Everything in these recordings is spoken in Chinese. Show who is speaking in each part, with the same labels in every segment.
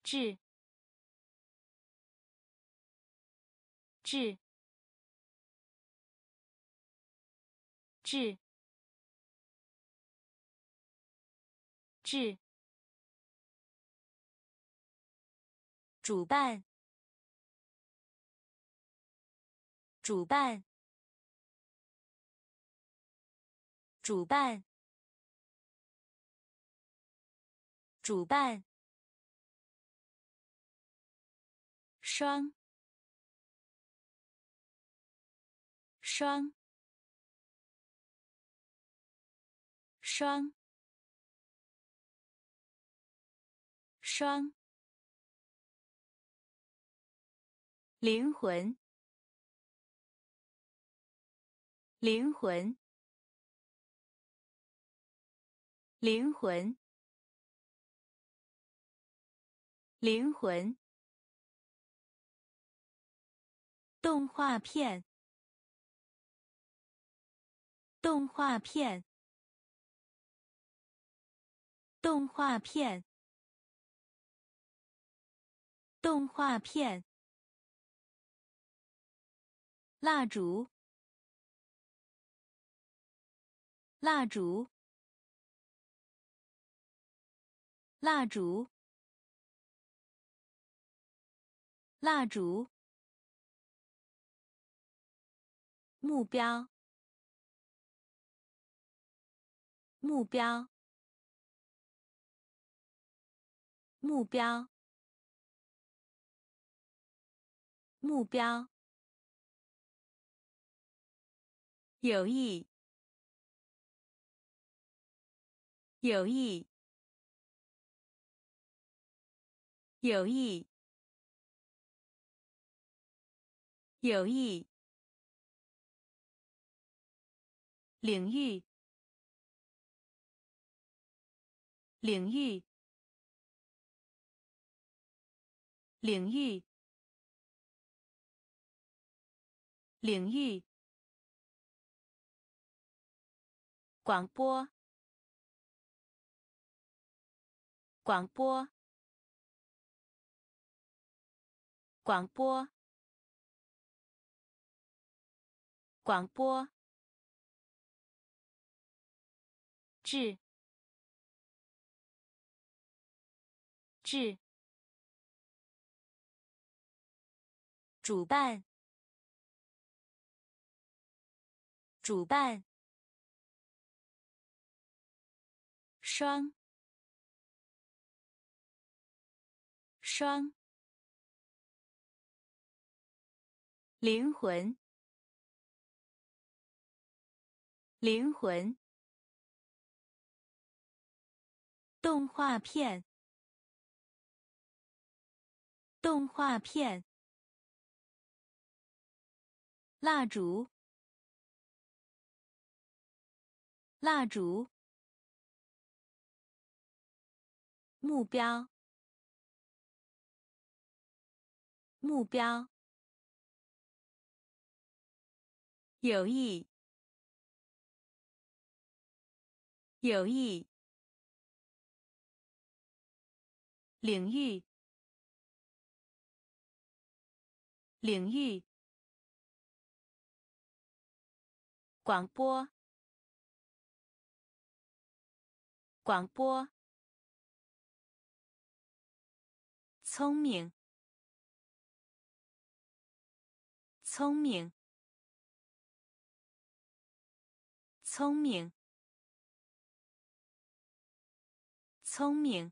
Speaker 1: 治治治治主办主办主办主办双双双双灵魂灵魂灵魂灵魂动画片动画片动画片动画片蜡烛蜡烛蜡烛蜡烛目标目标目标目标有意有意有意有意领域领域领域领域广播广播广播广播治治主办主办双双灵魂灵魂动画片动画片蜡烛蜡烛目标目标有意有意领域领域广播广播聪明聪明聪明聪明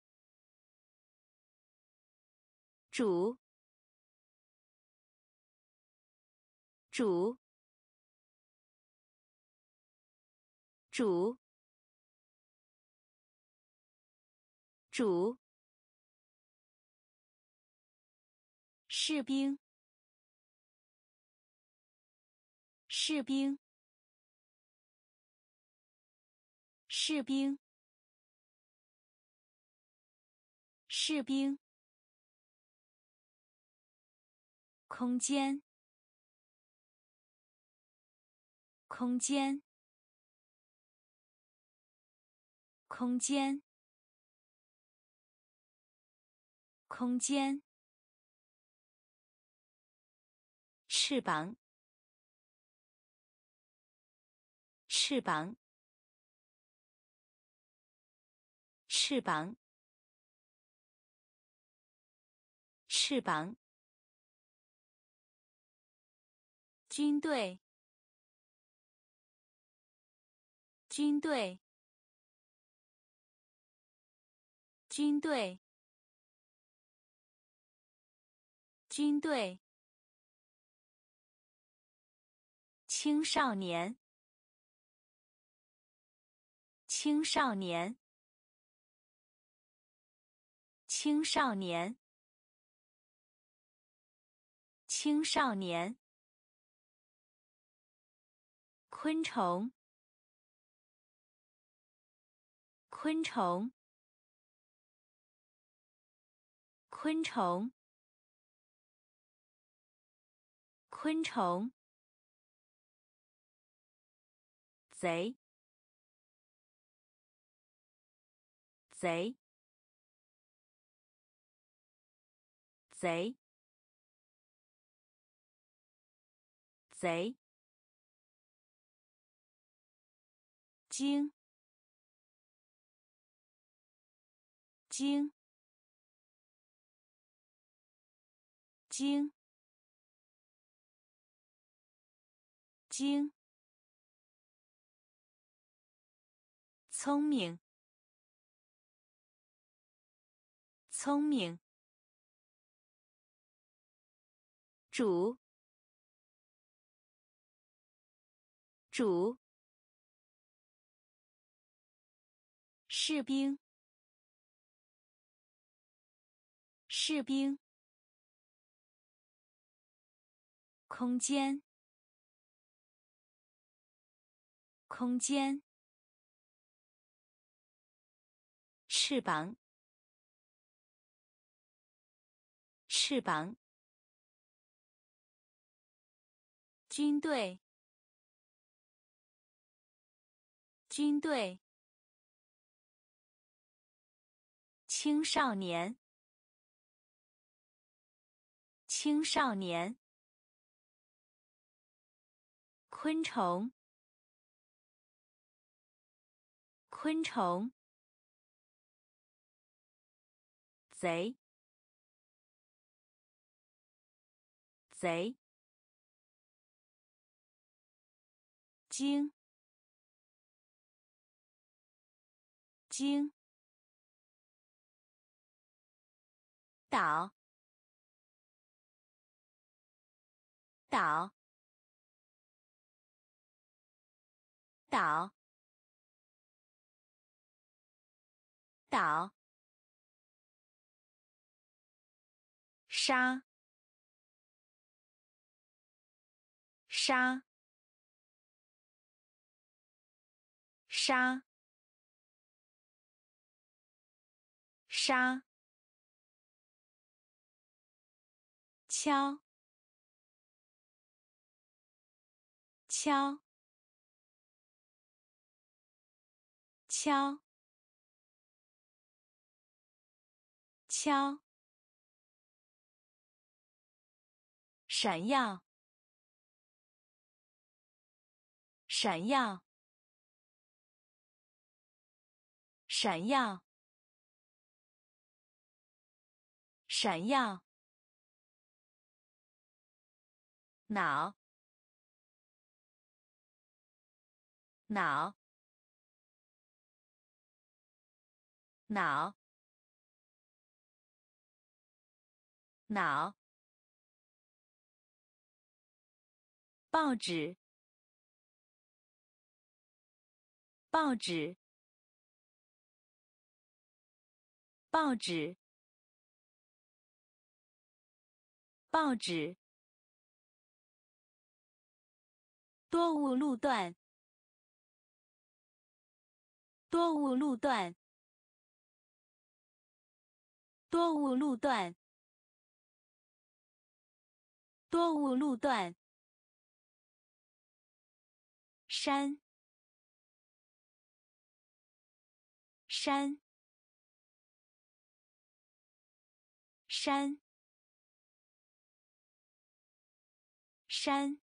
Speaker 1: 主主主主士兵士兵士兵士兵空间空间空间空间，翅膀，翅膀，翅膀，翅膀，军队，军队，军队，军队，青少年，青少年，青少年，青少年，昆虫，昆虫，昆虫，昆虫，贼，贼，贼，贼，精，精，精，精，聪明，聪明，主，主，士兵，士兵，空间，空间，翅膀，翅膀，军队，军队，青少年，青少年，昆虫，昆虫，贼，贼，精，精，岛，岛，岛，岛，沙，沙，沙，沙，敲，敲，敲，敲，闪耀，闪耀，闪耀，闪耀，脑，脑，脑，脑，报纸，报纸，报纸，报纸，多雾路段，多雾路段，多雾路段，多雾路段，山，山， 山，山。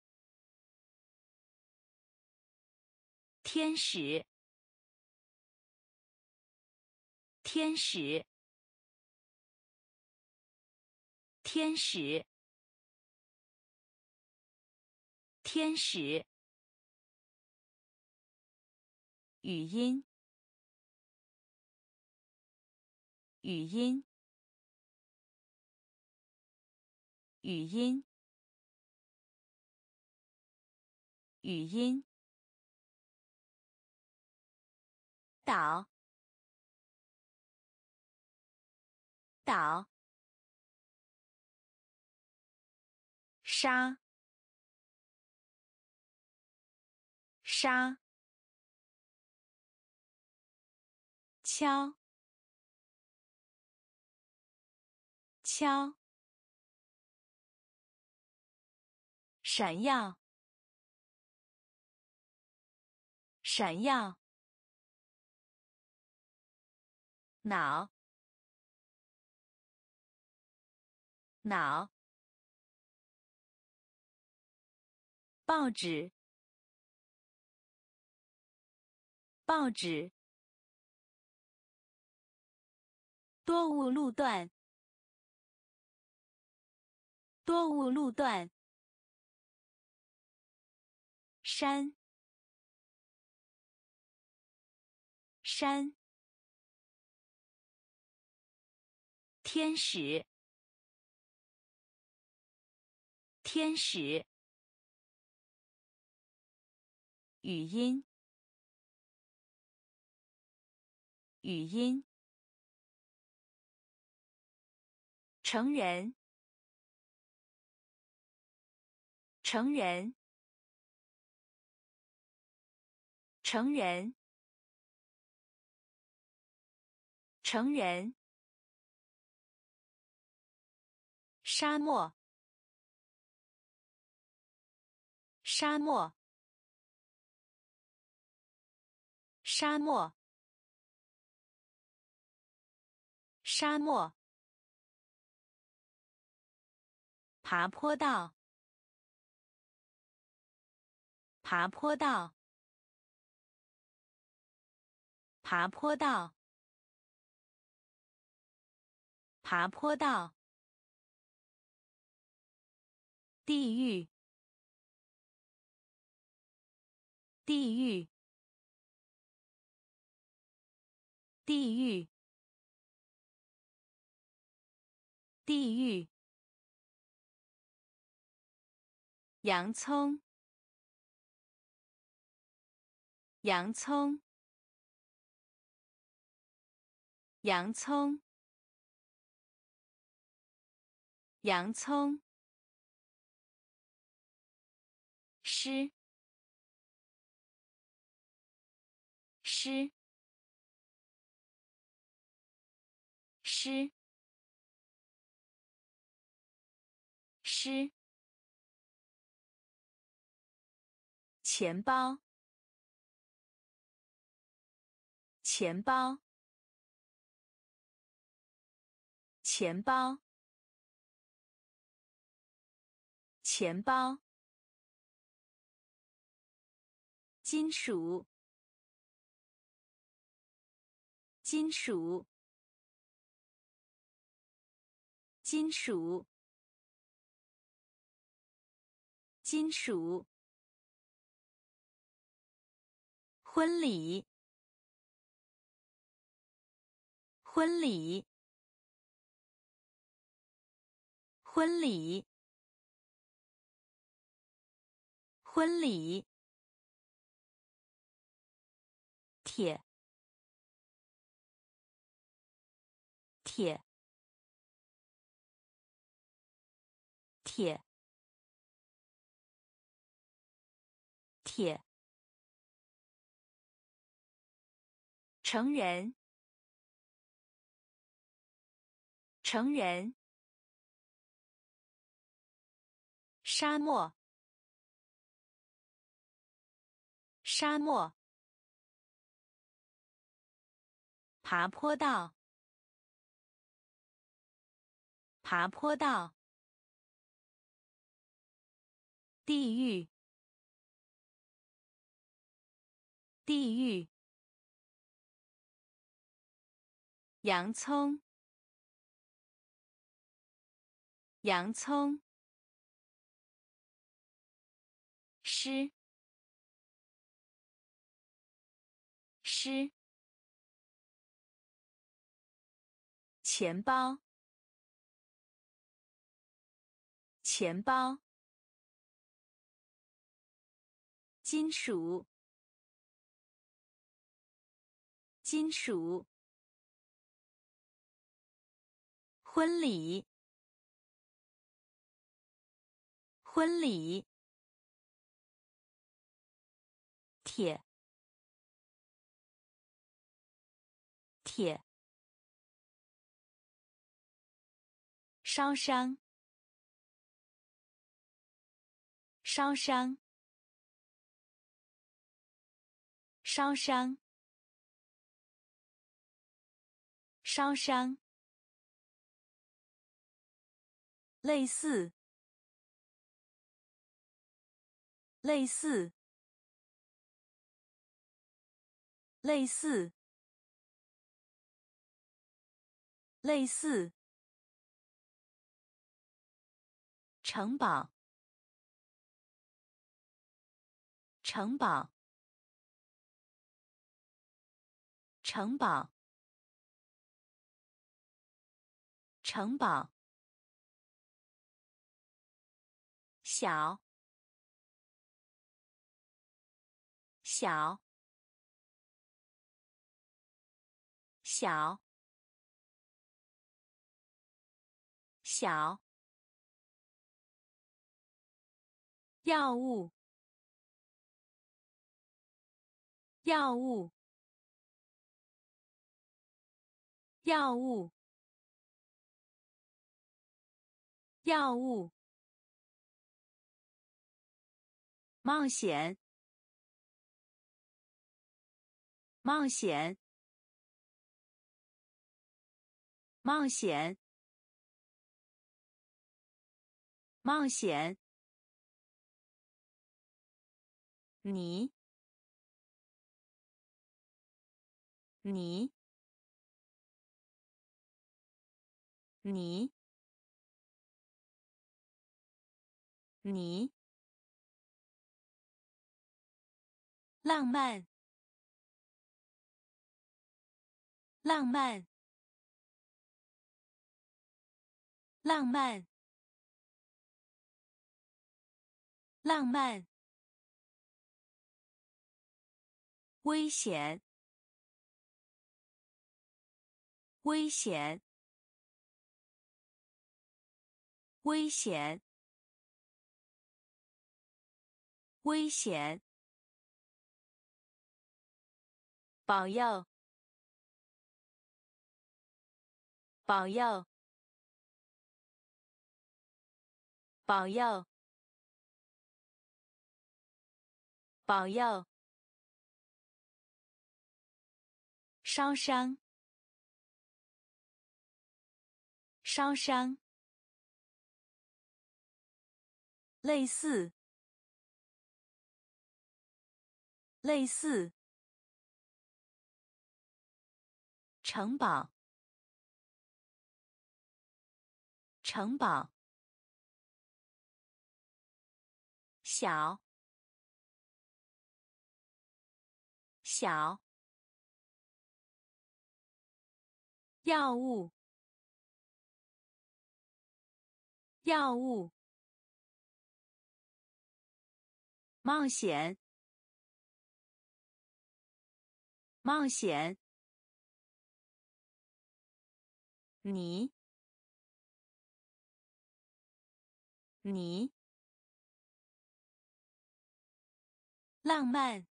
Speaker 1: 天使，天使，天使，天使。语音，语音，语音，语音。岛，岛。沙，沙。敲，敲。闪耀，闪耀。脑，脑。报纸，报纸。多雾路段，多雾路段。山，山。天使，天使。语音，语音。成人，成人，成人，成人。沙漠，沙漠，沙漠，沙漠。爬坡道，爬坡道，爬坡道，爬坡道。地狱，地狱，地狱，地狱。洋葱，洋葱，洋葱，洋葱。诗，诗，诗，诗。钱包，钱包，钱包，钱包。金属，金属，金属，金属。婚礼，婚礼，婚礼，婚礼。铁，铁，铁，铁。成人，成人。沙漠，沙漠。爬坡道， 爬坡道，地狱，地狱，洋葱，洋葱，诗，诗，钱包，钱包，金属，金属，婚礼，婚礼，铁，铁，烧伤，烧伤，烧伤，烧伤，类似，类似，类似，类似，城堡，城堡，城堡，城堡，小，小，小，小，药物，药物，药物，药物，冒险，冒险，冒险，冒险，你，你，你，你，浪漫，浪漫，浪漫，浪漫，危险，危险，危险，危险，保佑，保佑，保佑，保佑，烧伤，烧伤，类似，类似，城堡，城堡，小，小，药物，药物，冒险，冒险，你，你，浪漫，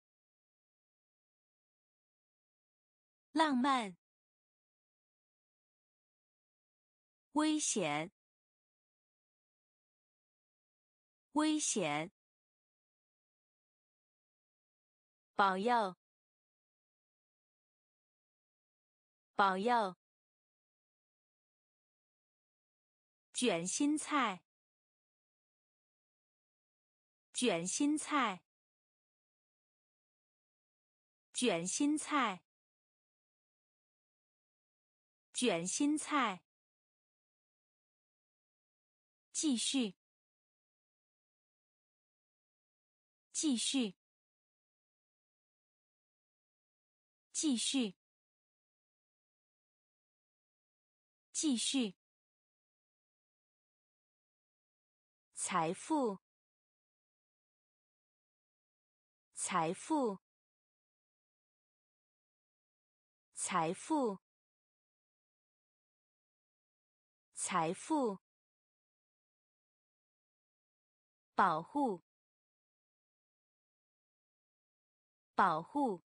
Speaker 1: 浪漫，危险，危险，保佑，保佑， 卷心菜，卷心菜，卷心菜，卷心菜。继续，继续，继续，继续。财富，财富，财富，财富。保护，保护，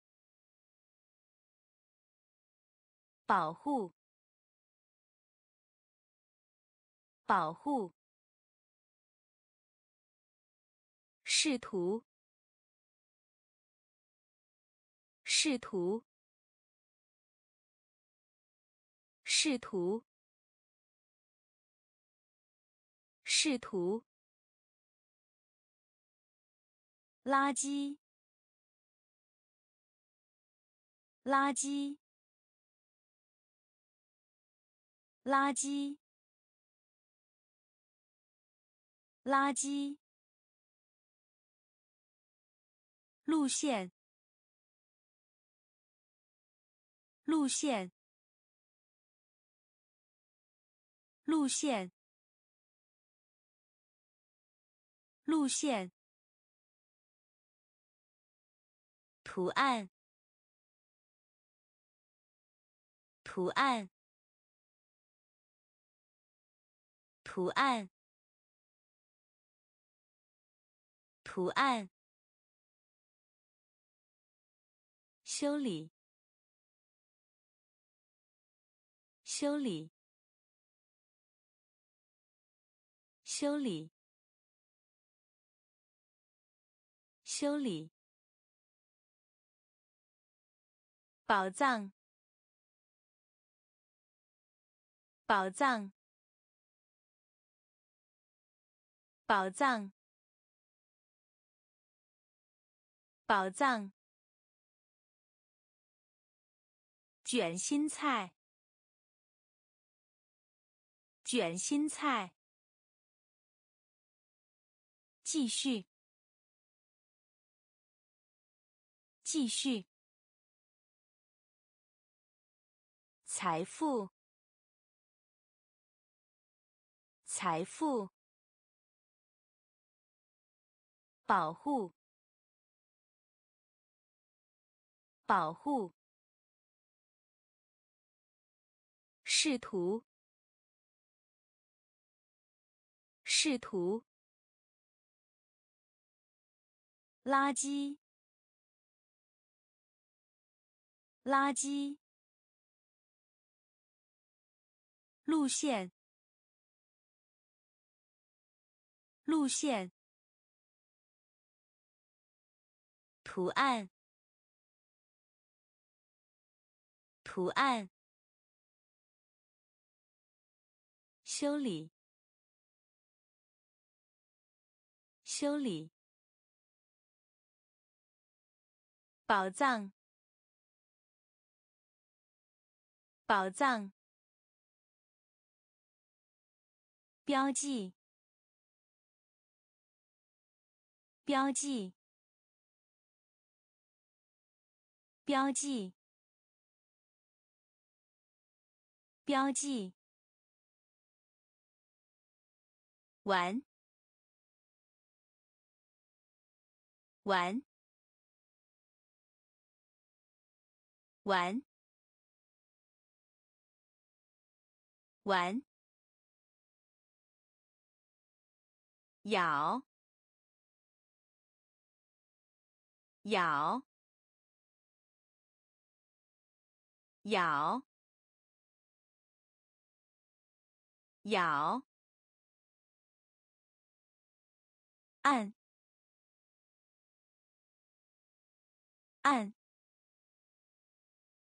Speaker 1: 保护，保护。试图，试图，试图，试图。垃圾，垃圾，垃圾，垃圾。路线，路线，路线，路线。图案，图案，图案，图案。修理，修理，修理，修理。宝藏，宝藏，宝藏，宝藏。卷心菜，卷心菜。继续，继续。财富，财富。保护，保护。试图，试图。垃圾，垃圾。路线，路线。图案，图案。修理，修理。宝藏，宝藏。标记，标记，标记，标记。玩，玩，玩，玩。咬，咬，咬，咬。按，按，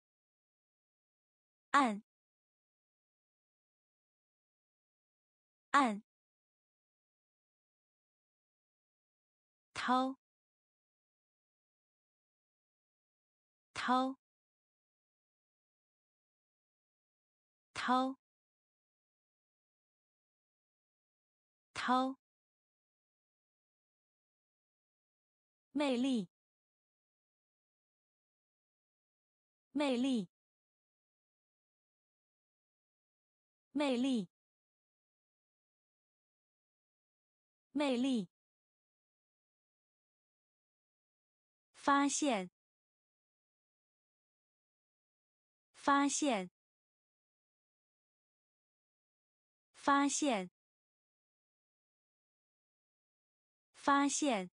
Speaker 1: 按。 按，掏，掏，掏，掏，魅力，魅力，魅力，魅力，发现，发现，发现，发现，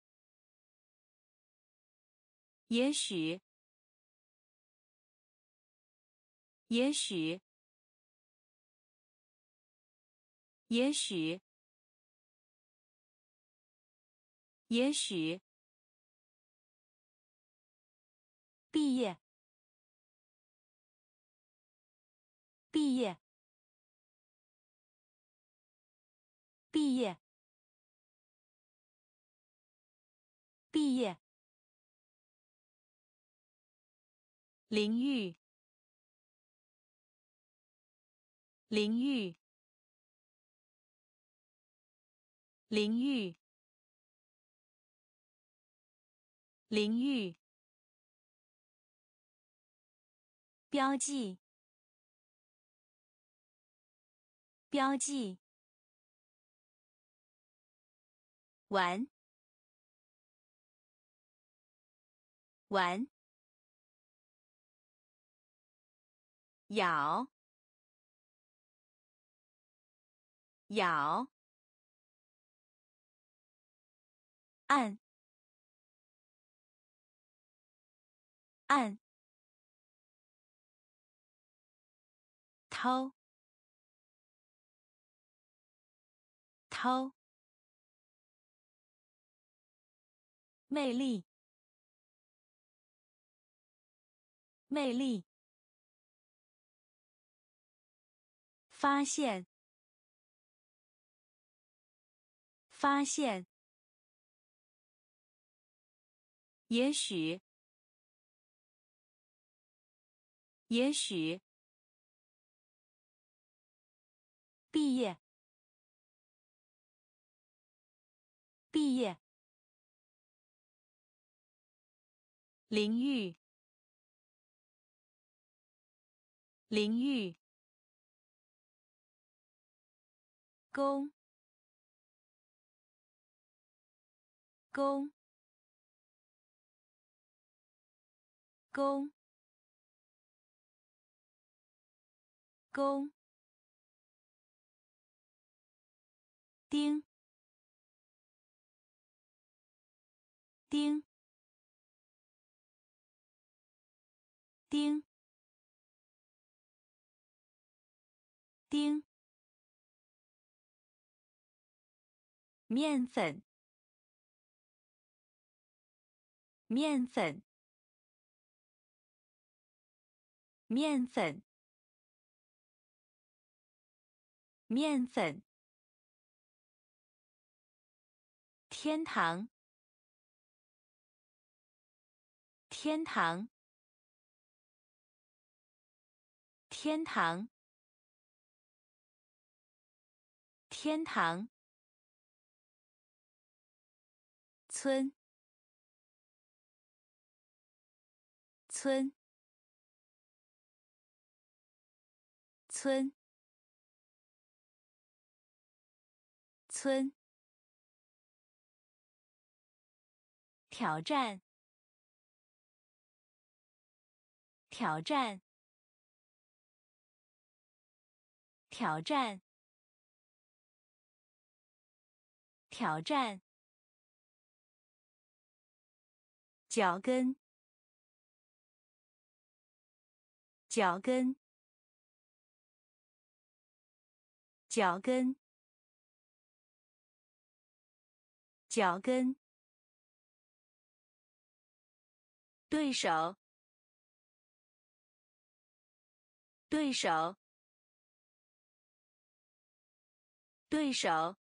Speaker 1: 也许，也许，也许，也许，毕业，毕业，毕业，毕业，淋浴，淋浴，淋浴，淋浴，标记，标记，玩，玩，咬，咬，按，按，掏，掏，魅力，魅力，发现，发现，也许，也许，毕业，毕业，淋浴，淋浴，弓，弓，弓，弓，钉，钉，钉，钉，面粉，面粉，面粉，面粉，天堂，天堂，天堂，天堂，村，村，村，村，挑战，挑战，挑战，挑战，脚跟，脚跟，脚跟，脚跟，对手，对手， 对手，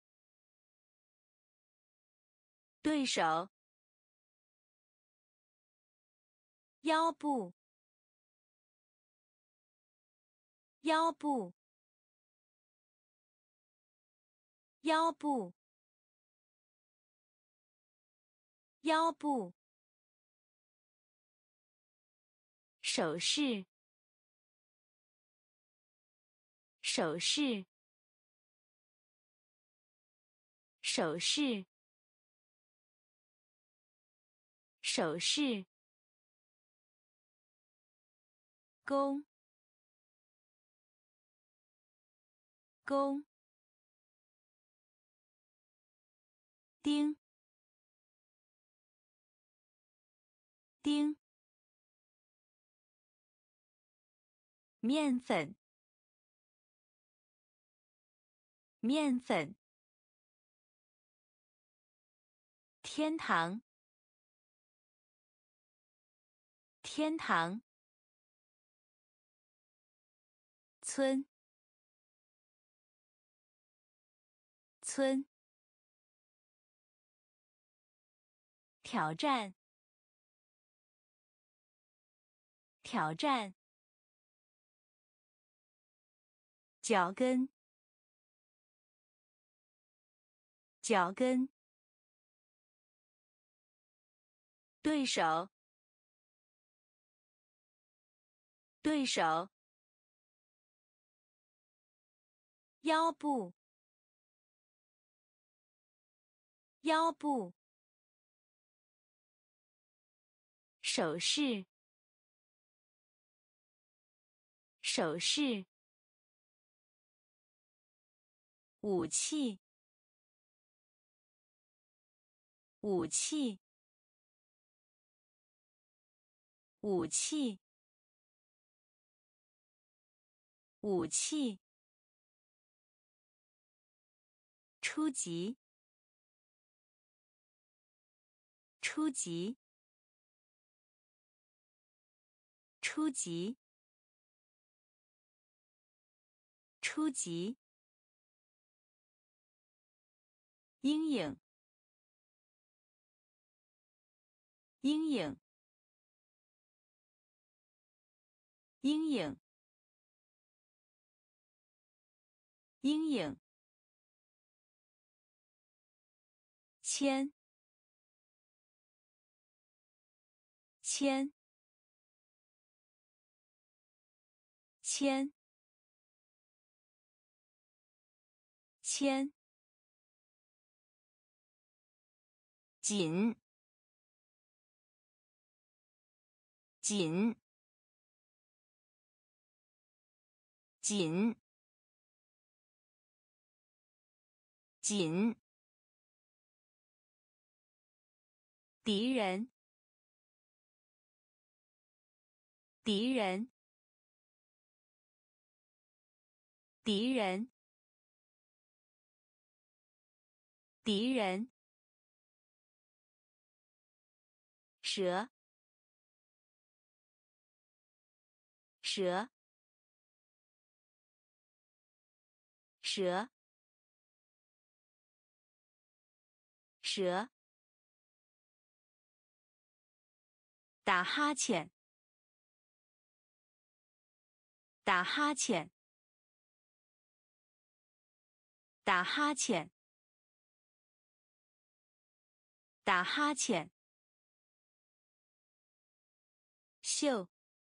Speaker 1: 对手，腰部，腰部，腰部，腰部，手势，手势，手势，手势，弓，弓，钉，钉，面粉，面粉，天堂，天堂，村，村，挑战，挑战，脚跟，脚跟，对手，对手，腰部，腰部，手势，手势，武器，武器，武器，武器，初级，初级，初级，初级，阴影，阴影，阴影，阴影，铅，铅，铅，铅，紧，紧，紧，紧，敌人，敌人，敌人，敌人，蛇，蛇，蛇，蛇，打哈欠，打哈欠，打哈欠，打哈欠，秀，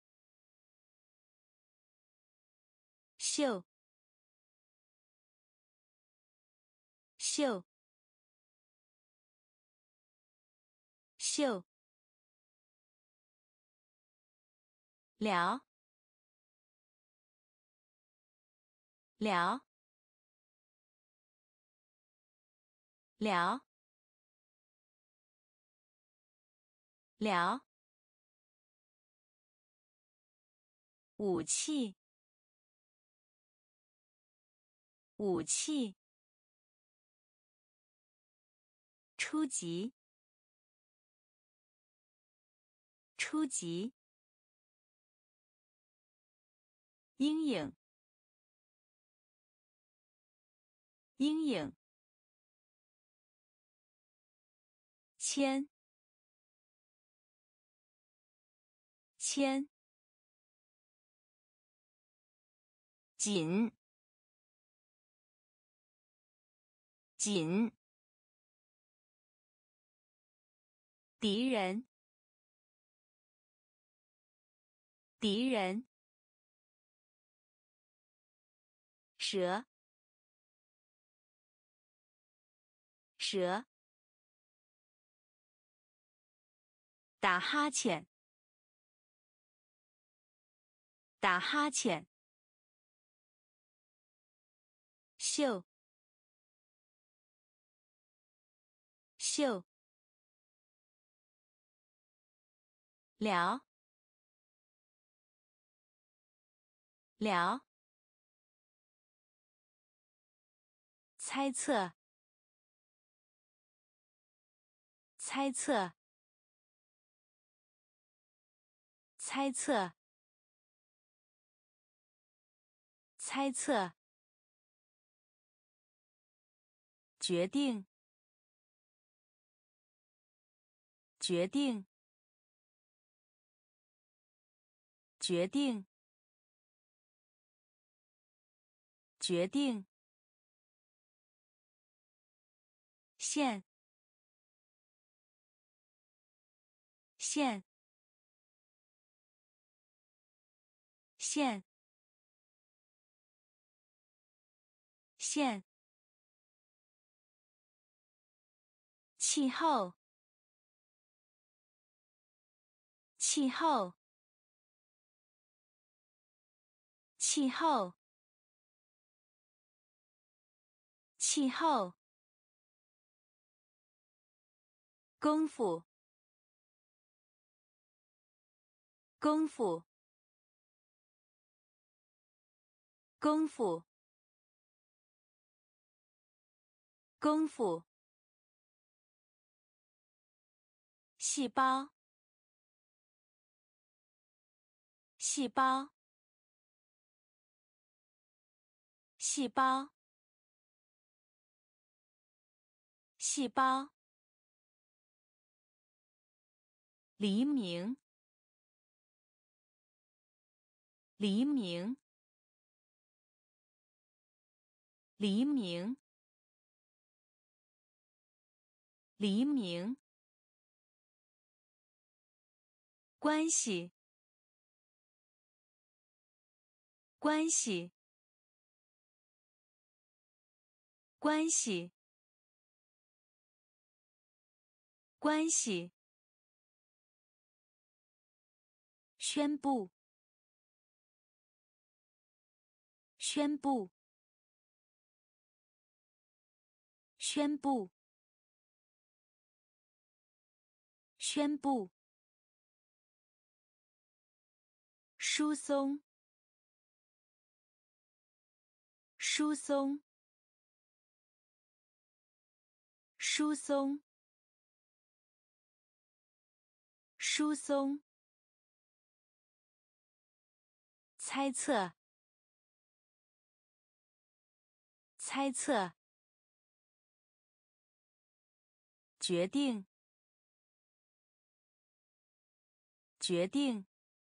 Speaker 1: 秀，秀，秀，聊，聊，聊，聊，武器，武器，初级，初级，阴影， 阴影，铅，铅，紧，紧，敌人，敌人，蛇，蛇，打哈欠，打哈欠，秀，秀，聊，聊，猜测，猜测，猜测，猜测，决定，决定，决定，决定，线，线，线，线，气候，气候，气候，气候，功夫，功夫，功夫，功夫，细胞，细胞，细胞，细胞，黎明，黎明，黎明，黎明，关系，关系，关系，关系，宣布，宣布，宣布，宣布，疏松，疏松，疏松，疏松，猜测，猜测，决定，决定，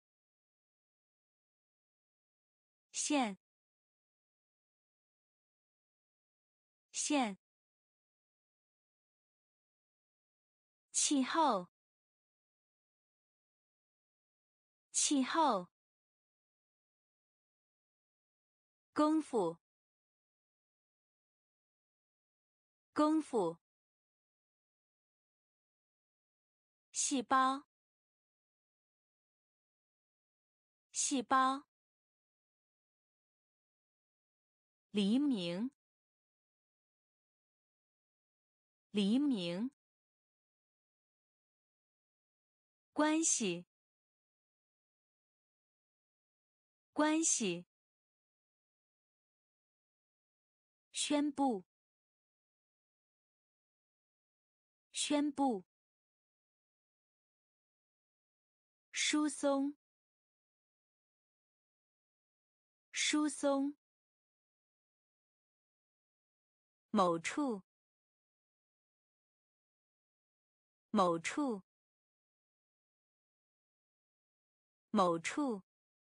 Speaker 1: 线，线，气候，气候，功夫，功夫，细胞，细胞，黎明，黎明，关系，关系，宣布，宣布，疏松，疏松， 某处，某处，某处，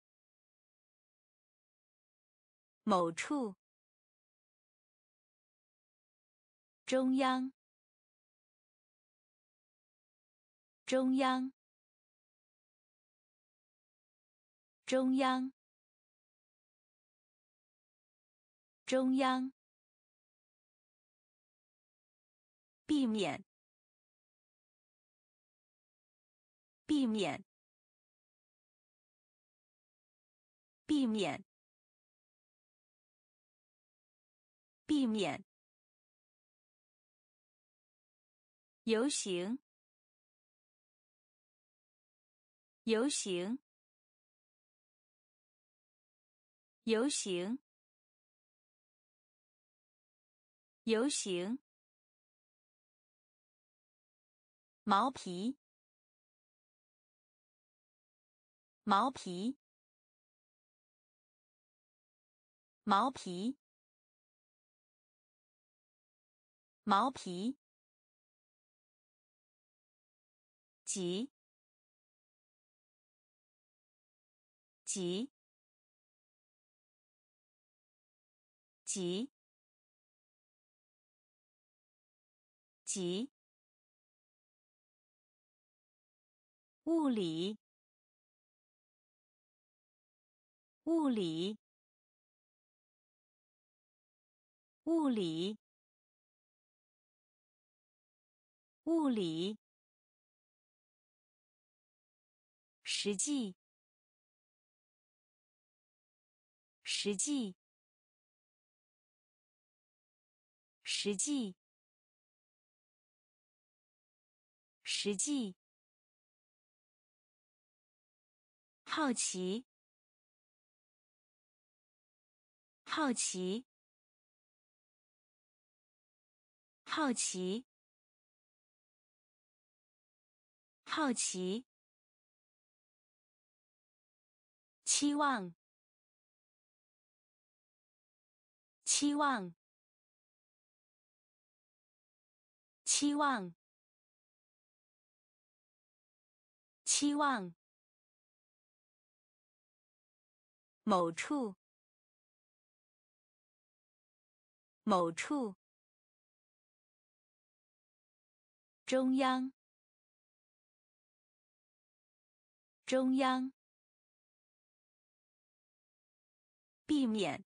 Speaker 1: 某处，中央，中央，中央，中央，避免，避免，避免，避免，游行，游行，游行，游行，毛皮，毛皮，毛皮，毛皮，急，急，急，急，物理，物理，物理，物理，实际，实际，实际，实际，好奇，好奇，好奇，好奇，期望，期望，期望，期望，某处，某处，中央，中央，避免，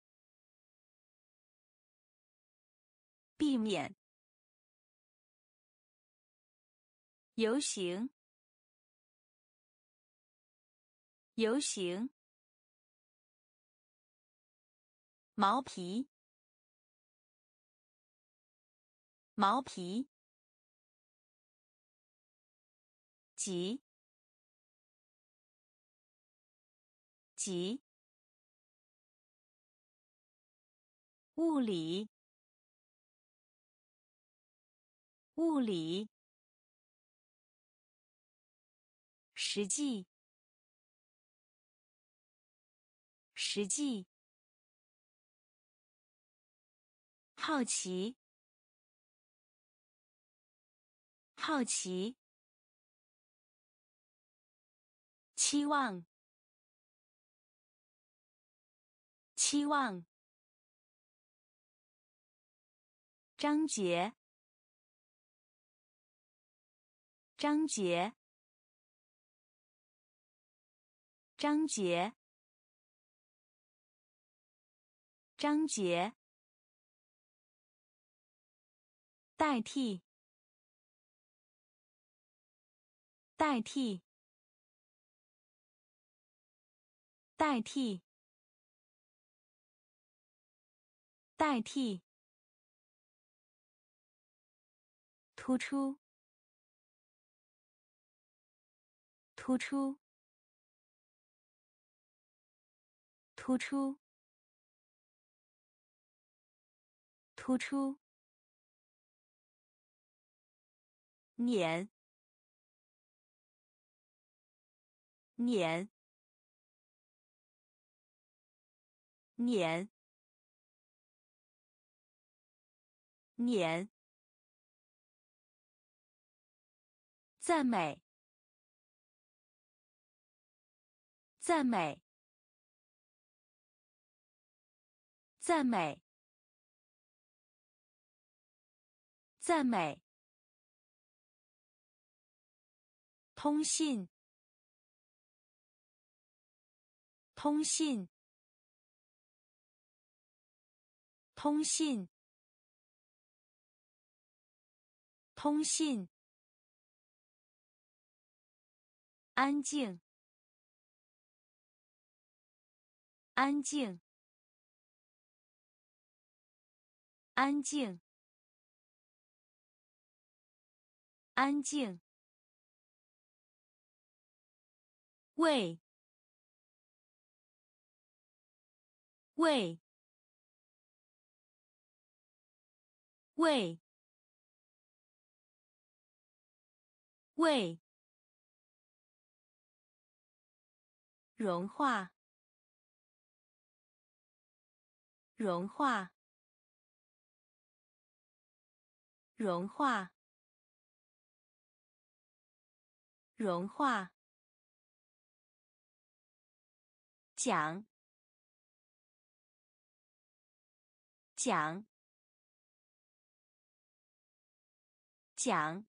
Speaker 1: 避免，游行，游行，毛皮，毛皮，急，急，物理，物理，实际，实际，好奇，好奇，期望，期望，章节，章节，章节，章节，代替，代替，代替，代替，突出，突出，突出，突出，碾，碾，碾， 年，赞美，赞美，赞美，赞美，通信，通信，通信，通信，安静，安静，安静，安静，喂，喂，喂，喂，融化，融化，融化，融化，讲，讲，讲，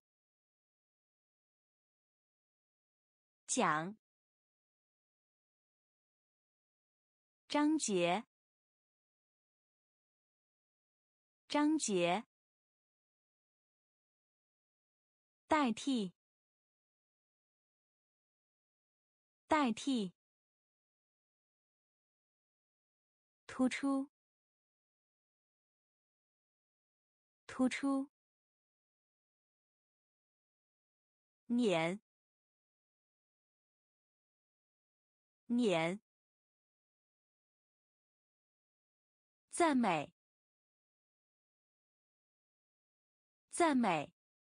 Speaker 1: 讲，章节，章节，代替，代替，突出，突出，年，年，赞美，赞美，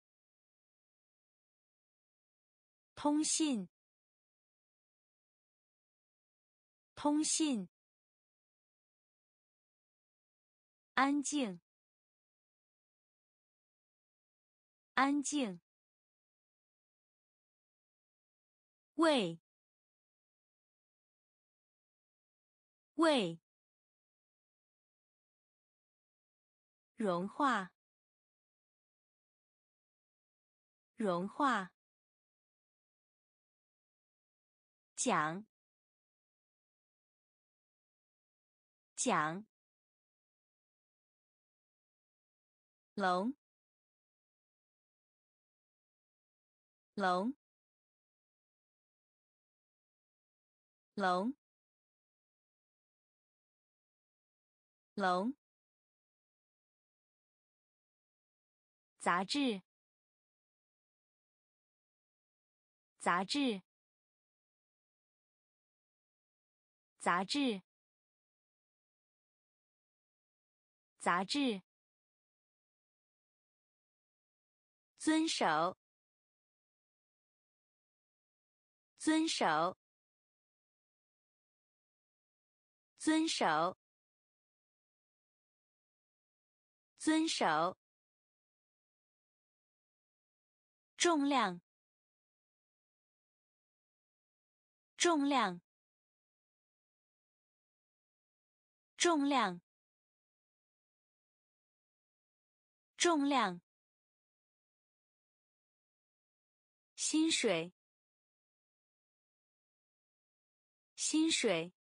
Speaker 1: 通信，通信，安静，安静，喂，喂，融化，融化，讲，讲，聋，聋，聋，聋，杂志，杂志，杂志，杂志，遵守，遵守，遵守，遵守，重量，重量，重量，重量，薪水，薪水，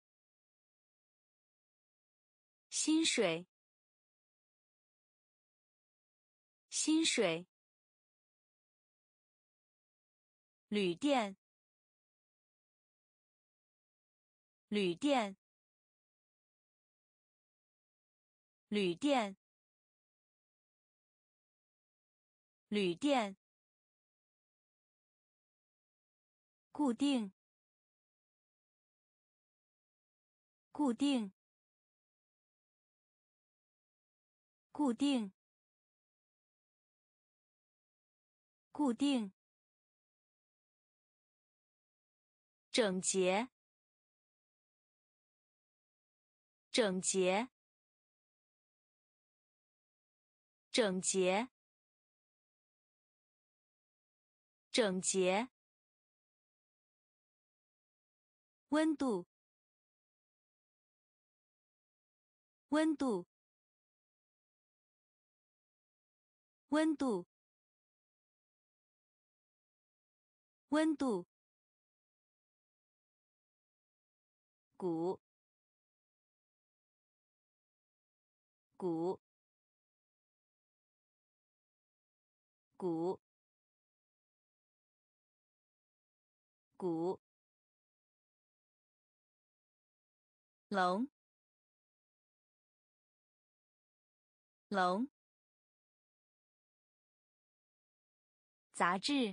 Speaker 1: 薪水，薪水，旅店，旅店，旅店，旅店，固定，固定，固定，固定，整洁，整洁， 整洁，整洁。温度，温度，温度，温度。鼓，鼓，鼓，鼓。笼，笼。杂志，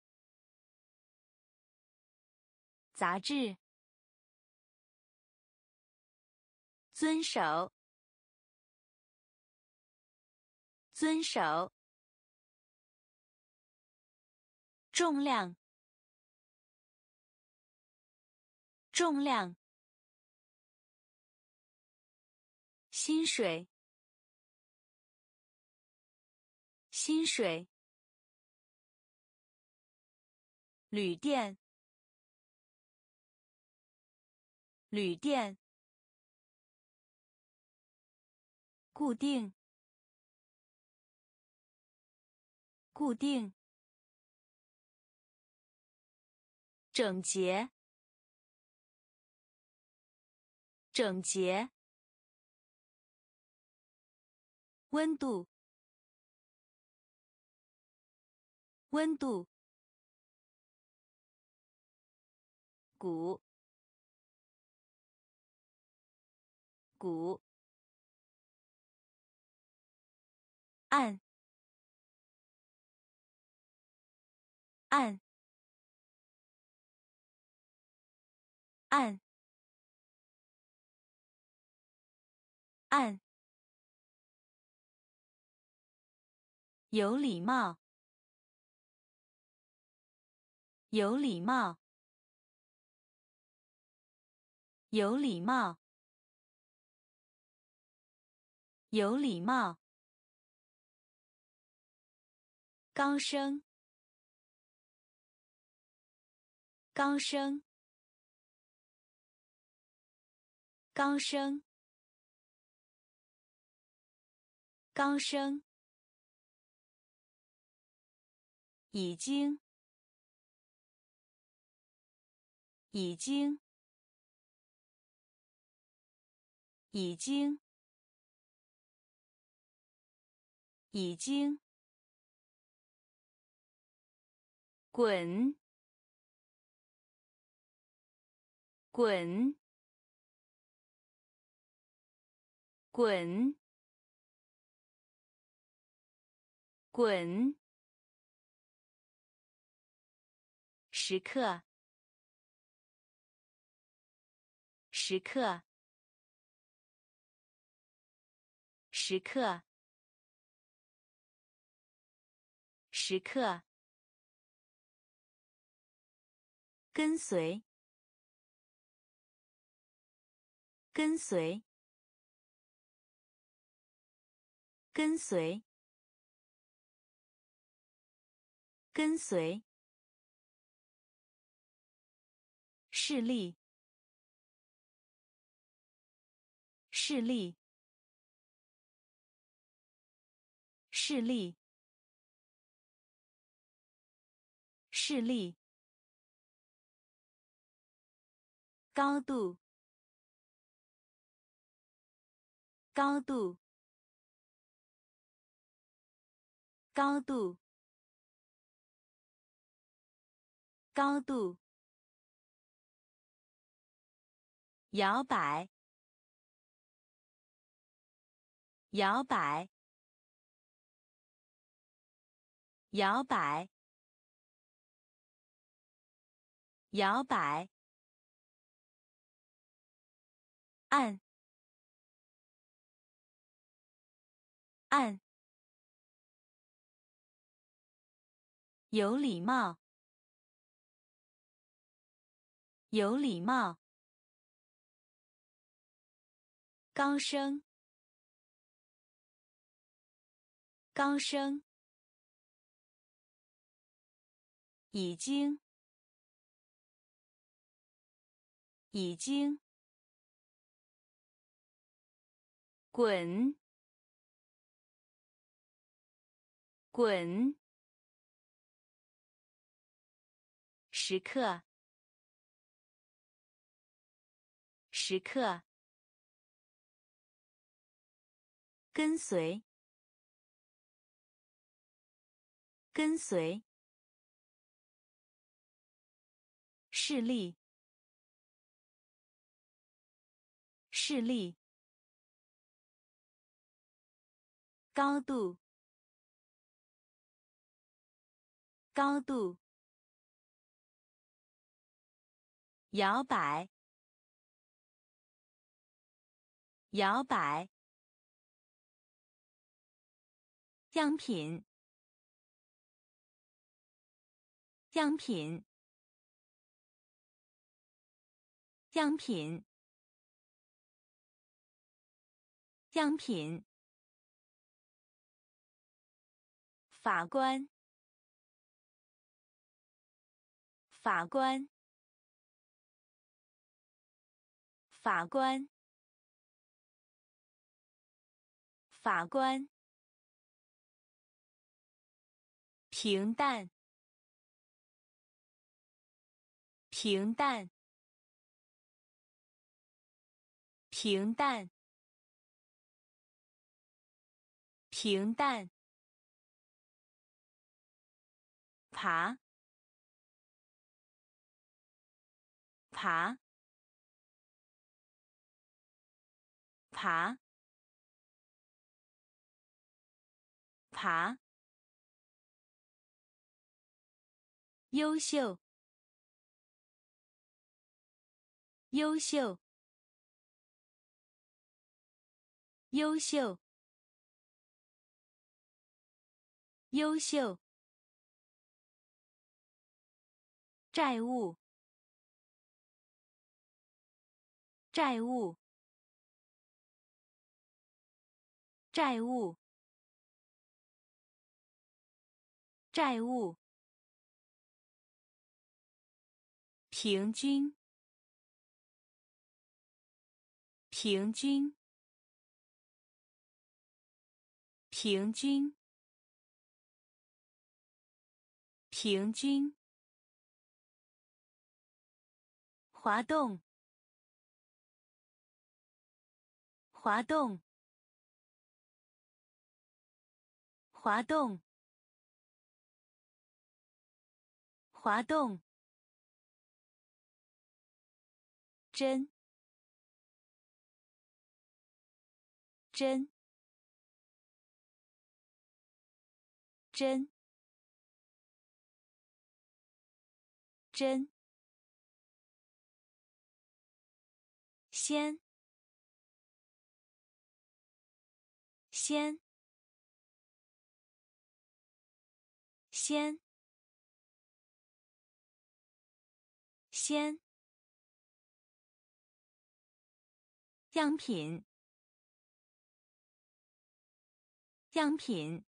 Speaker 1: 杂志。遵守，遵守。重量，重量。薪水，薪水。旅店，旅店。固定，固定。整洁，整洁。温度，温度。鼓，鼓。按，按，按，按。有礼貌，有礼貌，有礼貌，有礼貌。高声，高声，高声，高声。已经，已经，已经，已经。滚，滚，滚，滚。时刻，时刻，时刻，时刻。跟随，跟随，跟随，跟随。视力，视力，视力，视力。高度，高度，高度，高度。摇摆，摇摆，摇摆，摇摆。按，按。有礼貌，有礼貌。高声， 高升，已经，已经，滚，滚，时刻，时刻，跟随，跟随，视力，视力，高度，高度，摇摆，摇摆，样品，样品，样品，样品，法官，法官，法官，法官，平淡，平淡，平淡，平淡，爬，爬，爬，爬，优秀，优秀，优秀，优秀，债务，债务，债务，债务，平均，平均，平均，平均，滑动，滑动，滑动，滑动，针，针，针，针，先，先，先，先，样品，样品，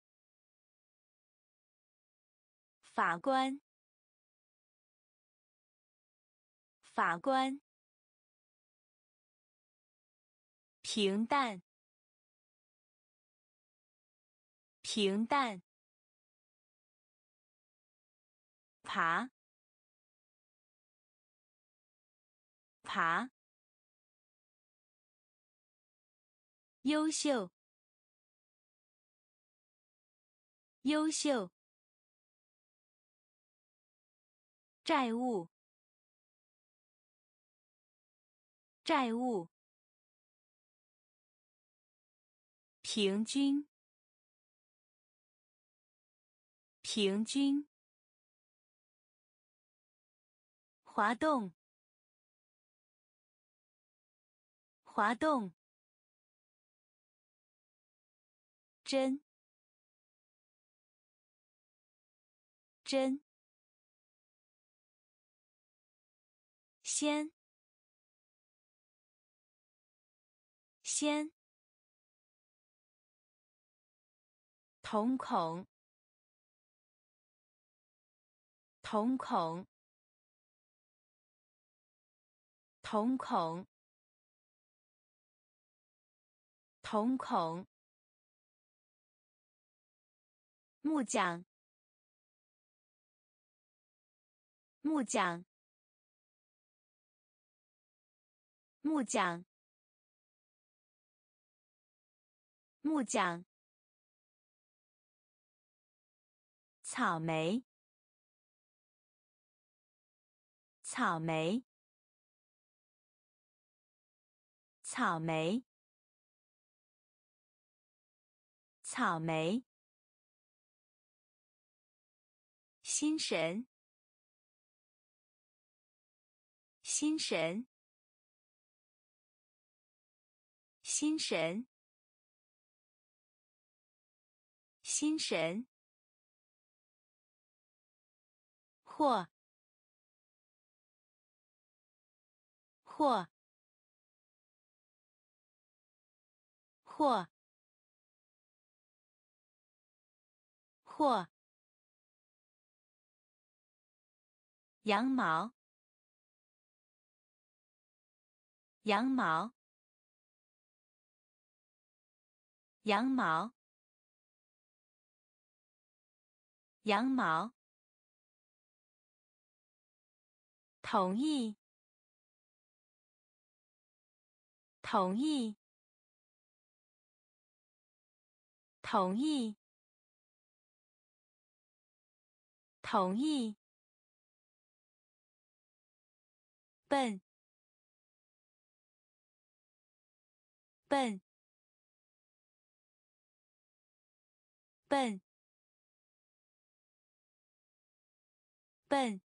Speaker 1: 法官，法官，平淡，平淡，爬，爬，优秀，优秀，债务，债务，平均，平均，滑动，滑动，针，针，先，先， 瞳孔，瞳孔，瞳孔，瞳孔。木匠，木匠，木匠，木匠。草莓，草莓，草莓，草莓。心神，心神，心神，心神。或，或，或，或。羊毛，羊毛，羊毛，羊毛。同意，同意，同意，同意。笨，笨，笨，笨。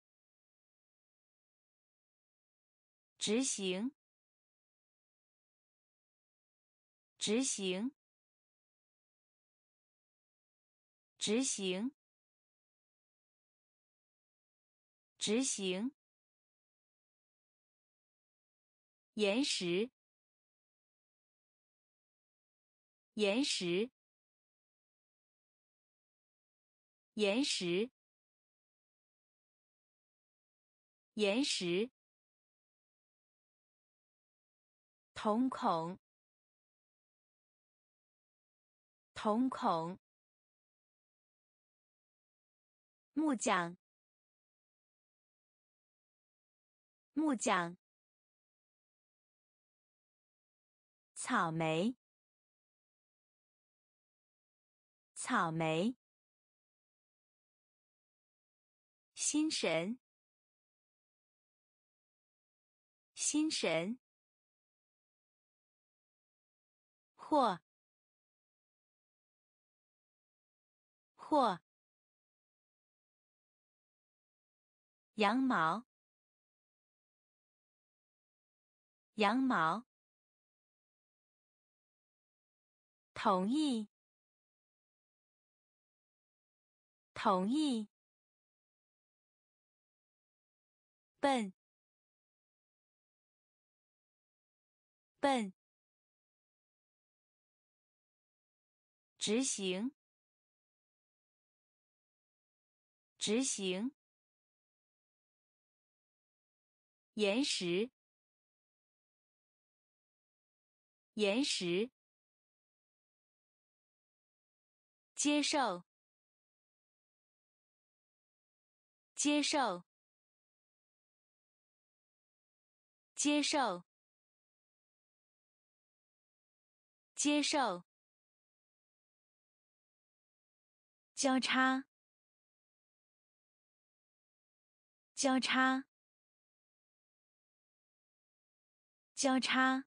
Speaker 1: 执行，执行，执行，执行。岩石，岩石，岩石，岩石。瞳孔，瞳孔。木匠，木匠。草莓，草莓。心神，心神。或，或。羊毛，羊毛。同意，同意。笨，笨。执行，执行。岩石，岩石。接受，接受，接受，接受。交叉，交叉，交叉，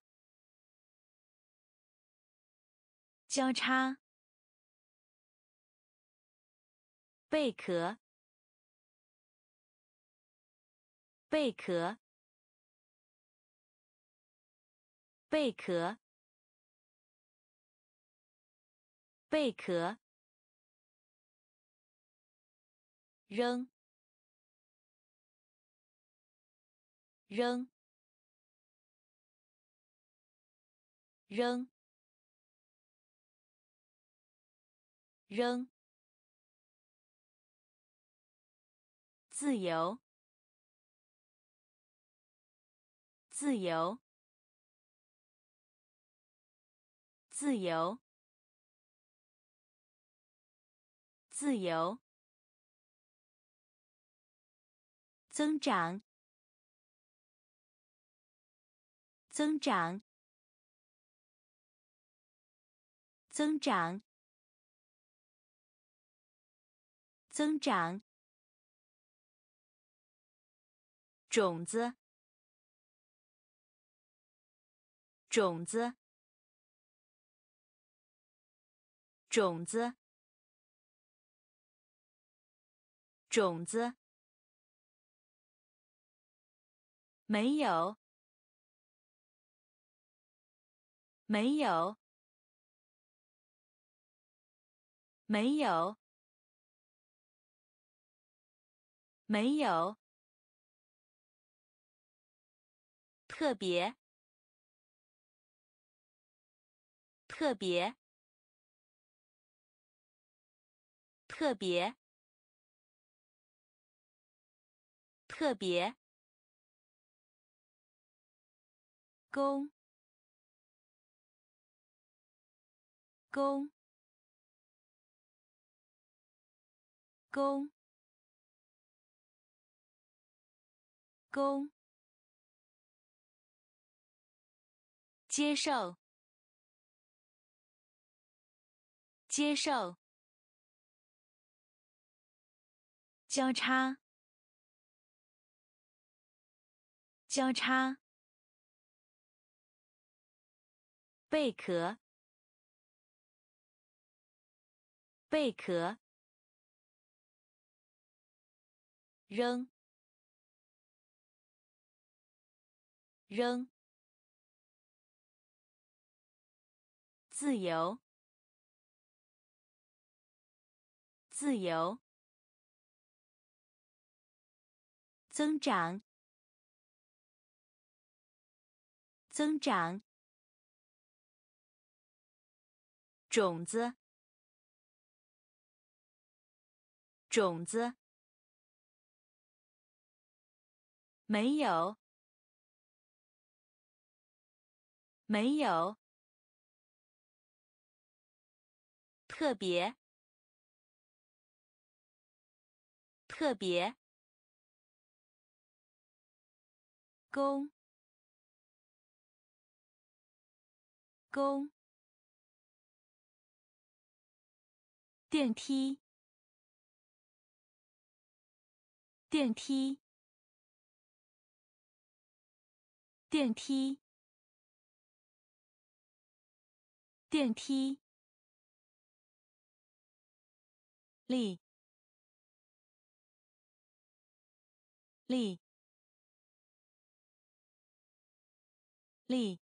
Speaker 1: 交叉。贝壳，贝壳，贝壳，贝壳。扔，扔，扔， 扔，自由，自由，自由，自由，增长，增长，增长，增长，种子，种子，种子，种子，没有，没有，没有，没有，特别，特别，特别，特别，公，公，公，公，接受，接受，交叉，交叉，贝壳，贝壳，扔，扔，自由，自由，增长，增长，种子，种子，没有，没有，特别，特别，公，公，电梯，电梯，电梯，电梯，力，力，力，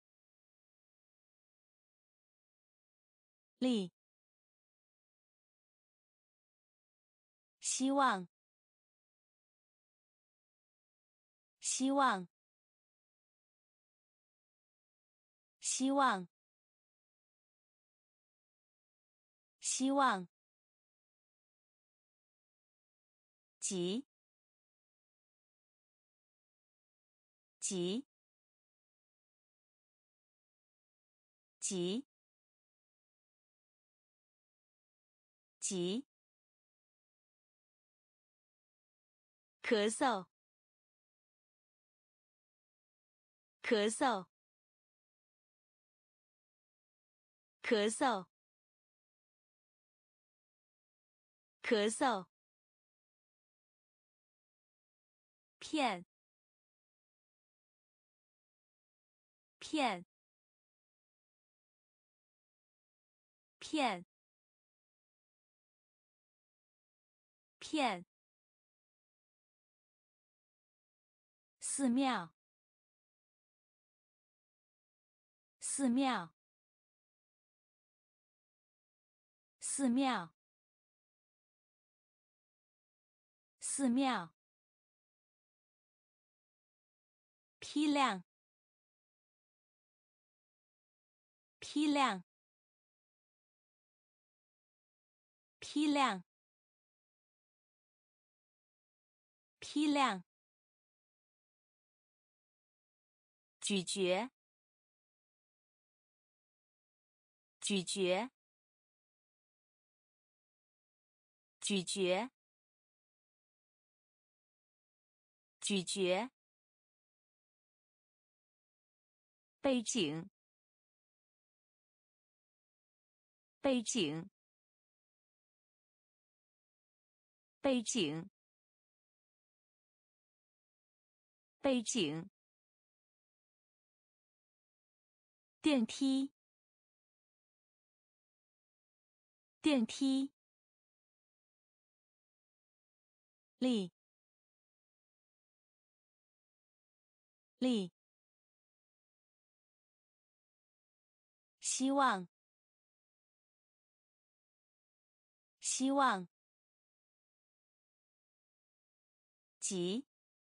Speaker 1: 力，希望，希望，希望，希望，急，急，急，急，咳嗽，咳嗽，咳嗽，咳嗽，骗，骗，骗，骗，寺庙，寺庙，寺庙，寺庙，批量，批量， 批量，批量，咀嚼，咀嚼，咀嚼，咀嚼，背景，背景，背景，背景，电梯，电梯，力，力，希望，希望，急，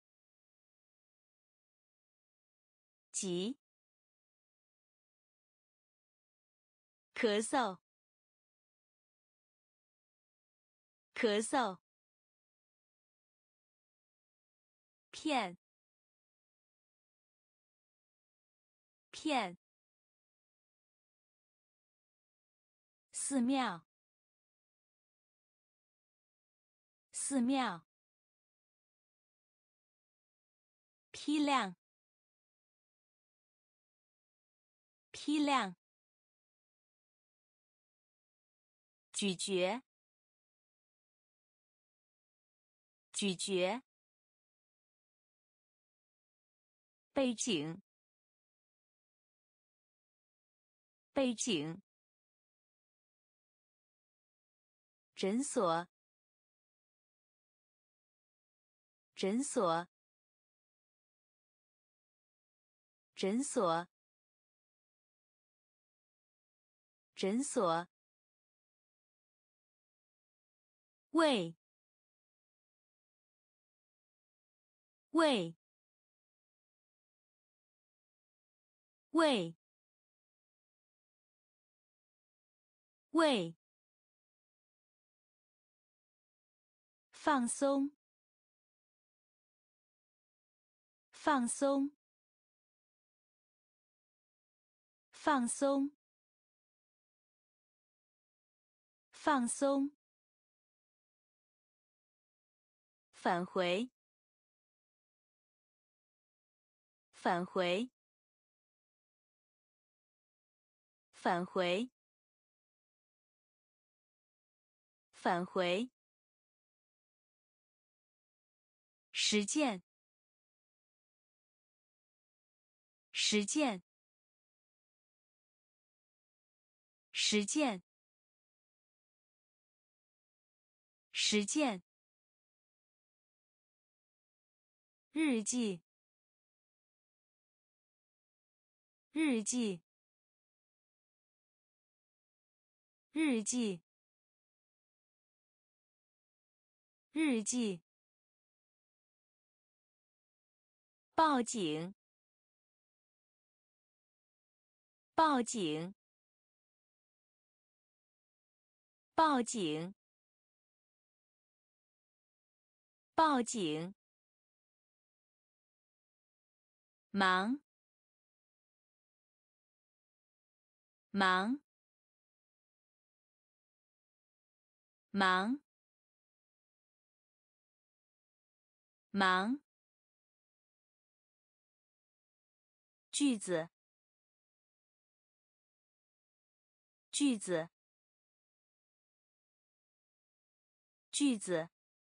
Speaker 1: 急，咳嗽，咳嗽，骗，骗，寺庙，寺庙，批量，批量，咀嚼，咀嚼，背景，背景，诊所，诊所，诊所，诊所，胃，胃，胃，胃，放松，放松，放松，放松，返回，返回，返回，返回，实践，实践，实践，实践，日记，日记，日记，日记，报警，报警，报警，报警，忙，忙，忙，忙，句子，句子，句子，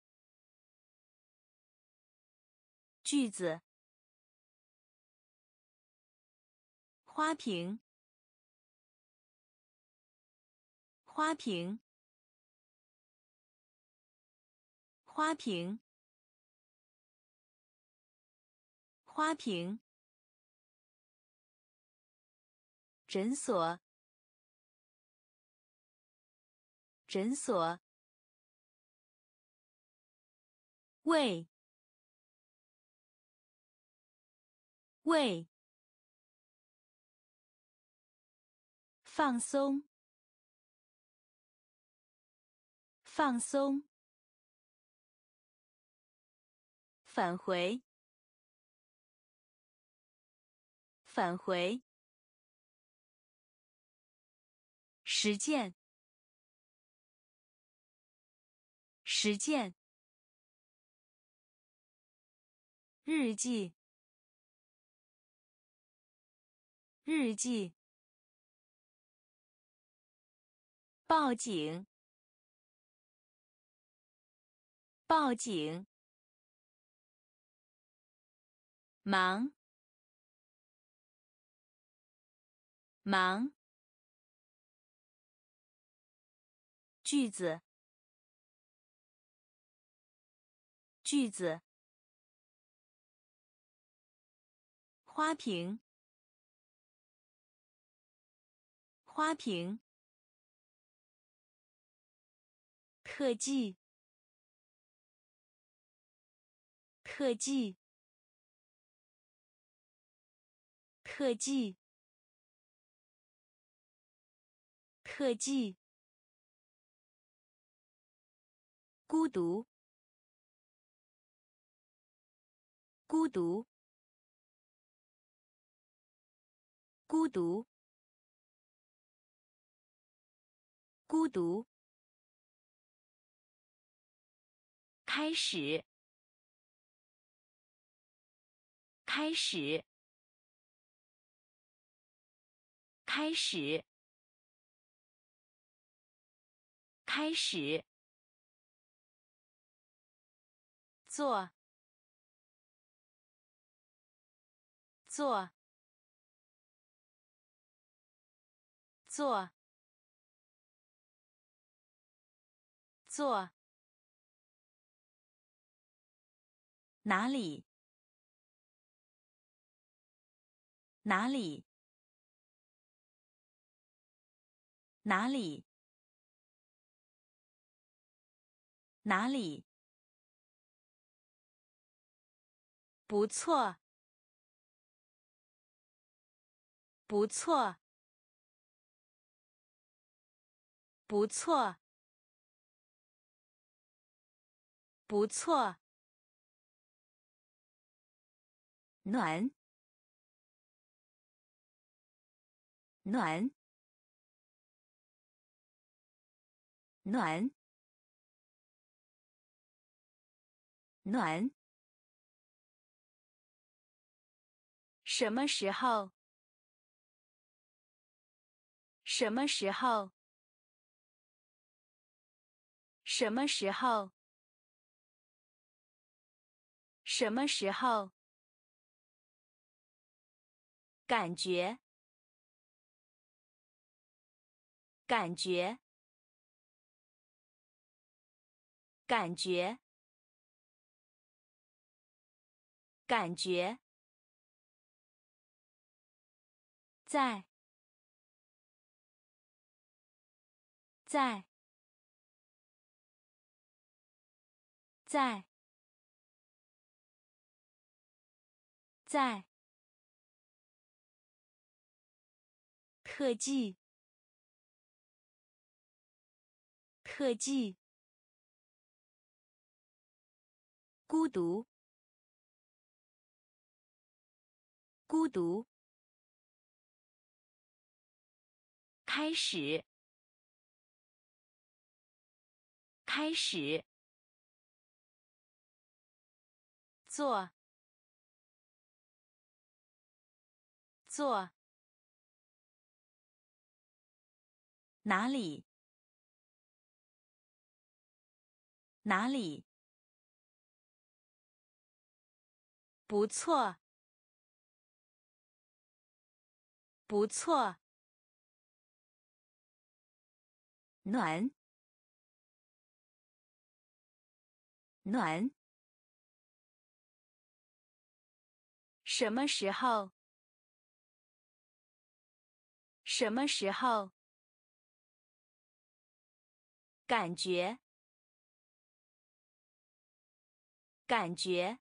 Speaker 1: 句子，花瓶，花瓶，花瓶，花瓶，诊所，诊所，胃，胃，放松， 放松，返回，返回，实践，实践，日记，日记，报警，报警，忙，忙，句子，句子，花瓶，花瓶，特技，特技，特技，特技，孤独，孤独，孤独，孤独，开始，开始，开始，开始，做，做，做，做，哪里，哪里，哪里，哪里，不错，不错，不错，不错，暖，暖，暖，暖，什么时候？什么时候？什么时候？什么时候？感觉，感觉，感觉，感觉，在，在，在，在，特技，特技，孤独，孤独，开始，开始，做，做，哪里，哪里，不错，不错，暖，暖，什么时候？什么时候？感觉，感觉，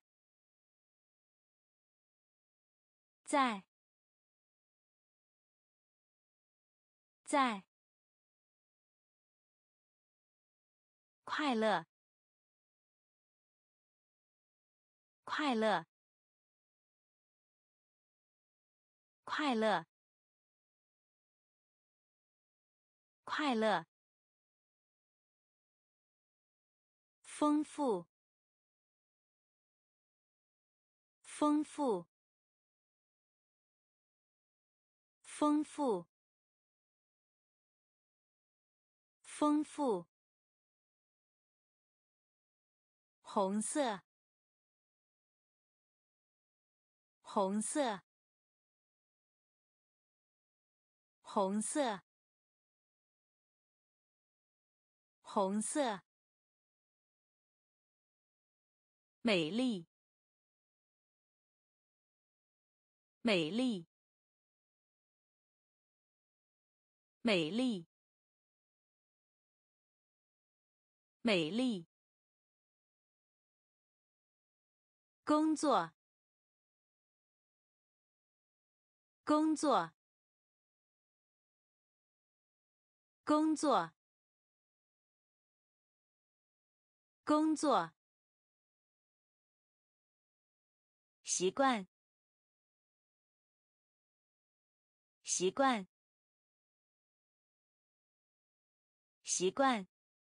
Speaker 1: 在，在， 快乐，快乐，快乐，快乐。丰富，丰富，丰富，丰富。红色，红色，红色，红色。美丽，美丽，美丽，美丽。工作，工作，工作，工作。习惯，习惯，习惯，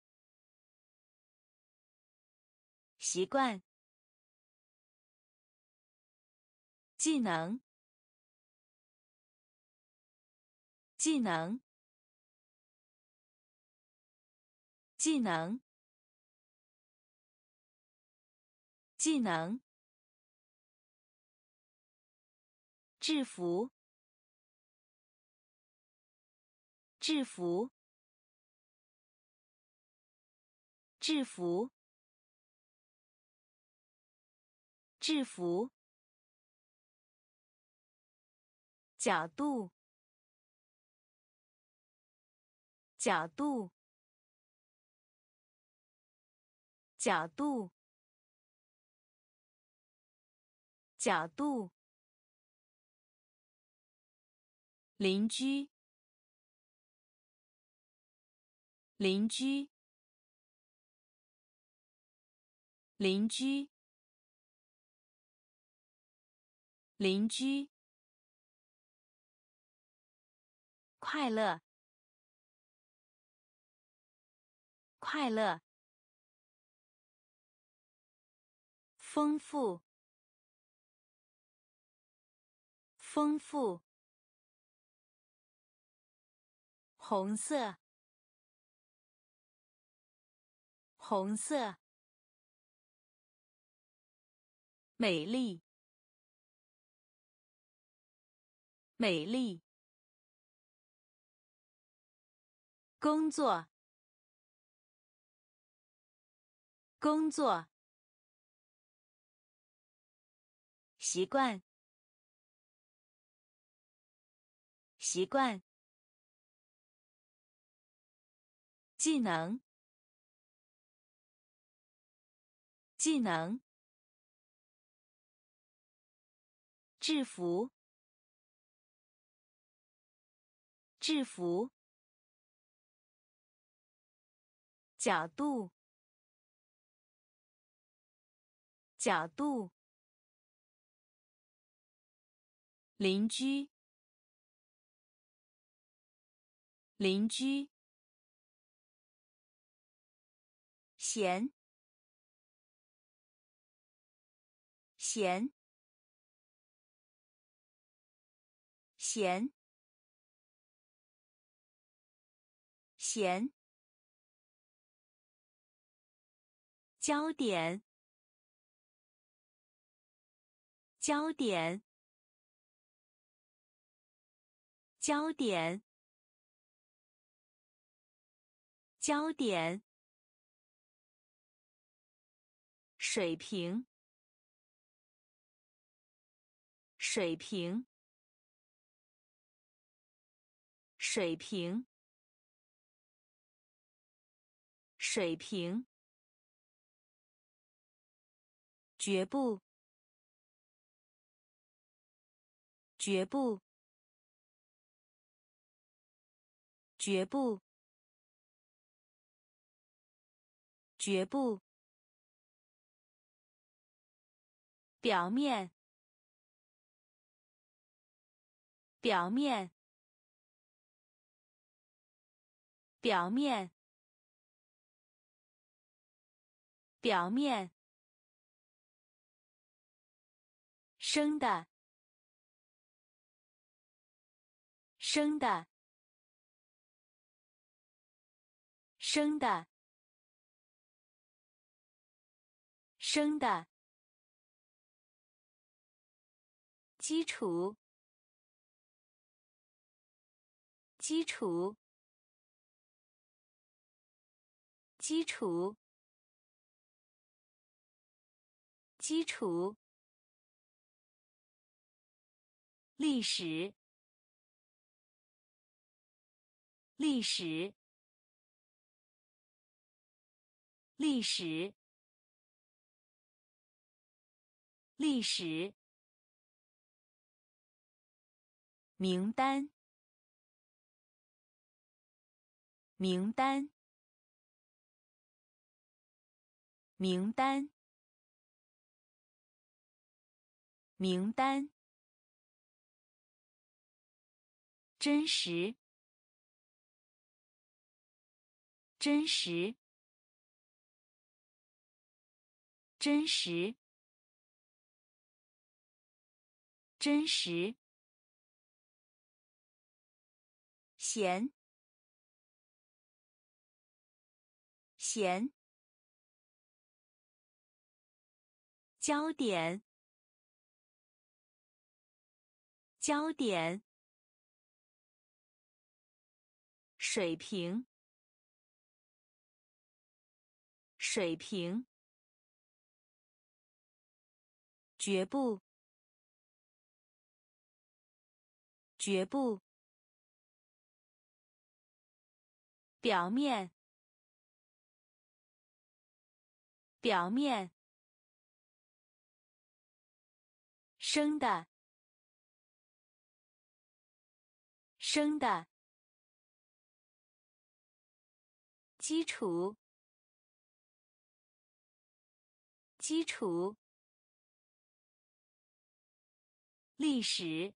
Speaker 1: 习惯。技能，技能，技能，技能。制服，制服，制服，制服。角度，角度，角度，角度。邻居，邻居，邻居，邻居。快乐，快乐。丰富，丰富。红色，红色。美丽，美丽。工作，工作。习惯，习惯。技能，技能。制服，制服。角度，角度。邻居，邻居。闲，闲，闲，闲。焦点，焦点，焦点，焦点。水平，水平，水平，水平。绝不，绝不，绝不， 绝不，表面，表面，表面，表面，生的，生的，生的，生的，基础，基础，基础，基础，历史，历史，历史，历史，名单，名单，名单，名单，真实，真实，真实，真实，闲，闲，焦点，焦点，水平，水平，绝不，绝不，表面，表面，生的，生的，基础，基础，历史，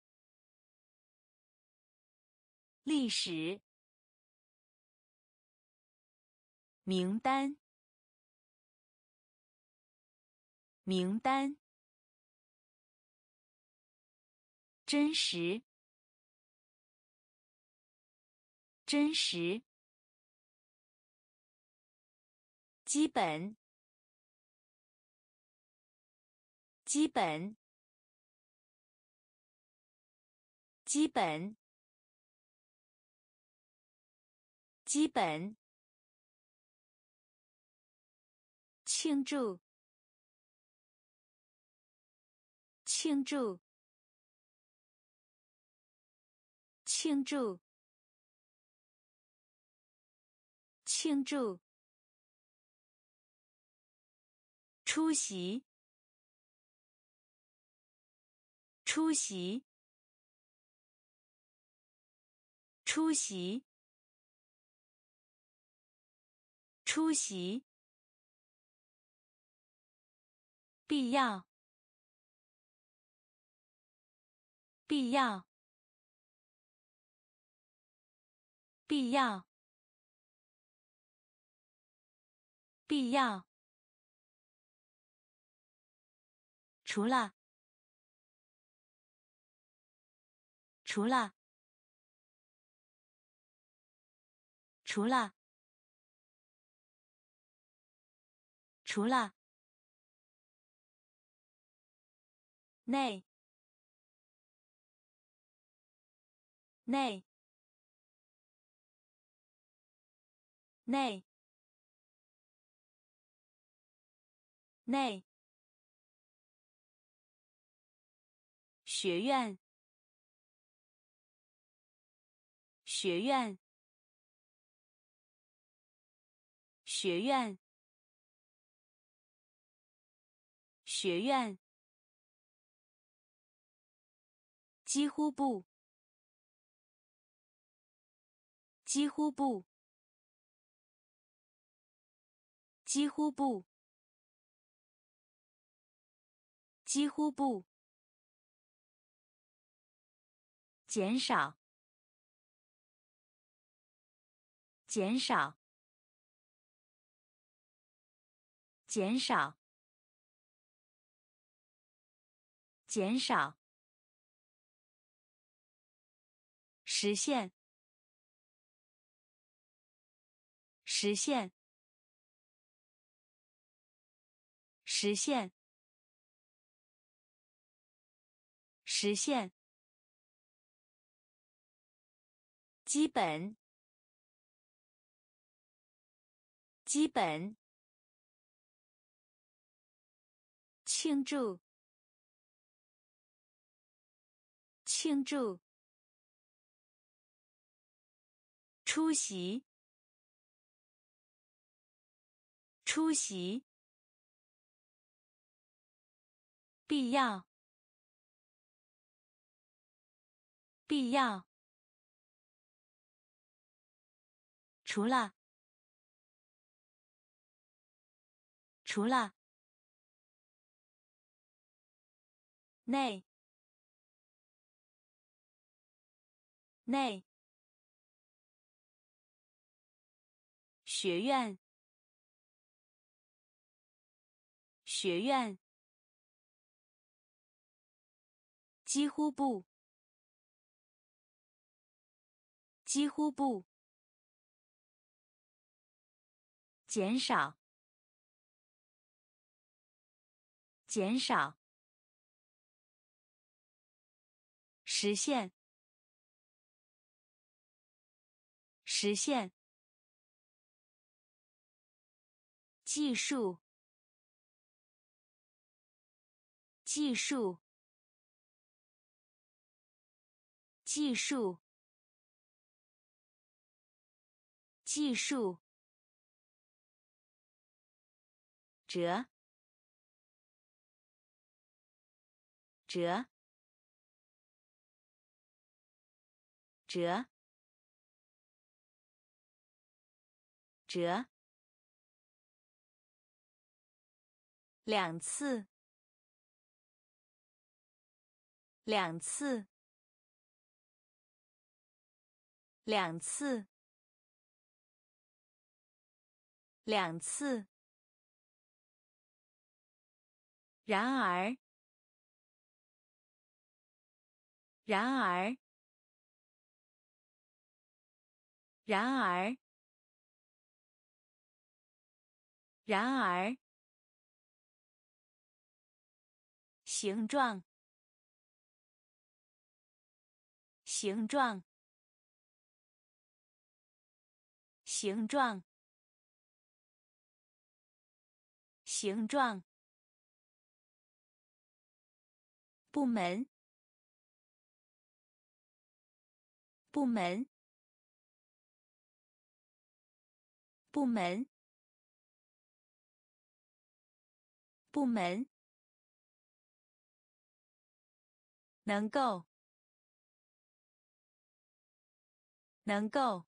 Speaker 1: 历史，名单，名单，真实，真实，基本，基本，基本，基本，庆祝，庆祝，庆祝，庆祝，出席，出席，出席，出席，必要，必要，必要，必要，除了，除了，除了，除了，内，内，内，内，学院，学院，学院，学院，几乎不，几乎不， 几乎不，几乎不，减少，减少，减少，减少，实现，实现，实现，实现，基本，基本，庆祝，庆祝，出席，出席，必要，必要，除了，除了，内，内，学院，学院，几乎不，几乎不，减少，减少，实现，实现，技术，技术，技术，技术，折，折，折，折，两次，两次，两次，两次，然而，然而，然而，然而，形状，形状，形状，形状，部门，部门，部门，部门，能够，能够，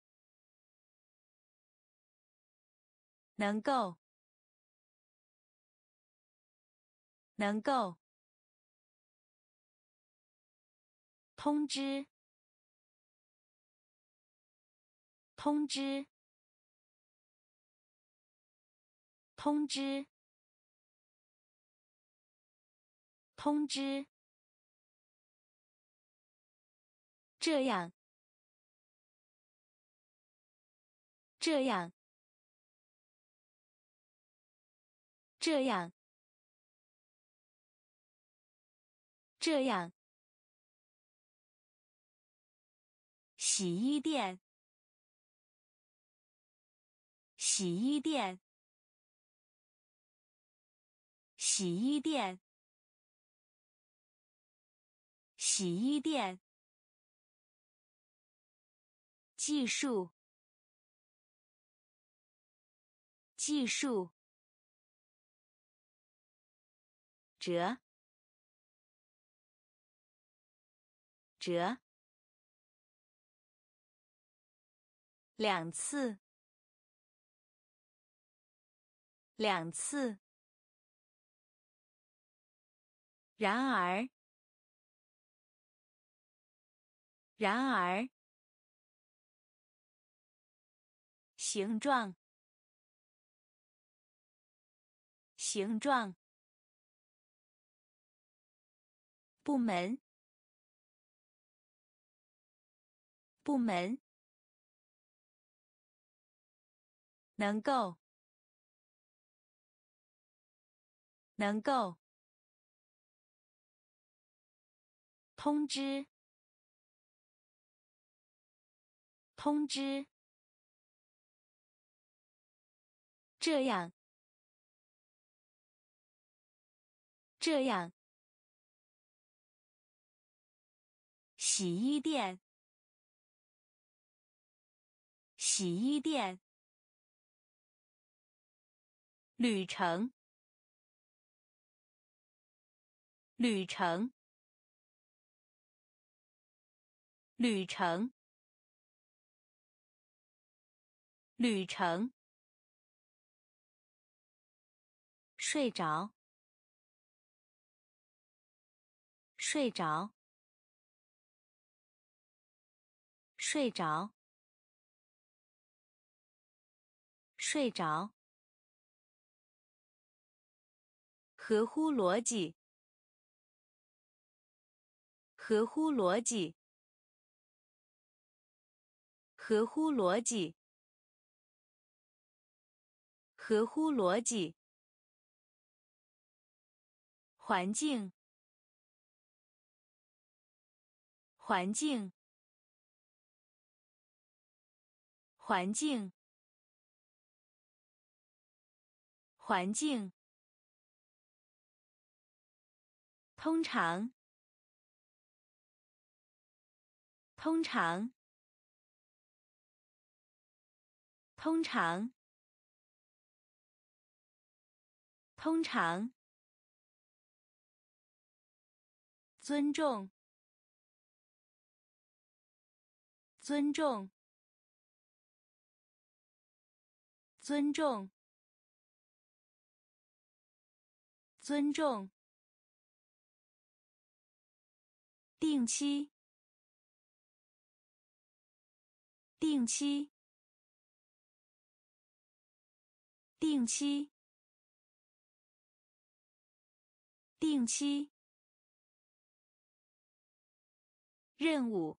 Speaker 1: 能够，能够，通知，通知，通知，通知，这样，这样，这样，这样，洗衣店，洗衣店，洗衣店，洗衣店，技术，技术，折，折，两次， 2次。然而，然而，形状，形状。部门，部门。能够，能够。通知，通知。这样，这样。洗衣店，洗衣店。旅程，旅程，旅程，旅程。睡着，睡着，睡着，睡着。合乎逻辑，合乎逻辑，合乎逻辑，合乎逻辑。环境，环境，环境，环境。通常，通常，通常，通常。尊重，尊重，尊重，尊重。定期，定期，定期，定期。任务，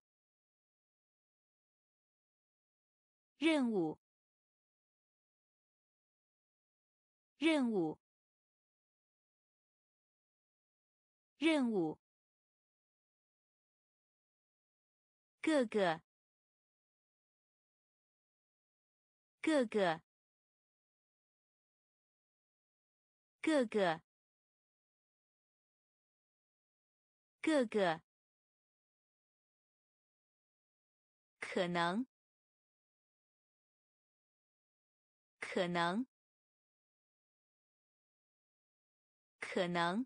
Speaker 1: 任务，任务，任务。各个，各个，各个，各个。可能，可能，可能，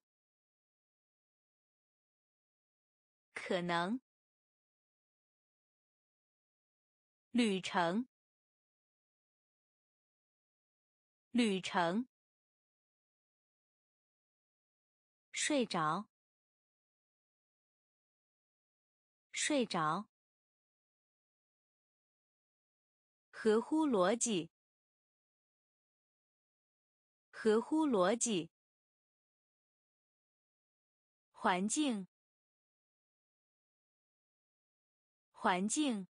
Speaker 1: 可能。旅程，旅程。睡着，睡着。合乎逻辑，合乎逻辑。环境，环境。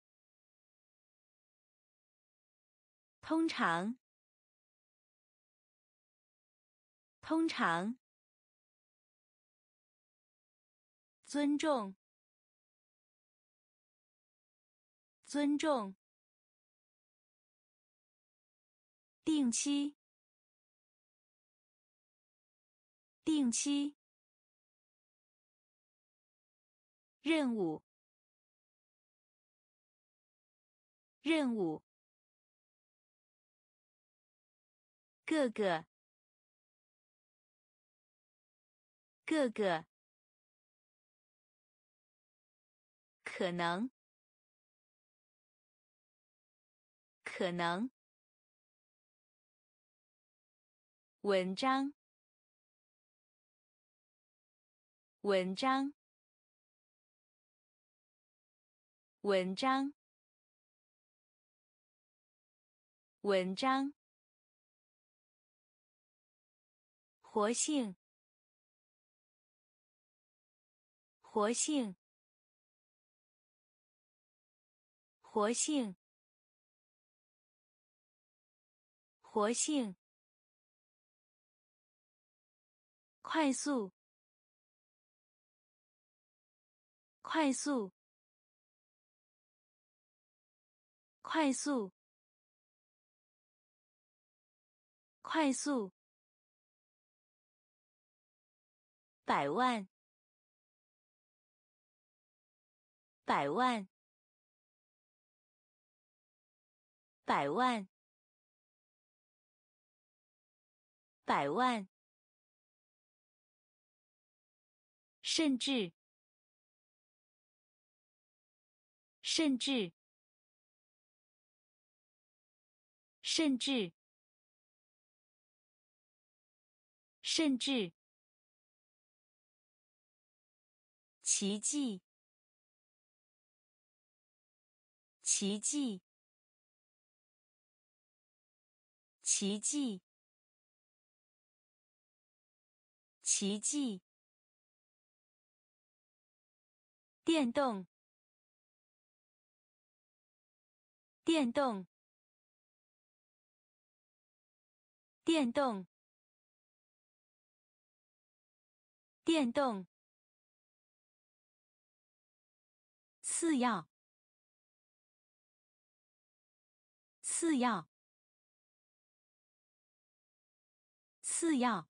Speaker 1: 通常，通常。尊重，尊重。定期，定期。任务，任务。各个，各个。可能，可能。 文章，文章，文章，文章，活性，活性，活性，活性，快速，快速，快速，快速，百万，百万，百万，百万，甚至，甚至，甚至，甚至，奇迹，奇迹，奇迹，奇迹，电动，电动，电动，电动，次要，次要，次要，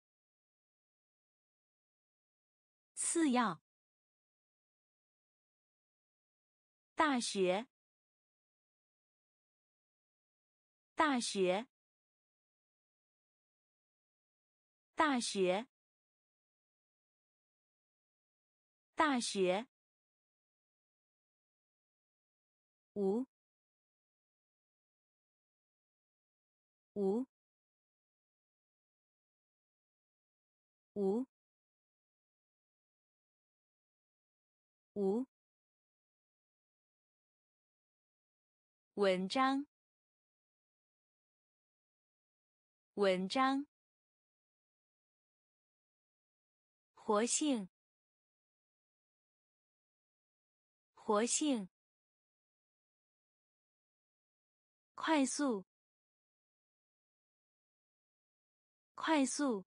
Speaker 1: 次要，大学，大学，大学，大学，无，无，无，无，文章，文章，活性，活性，快速，快速，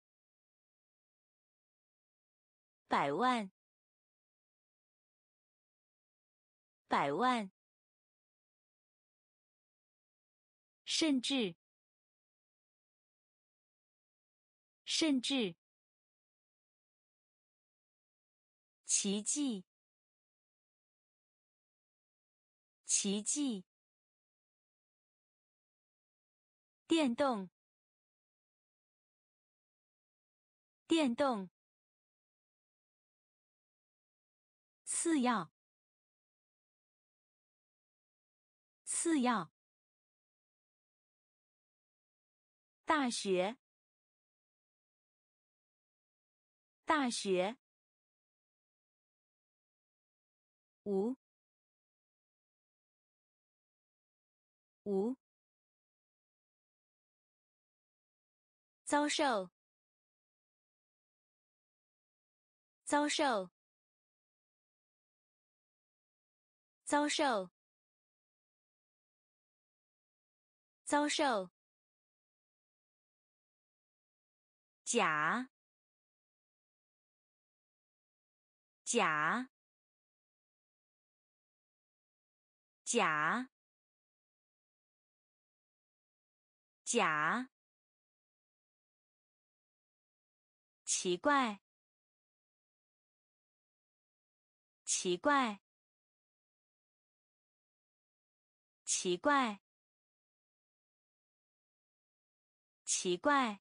Speaker 1: 百万，百万，甚至，甚至，奇迹，奇迹，电动，电动，次要，次要，大学，大学，无，无，遭受，遭受，遭受，遭受，甲，甲，甲，甲，奇怪，奇怪，奇怪，奇怪，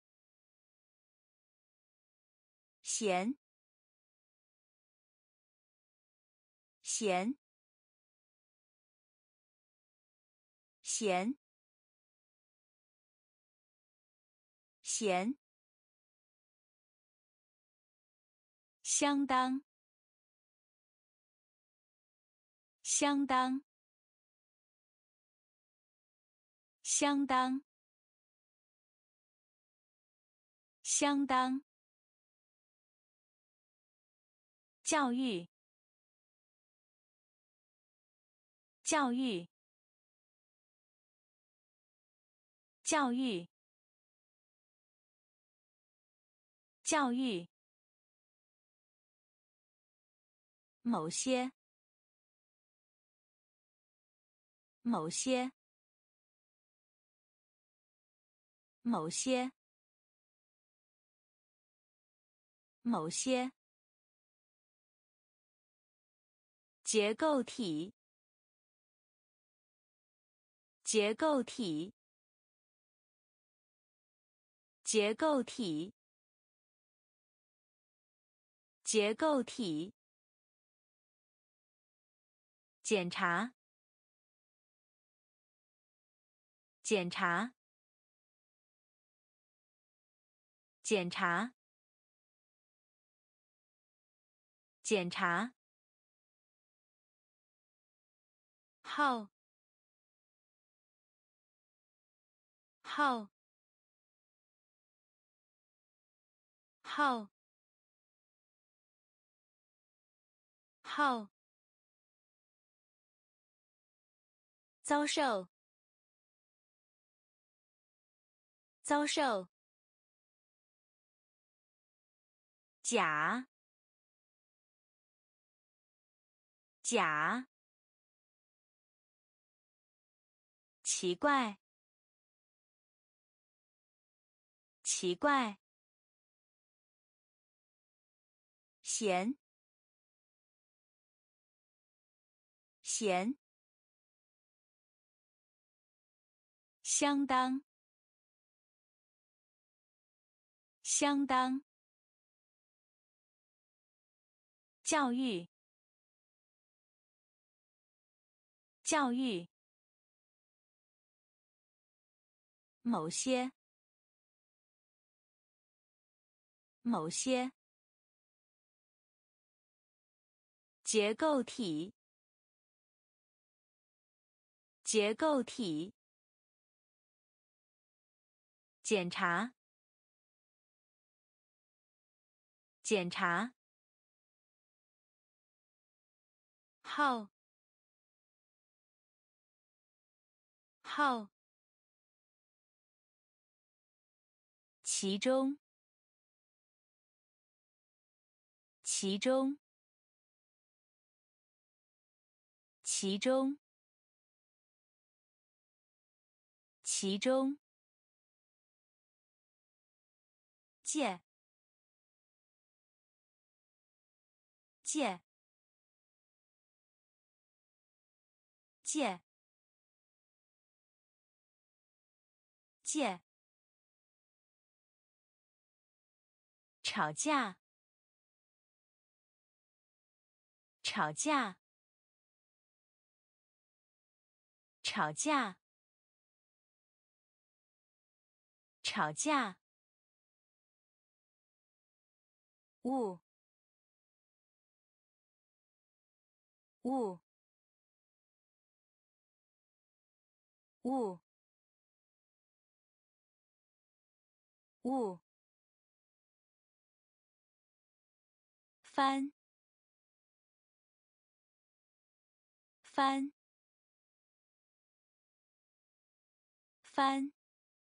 Speaker 1: 咸，咸，咸， 咸，相当，相当，相当，相当，教育，教育，教育，教育，某些，某些，某些，某些，结构体，结构体，结构体，结构体，检查，检查，检查，检查，号，号，号，号，遭受，遭受，甲，甲，奇怪，奇怪，咸，咸，相当，相当，教育，教育，某些，某些，结构体，结构体，检查，检查，号，号，其中，其中，其中，其中，借，借，借，借，吵架，吵架，吵架，吵架，物，物，物，物，翻，翻，翻，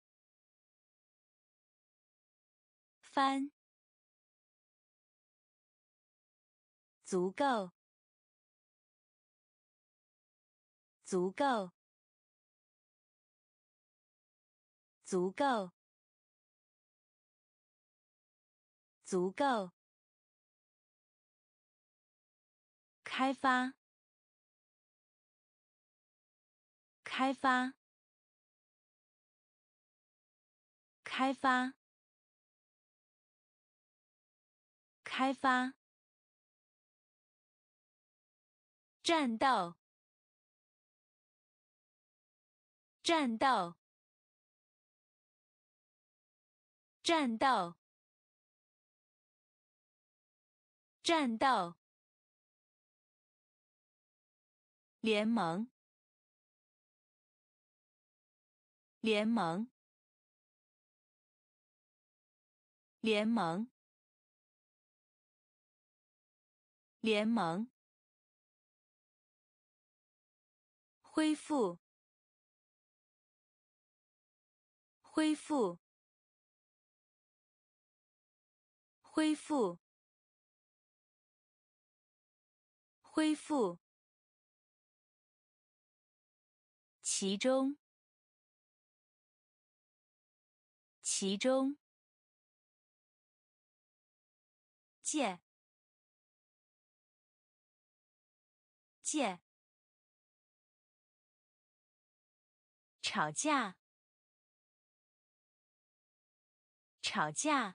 Speaker 1: 翻，足够，足够，足够，足够，开发，开发，开发，开发，战斗，战斗， 战斗，战斗，联盟，联盟，联盟，联盟，恢复，恢复，恢复，恢复，其中，其中，借，借，吵架，吵架，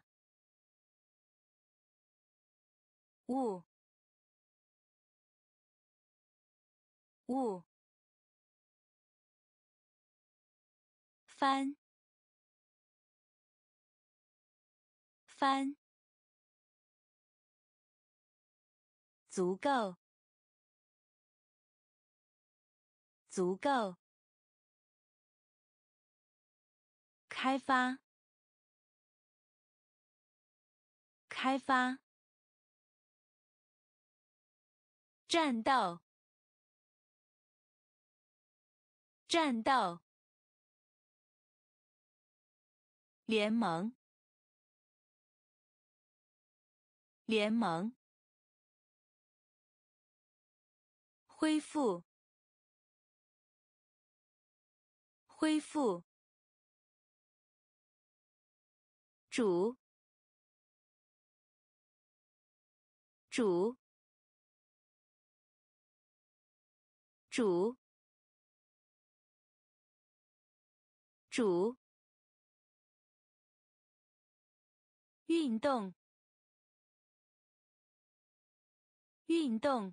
Speaker 1: 误，误，翻，翻，足够，足够，开发，开发，战斗，战斗，联盟，联盟，恢复，恢复，煮，煮，煮，煮，运动，运动，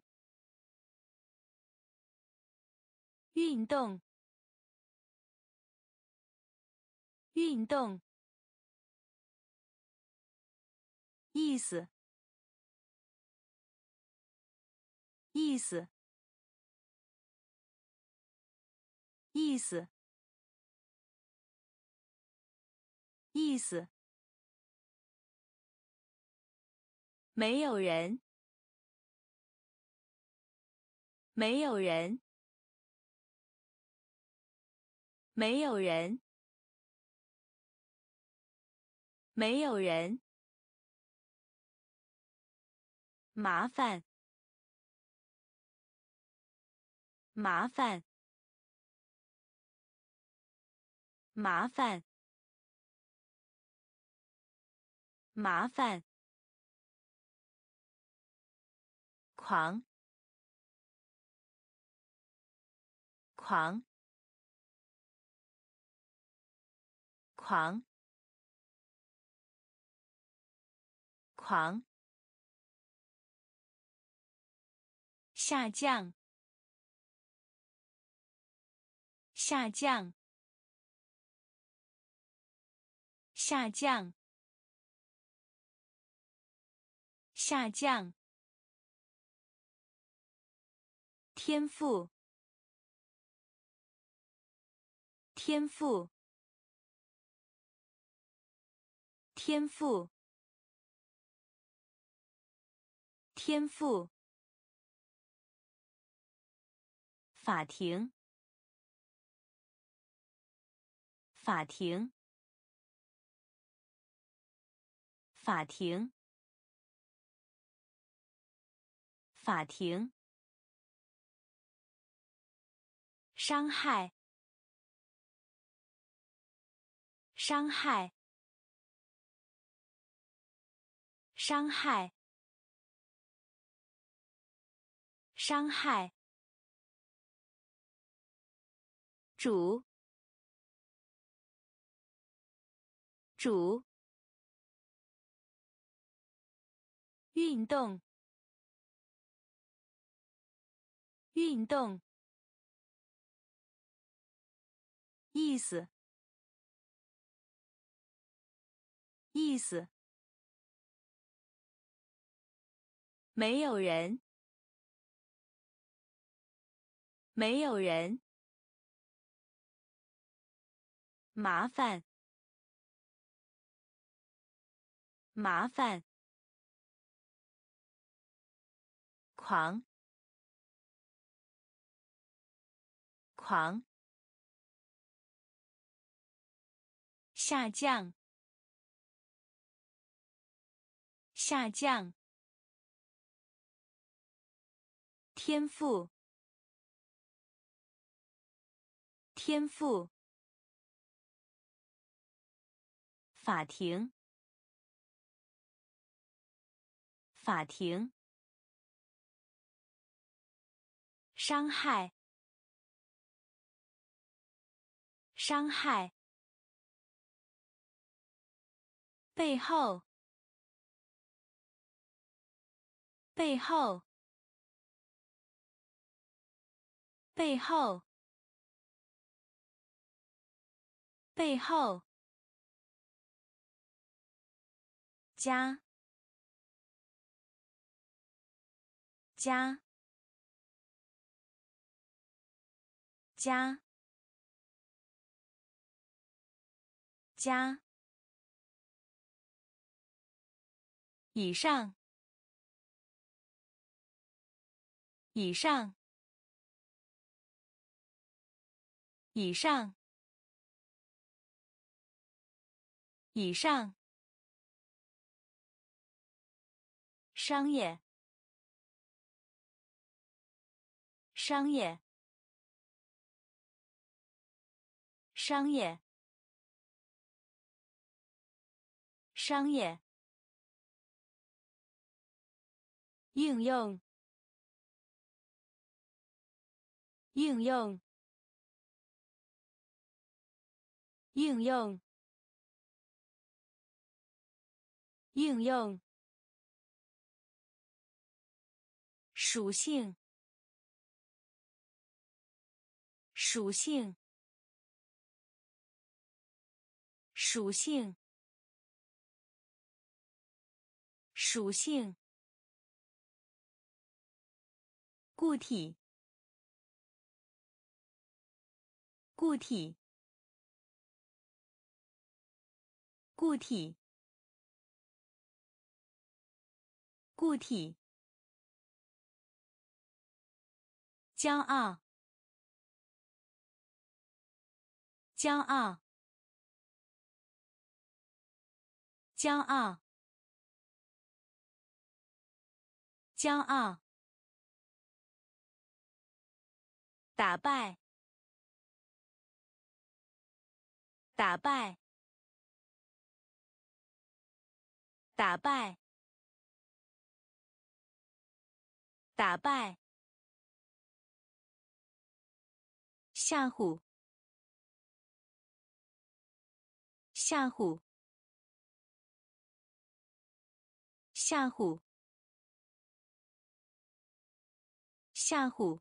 Speaker 1: 运动，运动，意思，意思，意思，意思，没有人，没有人，没有人，没有人，麻烦，麻烦，麻烦，麻烦，狂，狂，狂，狂，下降，下降，下降，下降，天赋，天赋，天赋，天赋，法庭，法庭，法庭，法庭，伤害，伤害，伤害，伤害，煮，煮，运动，运动，意思， 意思。没有人，没有人。麻烦，麻烦。狂，狂。下降，下降。天赋，天赋。法庭，法庭。伤害，伤害。背后，背后，背后，背后。加，加，加，加。以上，以上，以上，以上。商业，商业，商业，商业。应用，应用，应用，应用。属性，属性，属性，属性。固体，固体，固体，固体。骄傲，骄傲，骄傲，骄傲。打败，打败，打败，打败。吓唬，吓唬，吓唬，吓唬。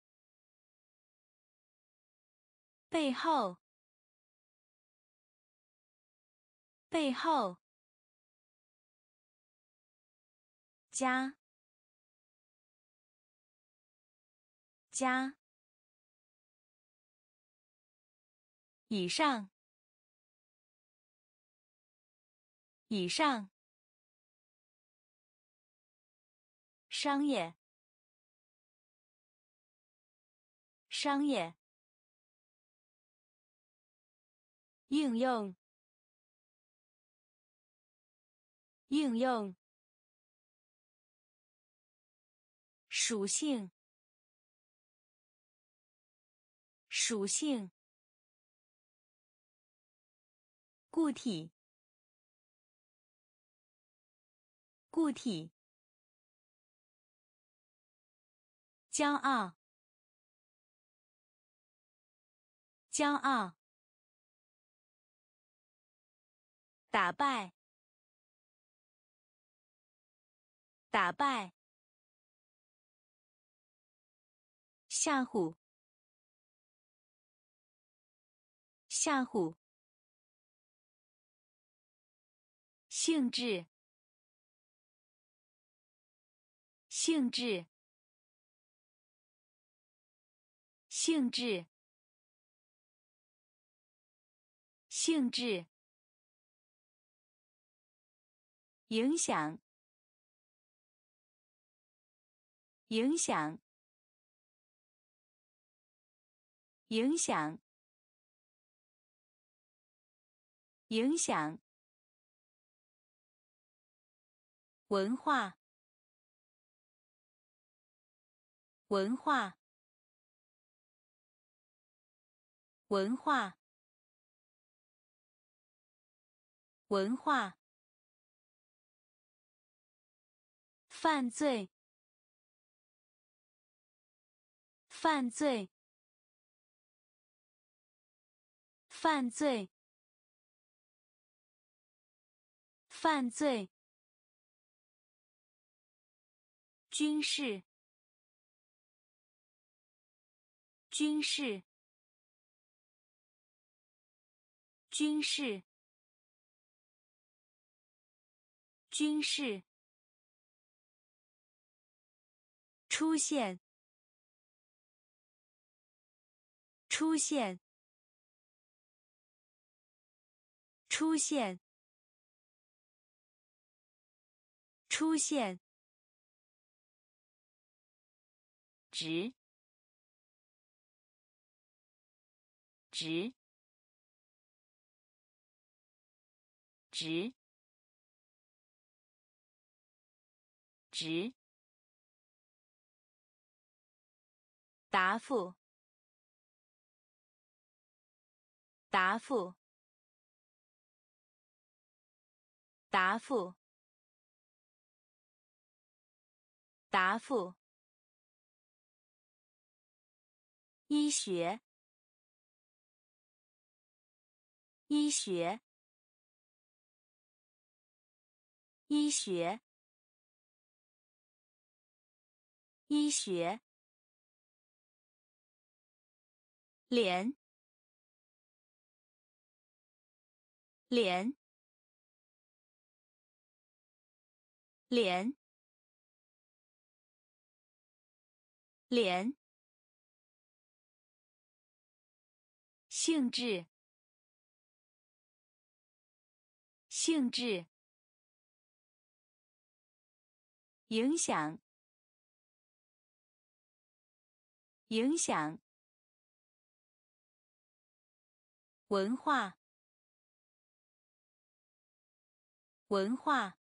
Speaker 1: 背后，背后。加，加。以上，以上。商业，商业。应用，应用。属性，属性。固体，固体。骄傲，骄傲。打败，打败。吓唬，吓唬。 性质，性质，性质，性质，影响，影响，影响，影响，文化，文化，文化，文化，犯罪，犯罪，犯罪，犯罪，军事，军事，军事，军事，出现，出现，出现，出现，直，直，直，直，答复，答复，答复，答复，医学，医学，医学，医学，脸，脸，脸，脸，性质，性质，影响，影响，文化，文化，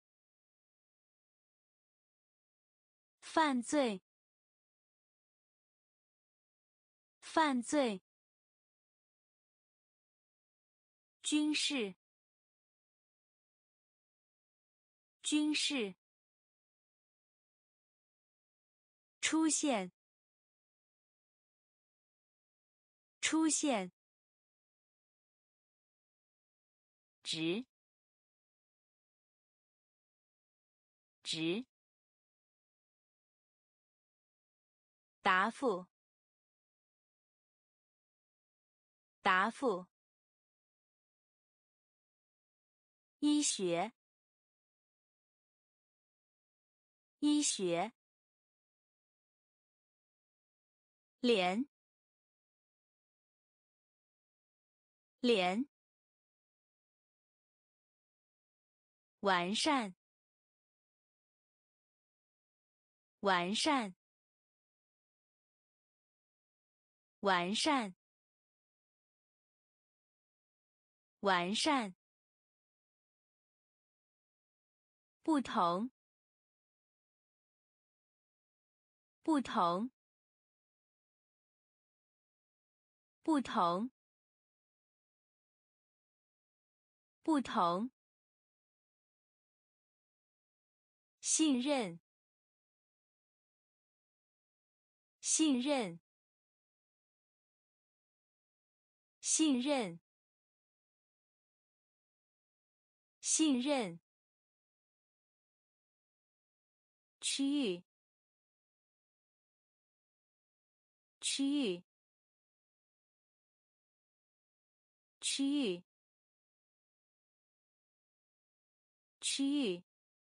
Speaker 1: 犯罪，犯罪，军事，军事，出现，出现，直，直，答复，答复，医学，医学，脸，脸，完善，完善，完善，完善，不同，不同，不同，不同，信任，信任，信任，信任，区域，区域，区域， 区域，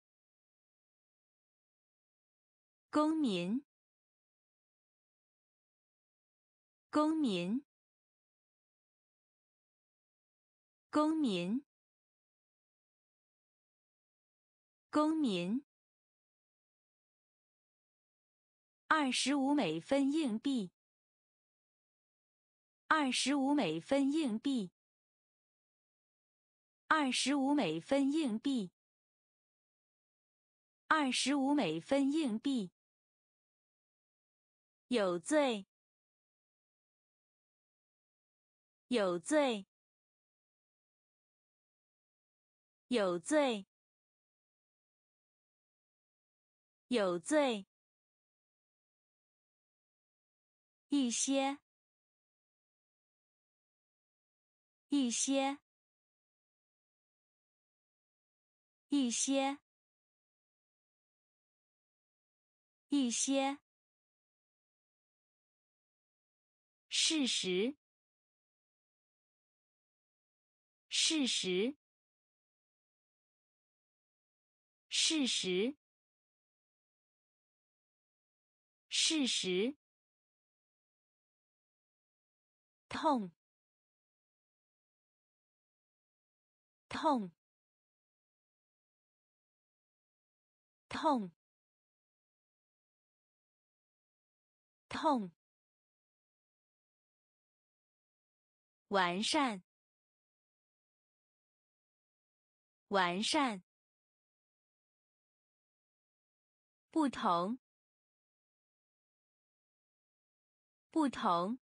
Speaker 1: 公民，公民，公民，公民。25美分硬币，25美分硬币，25美分硬币，25美分硬币。有罪，有罪，有罪，有罪。一些，一些，一些，一些。事实，事实，事实，事实。痛，痛，痛，痛。完善，完善。不同，不同。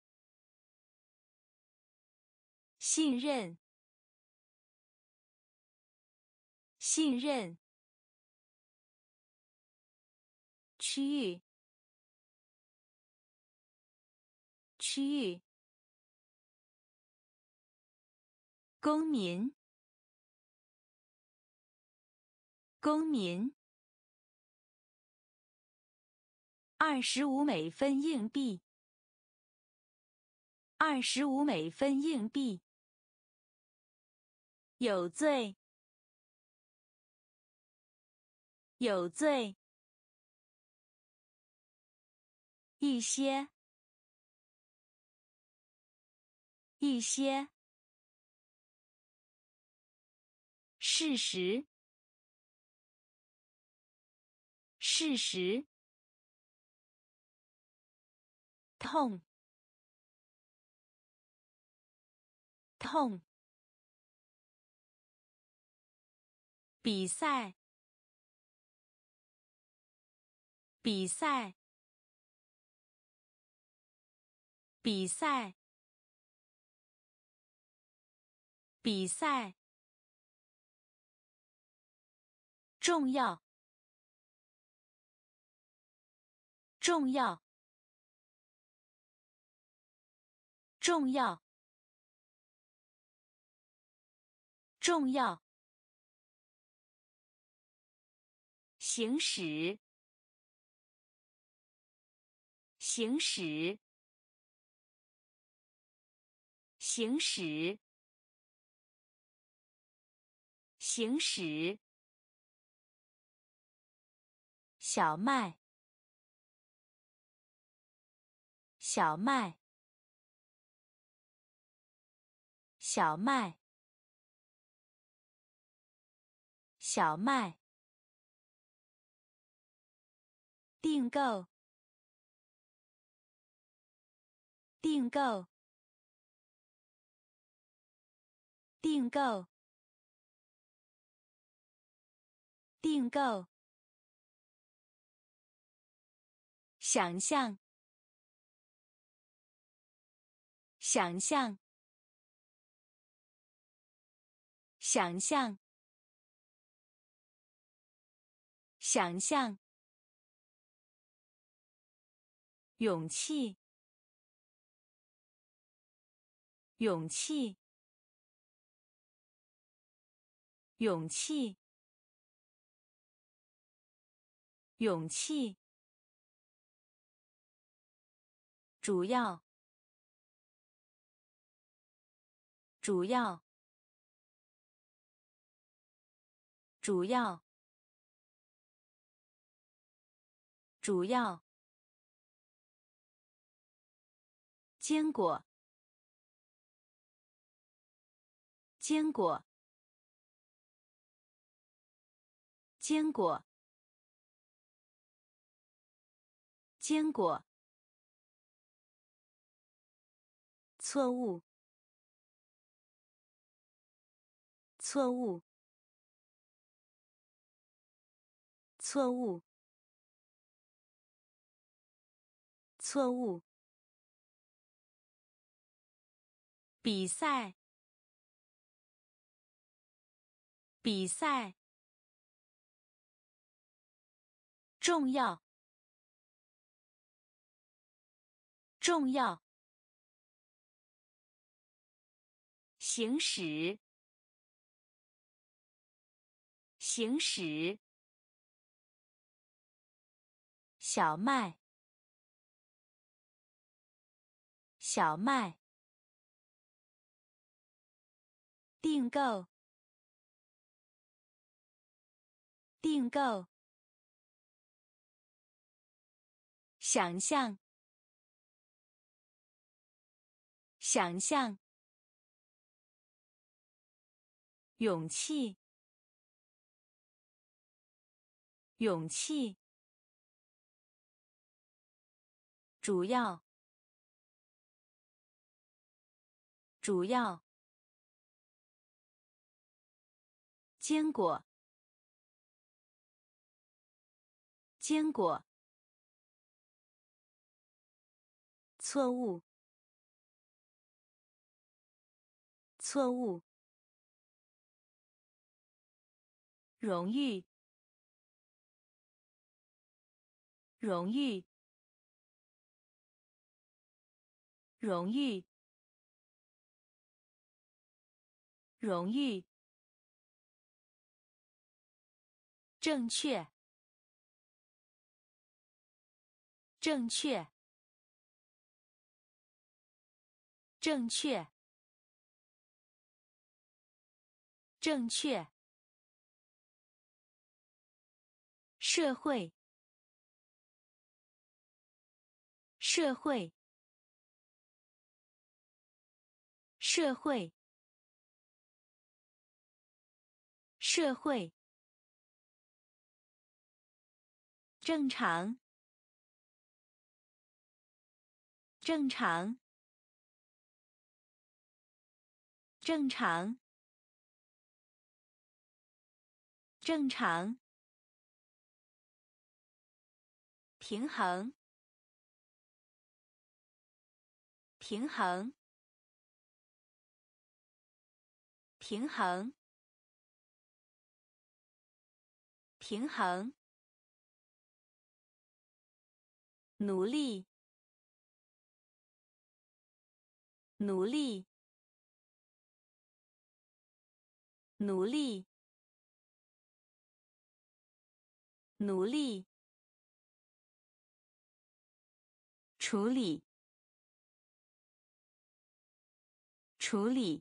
Speaker 1: 信任，信任。区域，区域。公民，公民。25美分硬币，25美分硬币。有罪，有罪。一些，一些。事实，事实。痛，痛。比赛，比赛，比赛，比赛。重要，重要，重要，重要。行驶，行驶，行驶，行驶。小麦，小麦，小麦，小麦。订购，订购，订购，订购。想象，想象，想象，想象。勇气，勇气，勇气，勇气。主要，主要， 主要，主要，坚果，坚果，坚果，坚果，错误，错误，错误，错误，比赛，比赛，重要，重要，行驶，行驶，小麦，小麦，订购，订购，想象，想象，勇气，勇气，主要，主要，坚果，坚果，错误，错误，荣誉，荣誉，荣誉，荣誉，正确，正确，正确，正确，社会，社会，社会，社会，正常，正常，正常，正常，平衡，平衡，平衡，平衡，努力，努力，努力，努力，处理，处理，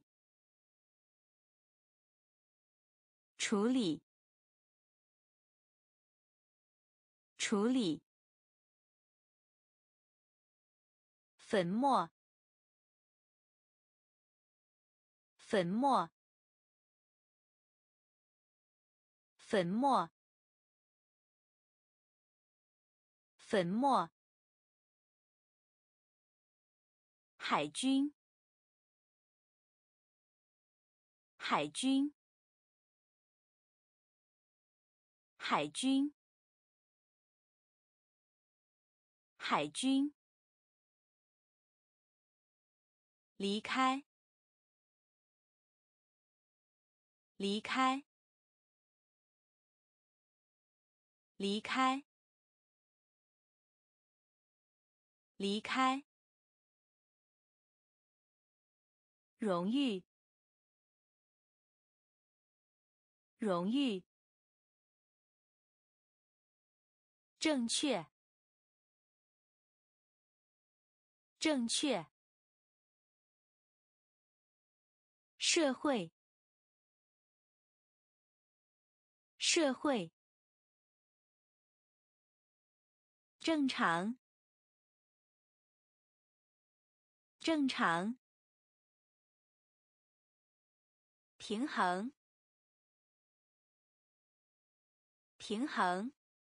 Speaker 1: 处理，处理，粉末，粉末，粉末，粉末，海军，海军，海军，海军，离开，离开，离开，离开，荣誉，荣誉，正确，正确，社会， 社会，正常，正常，平衡，平衡，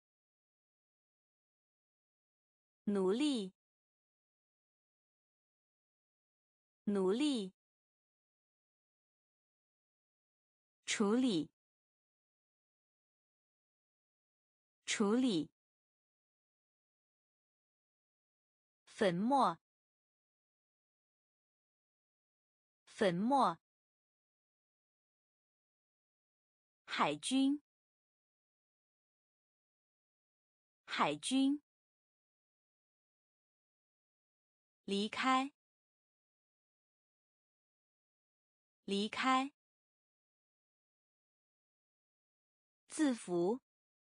Speaker 1: 奴隶，奴隶，处理，处理，粉末，粉末，海军，海军，离开，离开，字符，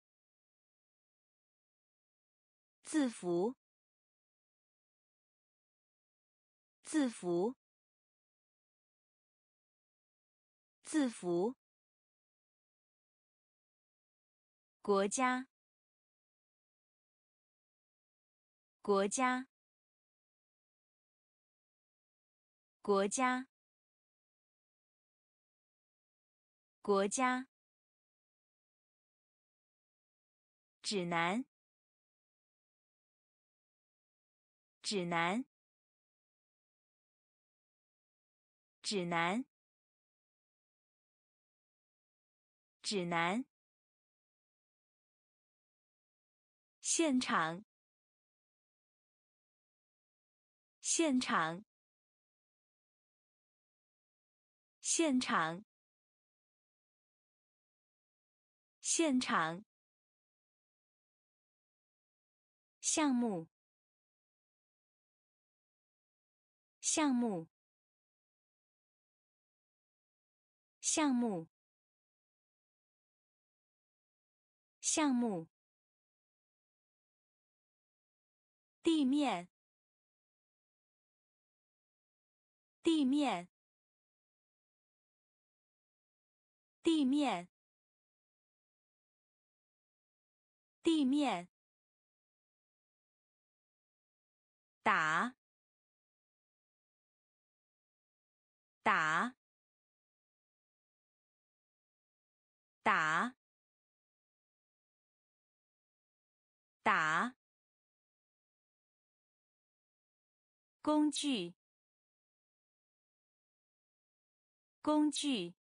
Speaker 1: 字符，字符，字符，国家，国家，国家，国家，指南，指南，指南，指南，现场，现场，现场，现场，项目，项目，项目，项目，地面，地面，地面，地面，打，打，打，打，工具，工具，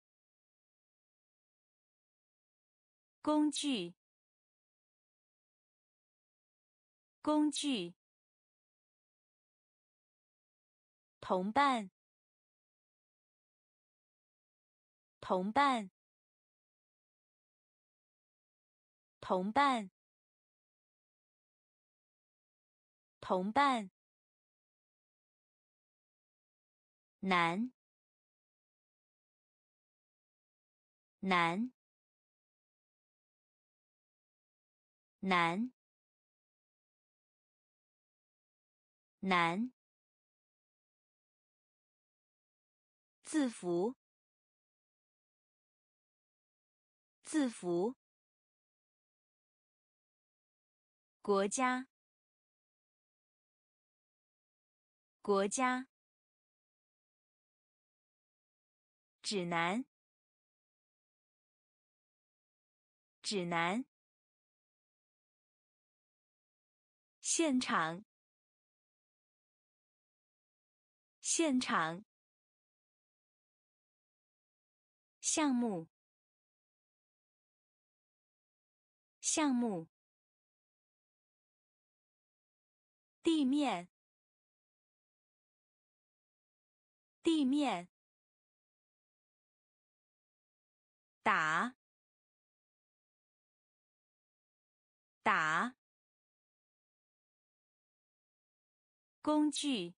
Speaker 1: 工具，工具，同伴，同伴，同伴，同伴，难，难，难，难，字符，字符，国家，国家，指南，指南，现场，现场，项目，项目，地面，地面，打，打，工具，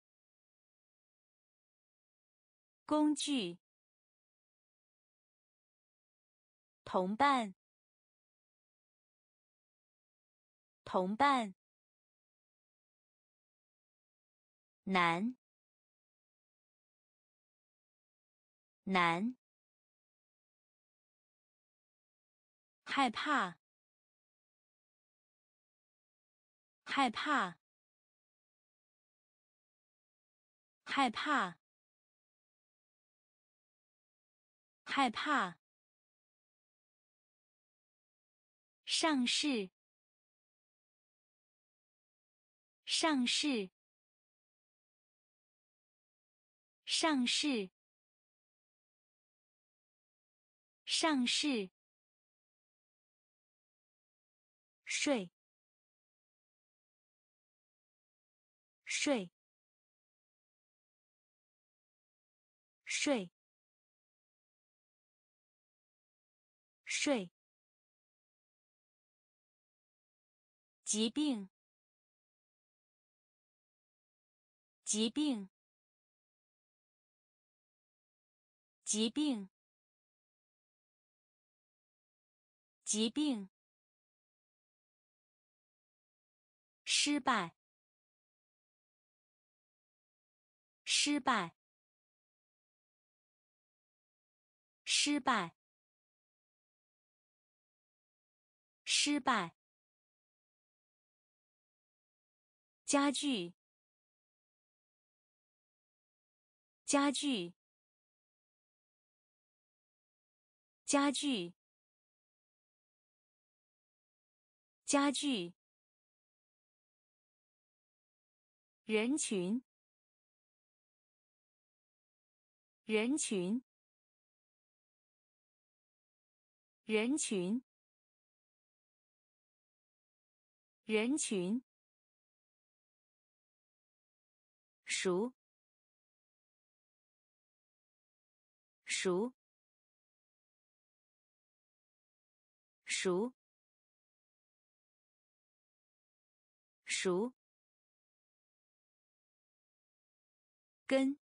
Speaker 1: 工具，同伴，同伴，难，难， 害怕，害怕，害怕，害怕。上市，上市，上市，上市。睡，睡，睡，睡。疾病，疾病，疾病，疾病。失败，失败，失败，失败。家具，家具，家具，家具。人群，人群，人群，人群。熟，熟，熟，熟。根，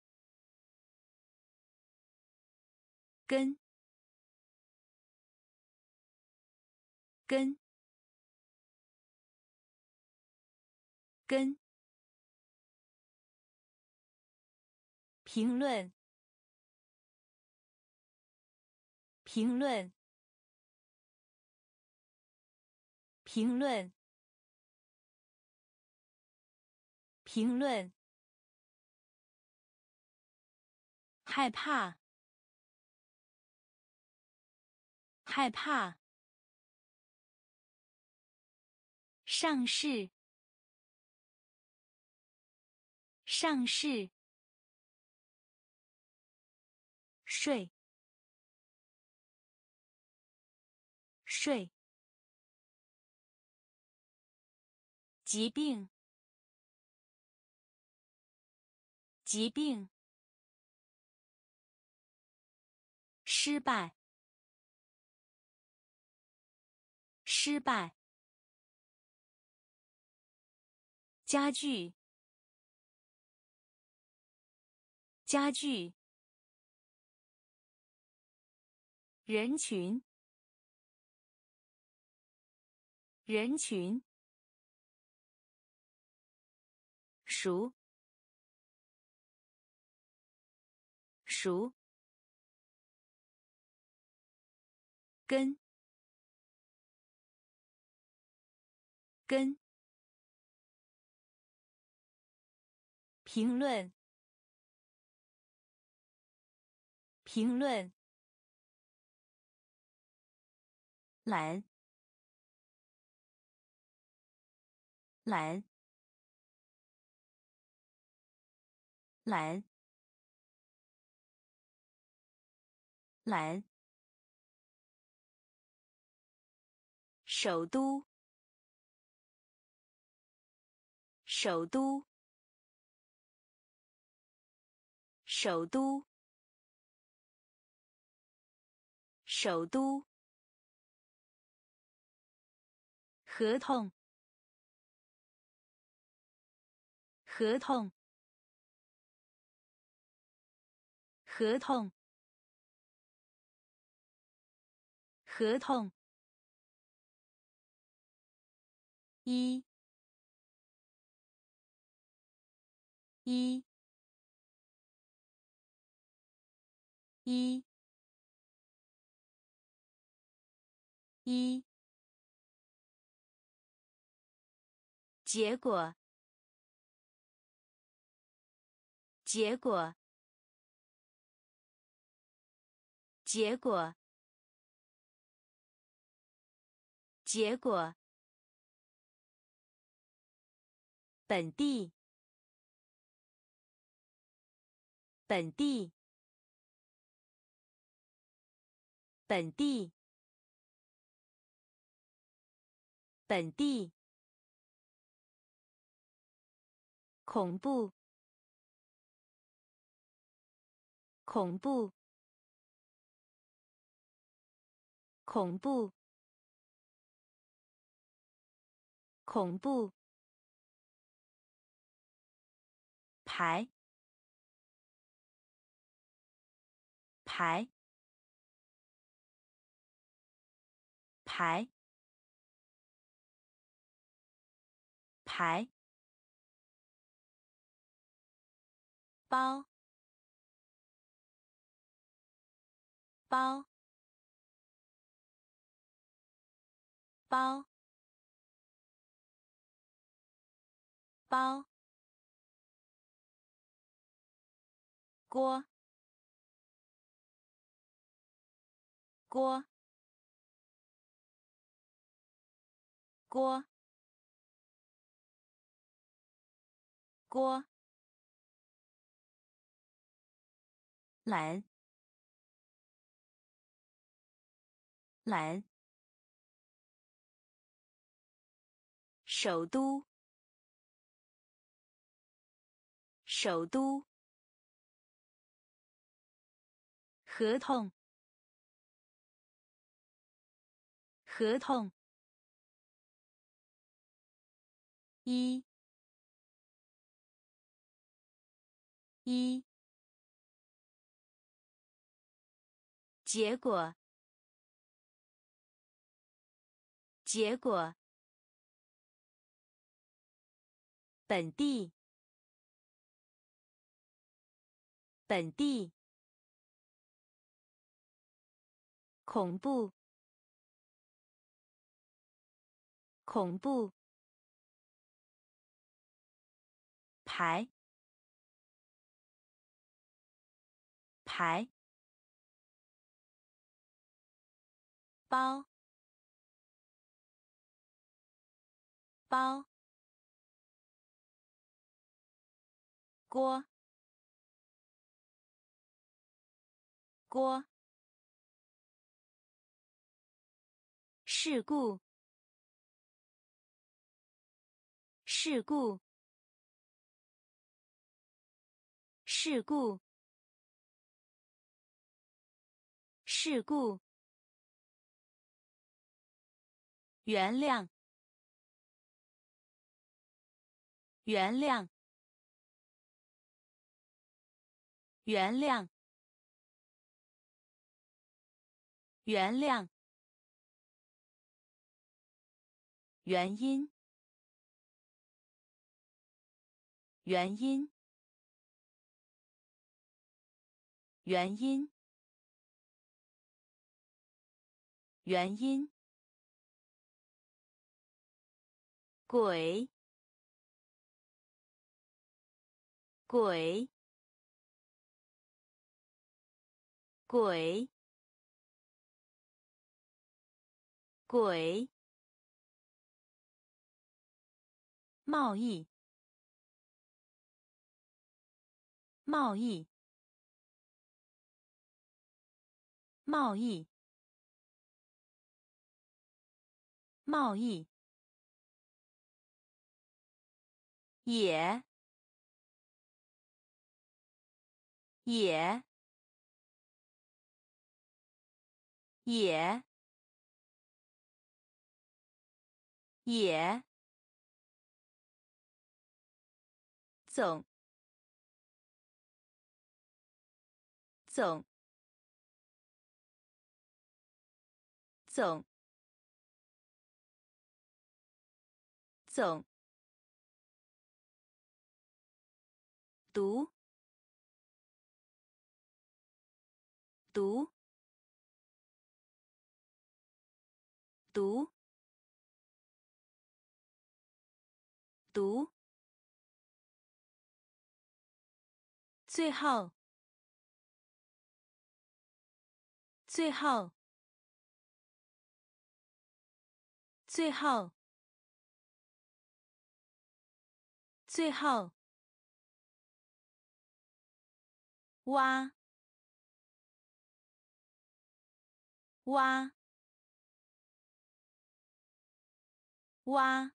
Speaker 1: 根，根，根。评论，评论，评论，评论。害怕，害怕。上市，上市。睡，睡。疾病，疾病。失败，失败。家具，家具。人群，人群。熟，熟。根，根。评论，评论。懒，懒，懒，懒。首都，首都，首都，首都。合同，合同，合同，合同。一，一，一。 一，结果，结果，结果，结果，本地，本地，本地，本地，恐怖，恐怖，恐怖，恐怖，排，排，排，排，包，包，包，包，锅，锅，锅，锅，懒，懒，首都，首都，合同，合同，一，一，结果，结果，本地，本地，恐怖，恐怖，排，排，包，包，锅，锅，事故，事故，事故，事故，原谅，原谅，原谅，原谅，原因，原因，原因，原因，鬼，鬼，鬼，鬼，贸易，贸易，贸易，贸易，也，也，也，也，总，总，总，总，读，读， 最后，最后，最后，最后，挖，挖，挖，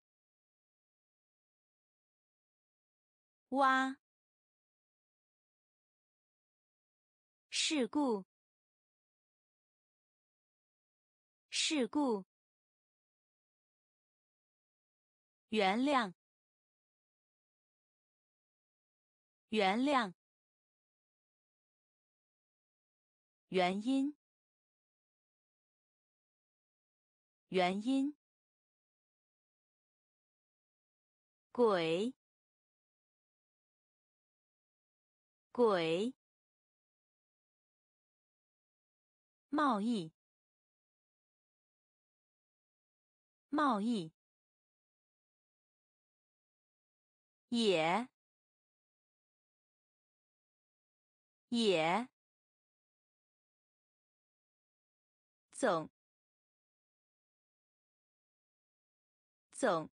Speaker 1: 挖，事故，事故，原谅，原谅，原因，原因，鬼，鬼，贸易，贸易，也，也，总，总，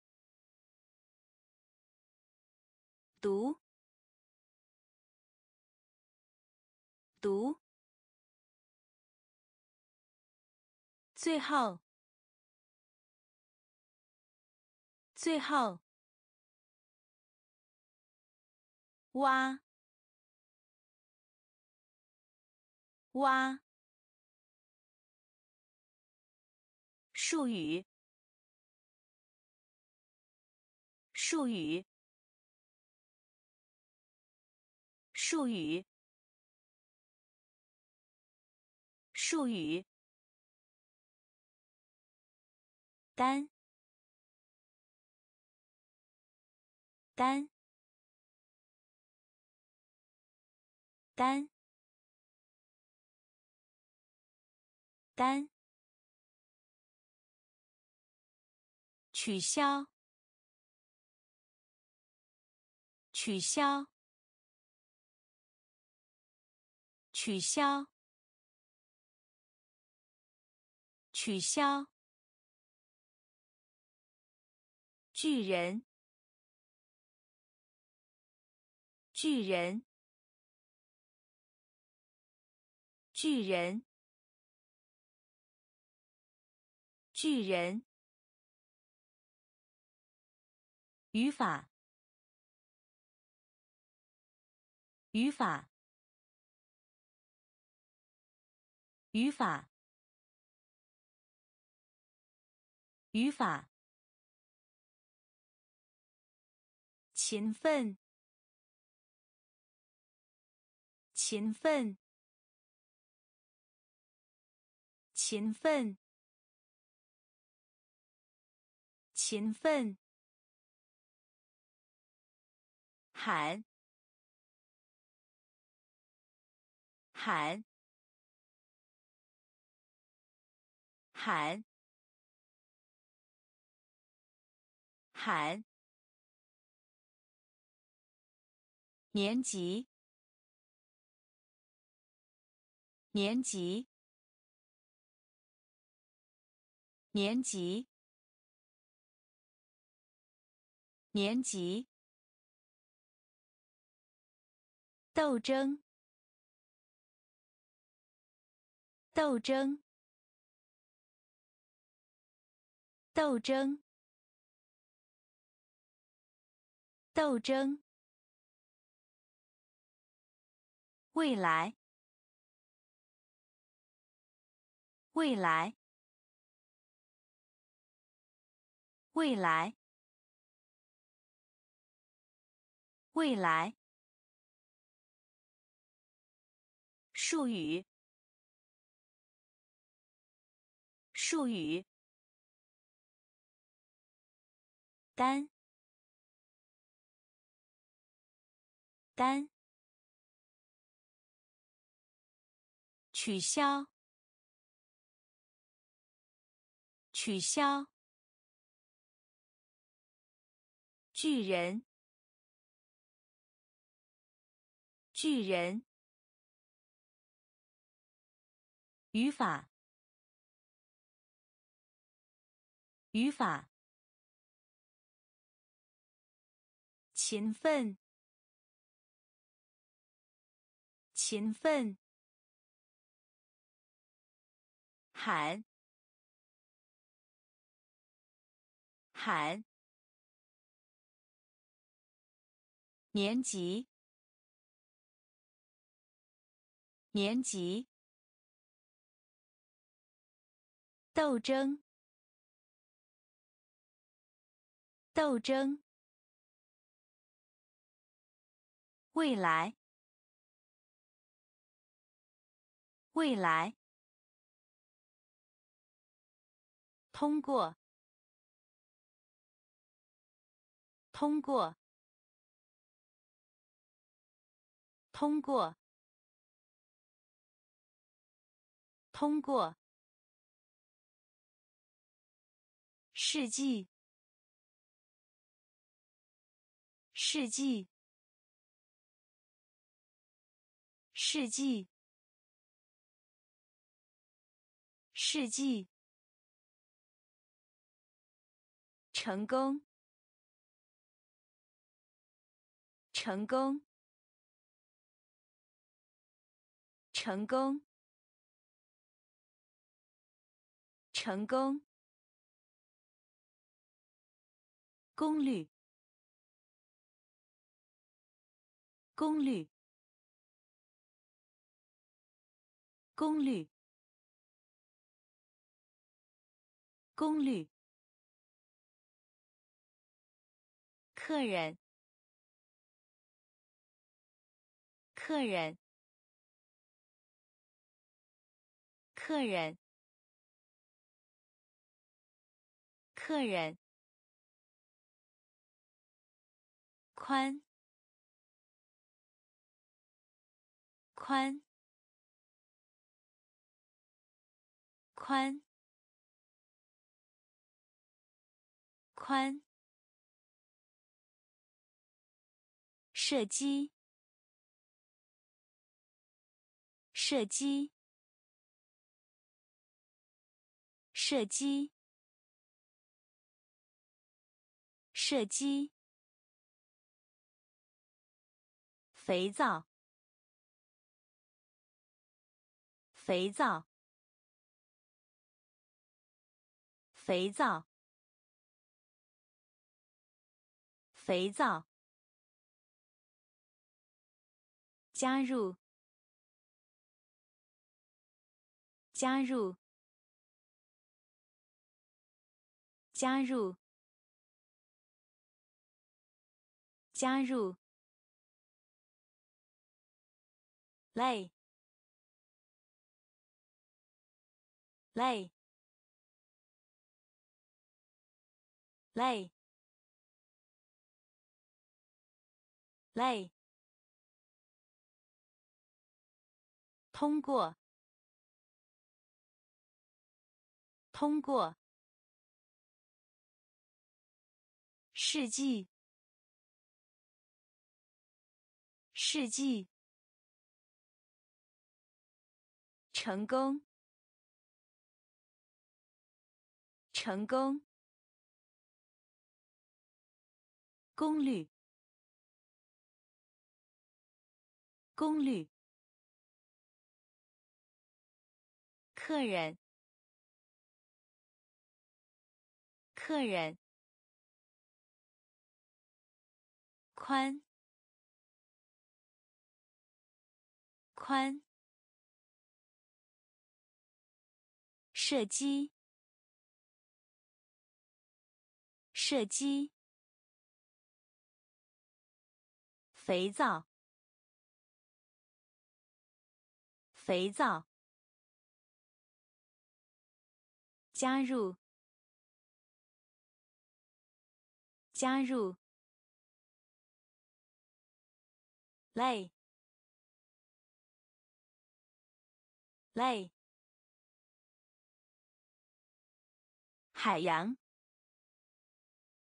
Speaker 1: 读，读，最后，最后，挖，挖，术语，术语，术语，术语，单，单，单，单，取消，取消，取消，取消，巨人，巨人，巨人，巨人，语法，语法，语法，语法，勤奋，勤奋，勤奋，勤奋，喊，喊，喊，喊，年级，年级，年级，年级，斗争，斗争，斗争，斗争，未来，未来，未来，未来，术语，术语，单，单，取消，取消，巨人， 巨人。语法。语法。勤奋。勤奋。喊。喊。年级。年级。斗争。斗争。未来。未来。通过。通过。通过。通过。世纪。世纪。世纪。世纪。成功。成功。成功。成功。功率。功率。功率。功率。客人。客人。客人。客人。宽。宽。宽。宽。射击。射击。射击。射击。肥皂。肥皂。肥皂。肥皂。加入。加入。加入。加入。累。累。累。累。通过。通过。世纪。世纪。成功。成功。功率。功率。客人。客人。宽。宽。射击。射击。肥皂。肥皂。加入。加入。累。累。海洋。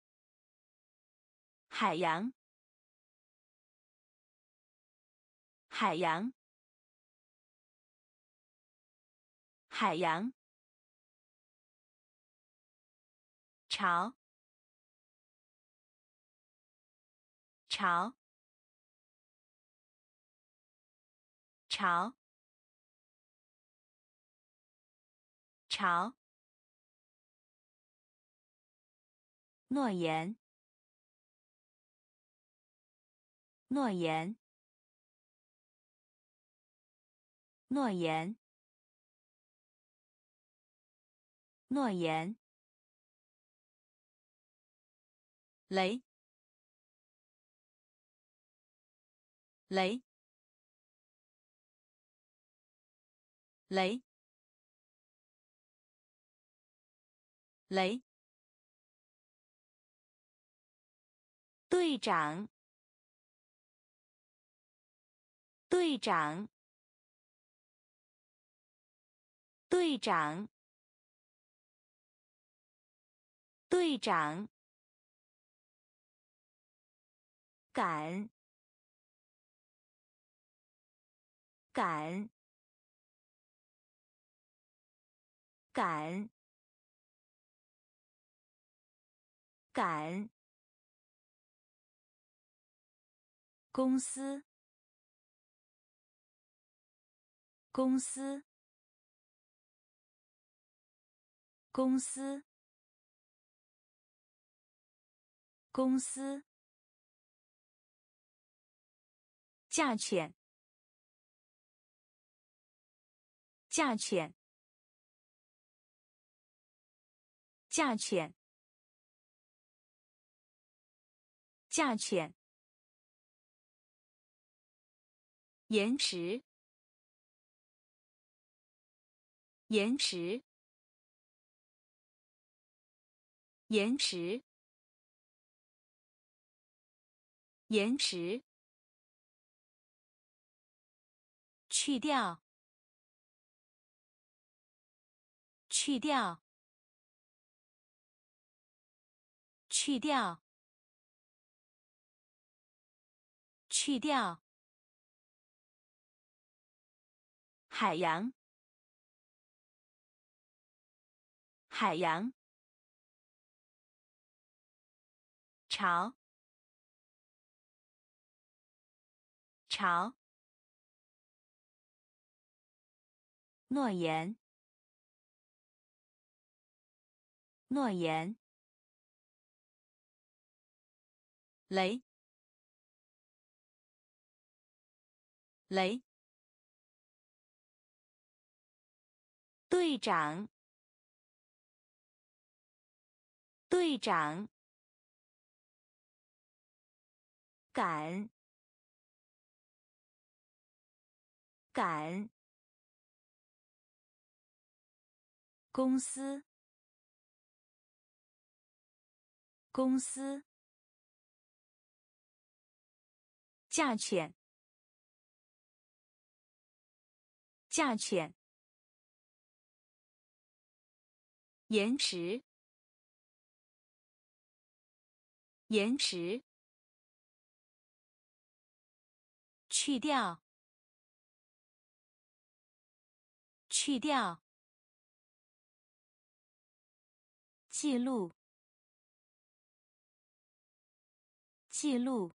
Speaker 1: 海洋。 海洋，海洋，潮，潮，潮，潮，诺言，诺言，诺言，诺言，雷，雷，雷，雷，队长，队长，队长，队长，赶，赶，赶，赶，公司，公司，公司，公司，价钱，价钱，价钱，价钱，延迟，延迟，延迟，延迟，去掉，去掉，去掉，去掉，海洋，海洋，潮，潮，诺言，诺言，雷，雷，队长，队长，赶，赶，公司，公司，价钱，价钱，延迟，延迟，去掉，去掉，记录，记录，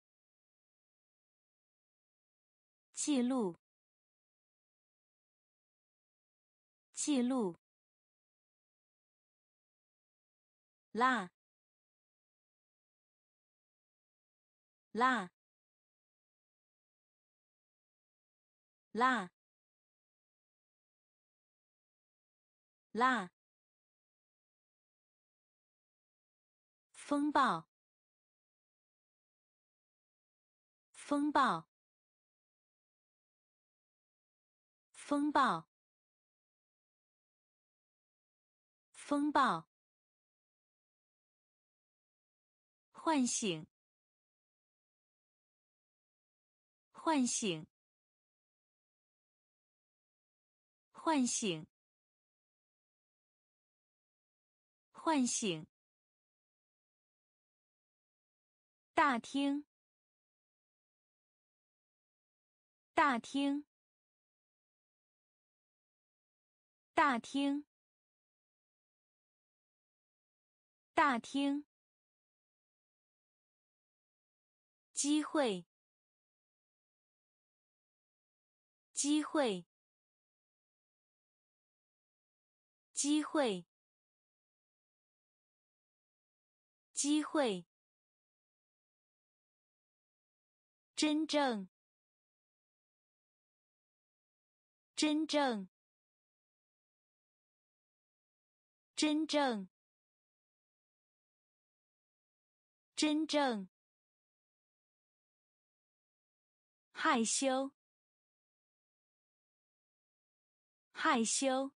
Speaker 1: 记录，记录，拉，拉，拉，拉，风暴，风暴，风暴，风暴，唤醒，唤醒，唤醒，唤醒，大厅， 大厅，大厅，大厅。机会，机会，机会，机会。真正，真正，真正，真正。害羞，害羞，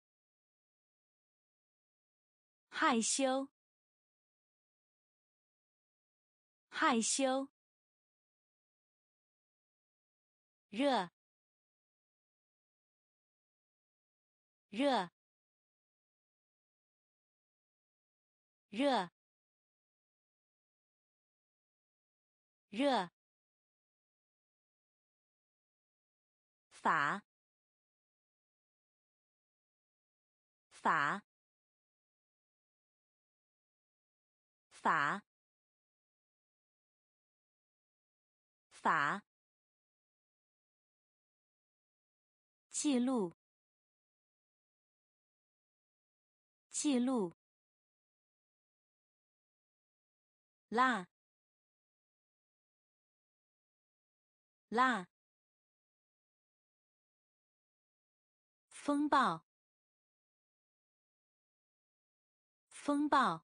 Speaker 1: 害羞，害羞。热，热，热，热。法，法，法，法。记录，记录。拉，拉。风暴，风暴。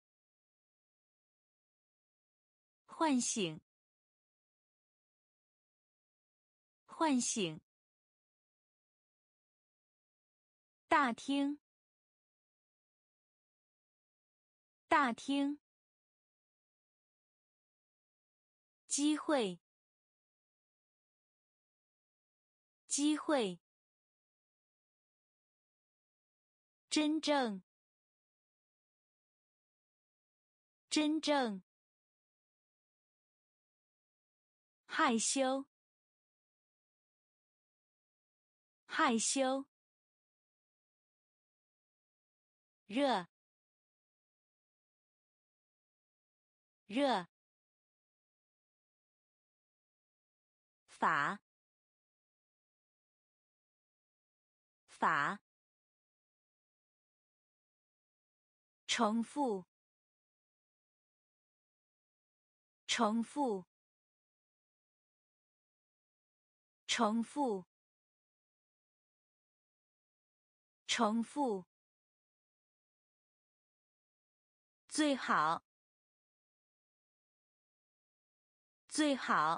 Speaker 1: 唤醒，唤醒。大厅，大厅。机会，机会。真正，真正。害羞，害羞。热，热。法，法。重复，重复，重复，重复。最好，最好，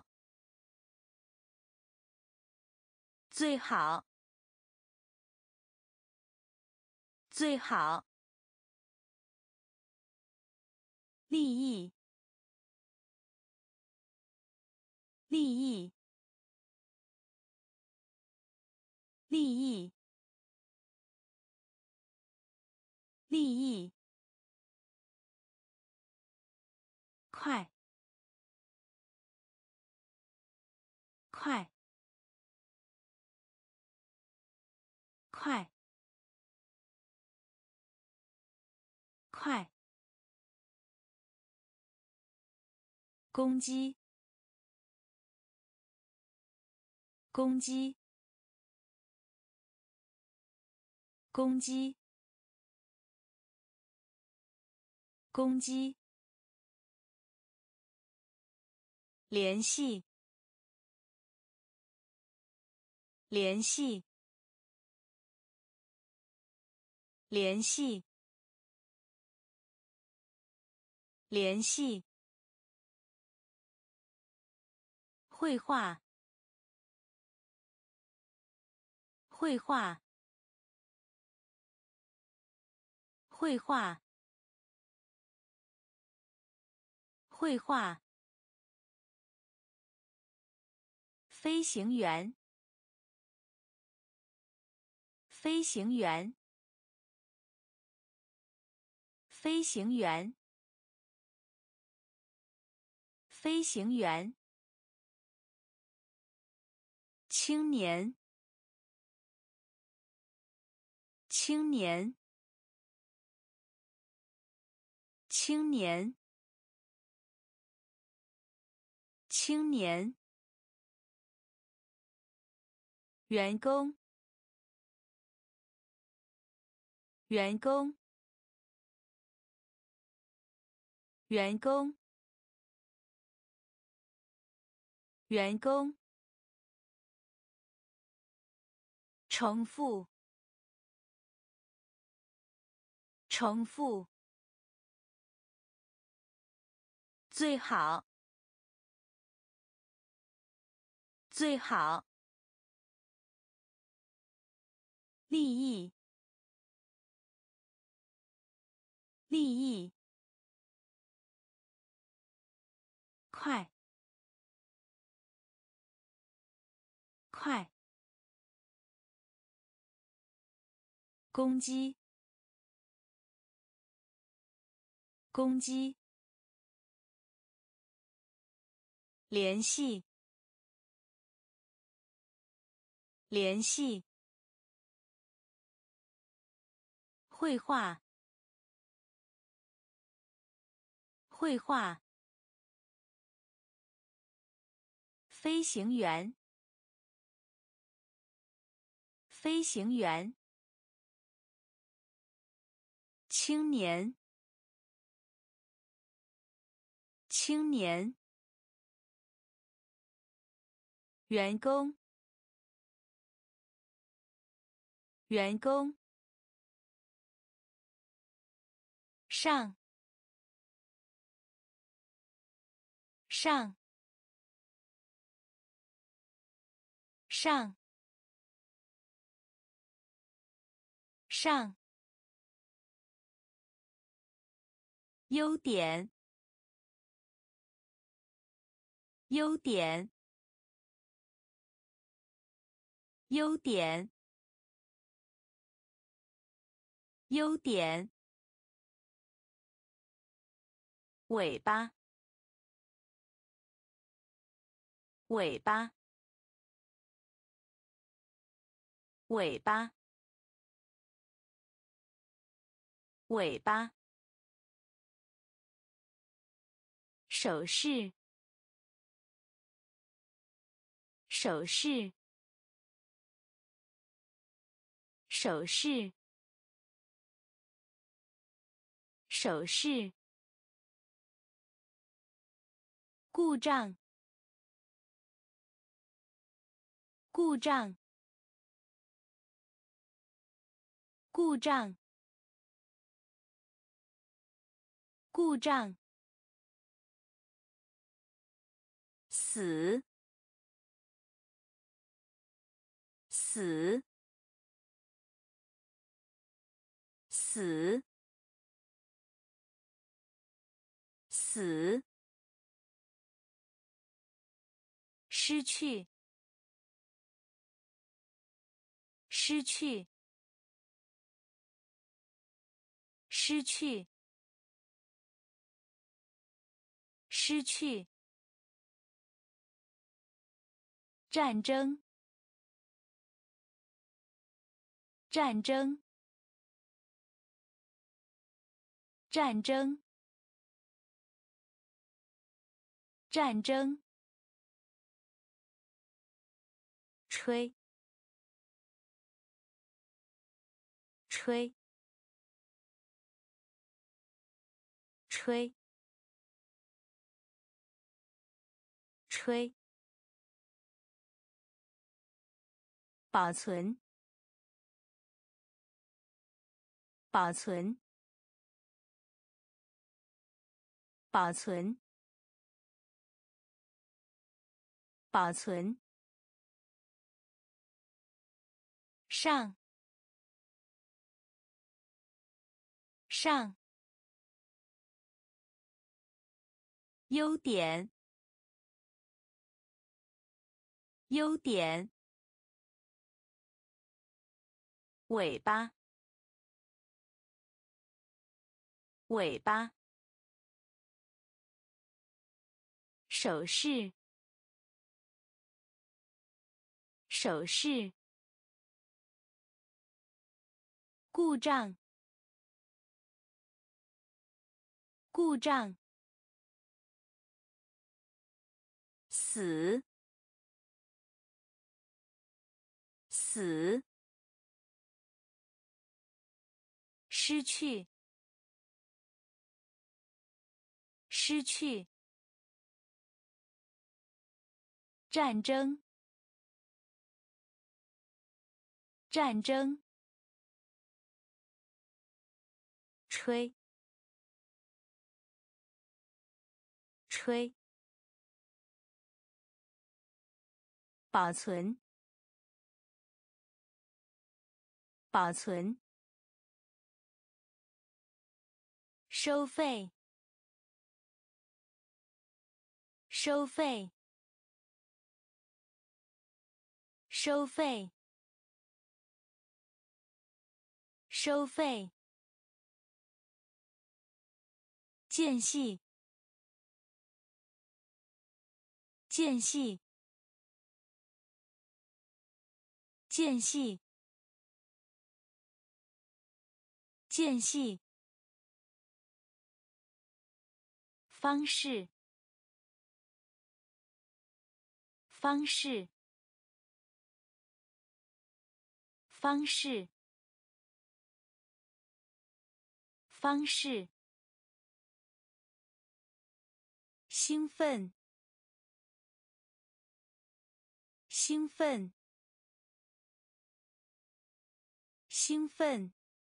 Speaker 1: 最好，最好。利益，利益，利益，利益。快，快，快，快。攻击，攻击，攻击，攻击。联系，联系，联系，联系。绘画，绘画，绘画，绘画。飞行员，飞行员，飞行员，飞行员。 青年，青年，青年，青年，员工，员工，员工，员工，重复，重复，最好，最好，利益，利益，快，快，攻击，攻击，联系，联系，绘画，绘画，飞行员，飞行员，青年，青年，员工，员工，上，上，上，上，优点，优点，优点，优点，尾巴，尾巴，尾巴，尾巴，手势，手势，手势，手势，故障，故障，故障，故障，死，死，死，死，失去，失去，失去，失去，战争，战争，战争，战争，吹，吹，吹，吹，保存，保存，保存，保存，上，上，优点，优点，尾巴，尾巴，手势， 手势，故障，故障，死，死，失去，失去，战争，战争，吹，吹，保存，保存，收费，收费，收费，收费，间隙，间隙，间隙，间隙，方式，方式，方式，方式，兴奋，兴奋，兴奋，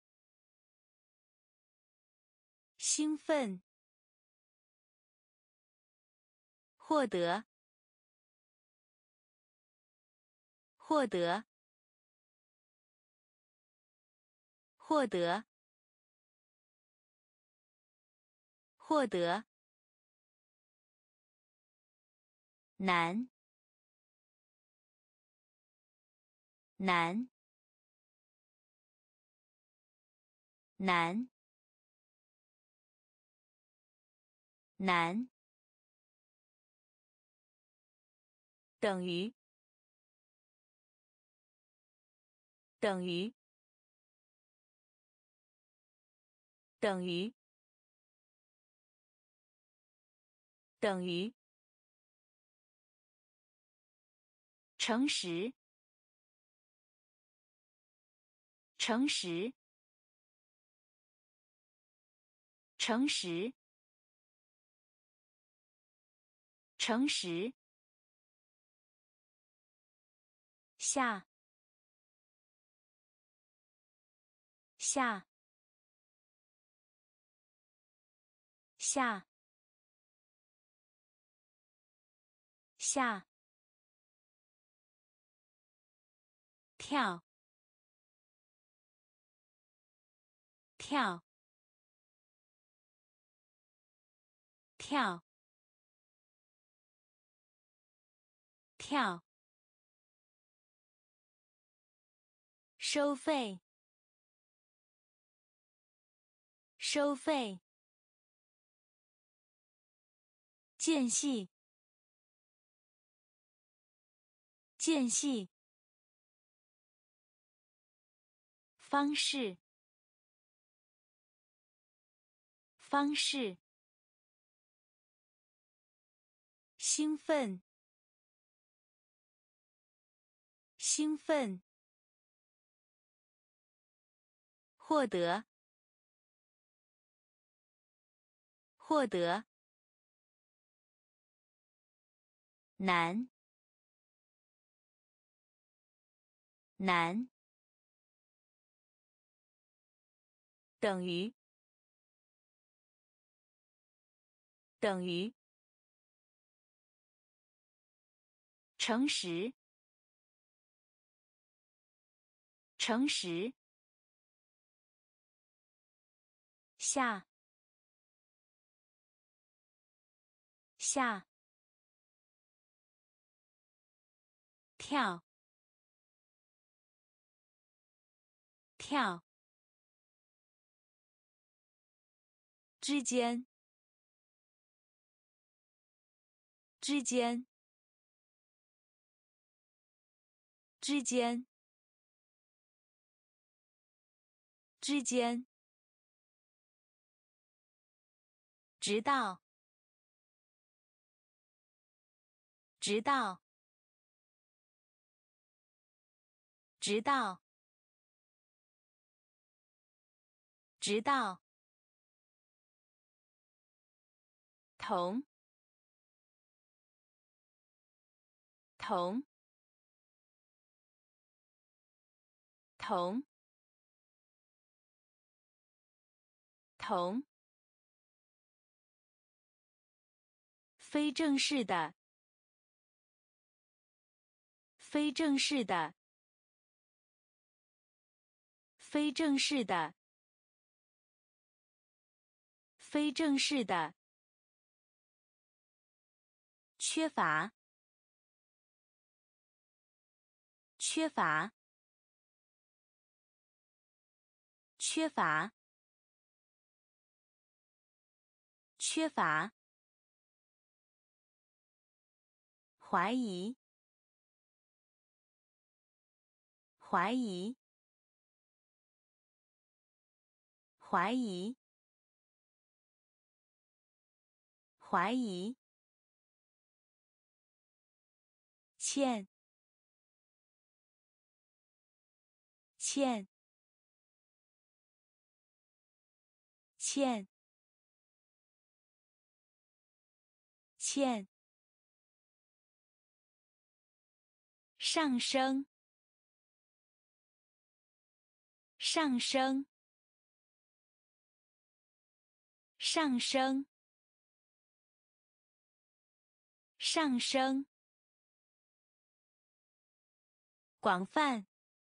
Speaker 1: 兴奋，获得，获得，获得，获得，难，难，难，难，等于，等于，等于，等于，诚实，诚实，诚实，诚实，下，下，下，下，跳，跳，跳，跳，收费，收费，间隙，间隙，方式，方式，兴奋，兴奋，获得，获得，难，难，等于，等于，诚实，诚实，下，下，跳，跳，之间，之间， 之间，之间，直到，直到，直到，直到，同，同，同，同，非正式的，非正式的，非正式的，非正式的，缺乏，缺乏，缺乏，缺乏，怀疑，怀疑，怀疑，怀疑，欠，欠，欠，欠，上升，上升，上升，上升，广泛，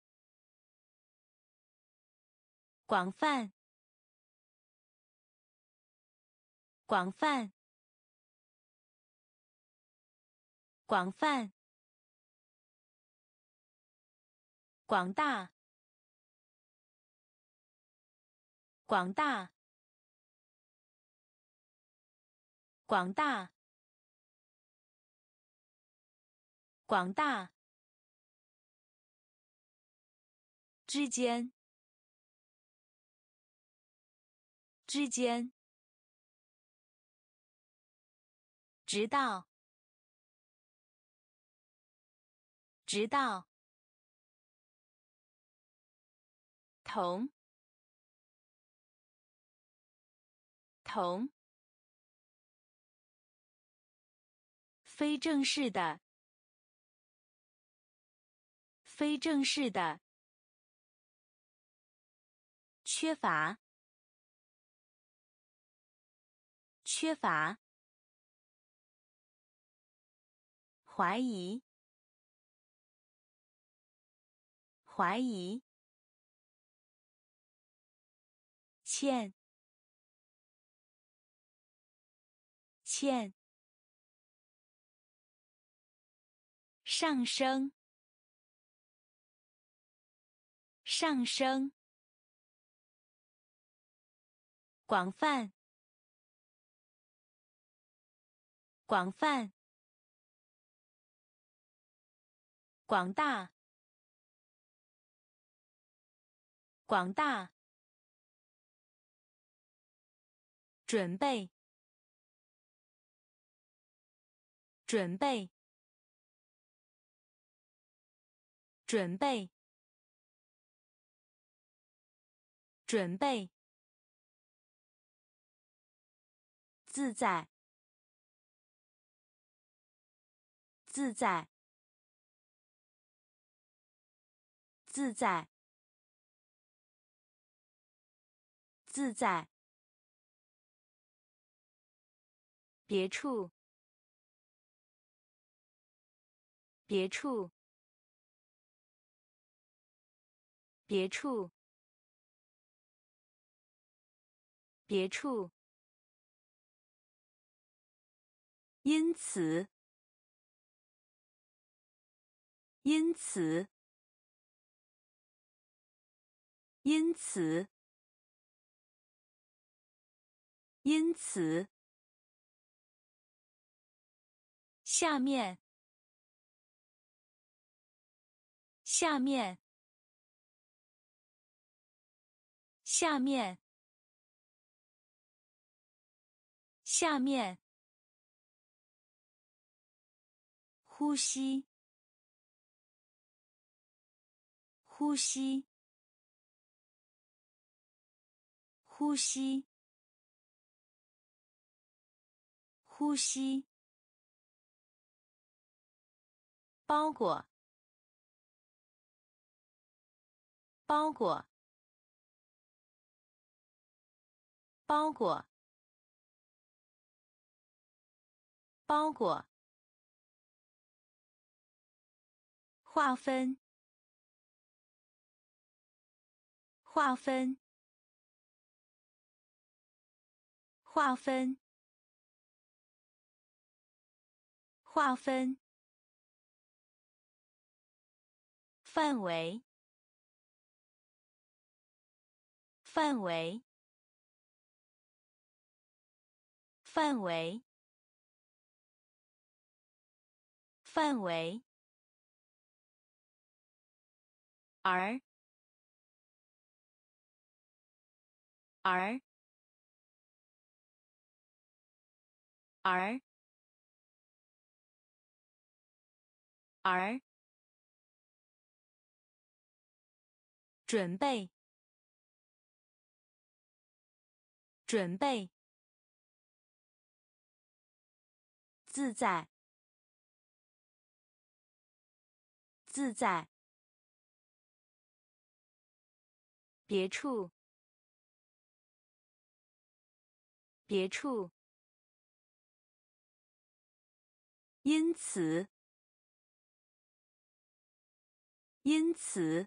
Speaker 1: 广泛，广泛，广泛，广大，广大，广大，广大，之间，之间，直到，直到，同，同，非正式的，非正式的，缺乏，缺乏，怀疑，怀疑，欠，欠，上升，上升，广泛，广泛，广大，广大，准备，准备，准备，准备，自在，自在，自在，自在，别处，别处，别处，别处，因此，因此，因此，因此，下面， 下面，下面，下面，呼吸，呼吸，呼吸，呼吸，包裹，包裹，包裹，包裹，划分，划分，划分，划分，范围，范围，范围，范围，而，而，而，而，准备，准备，自在，自在，别处，别处，因此，因此，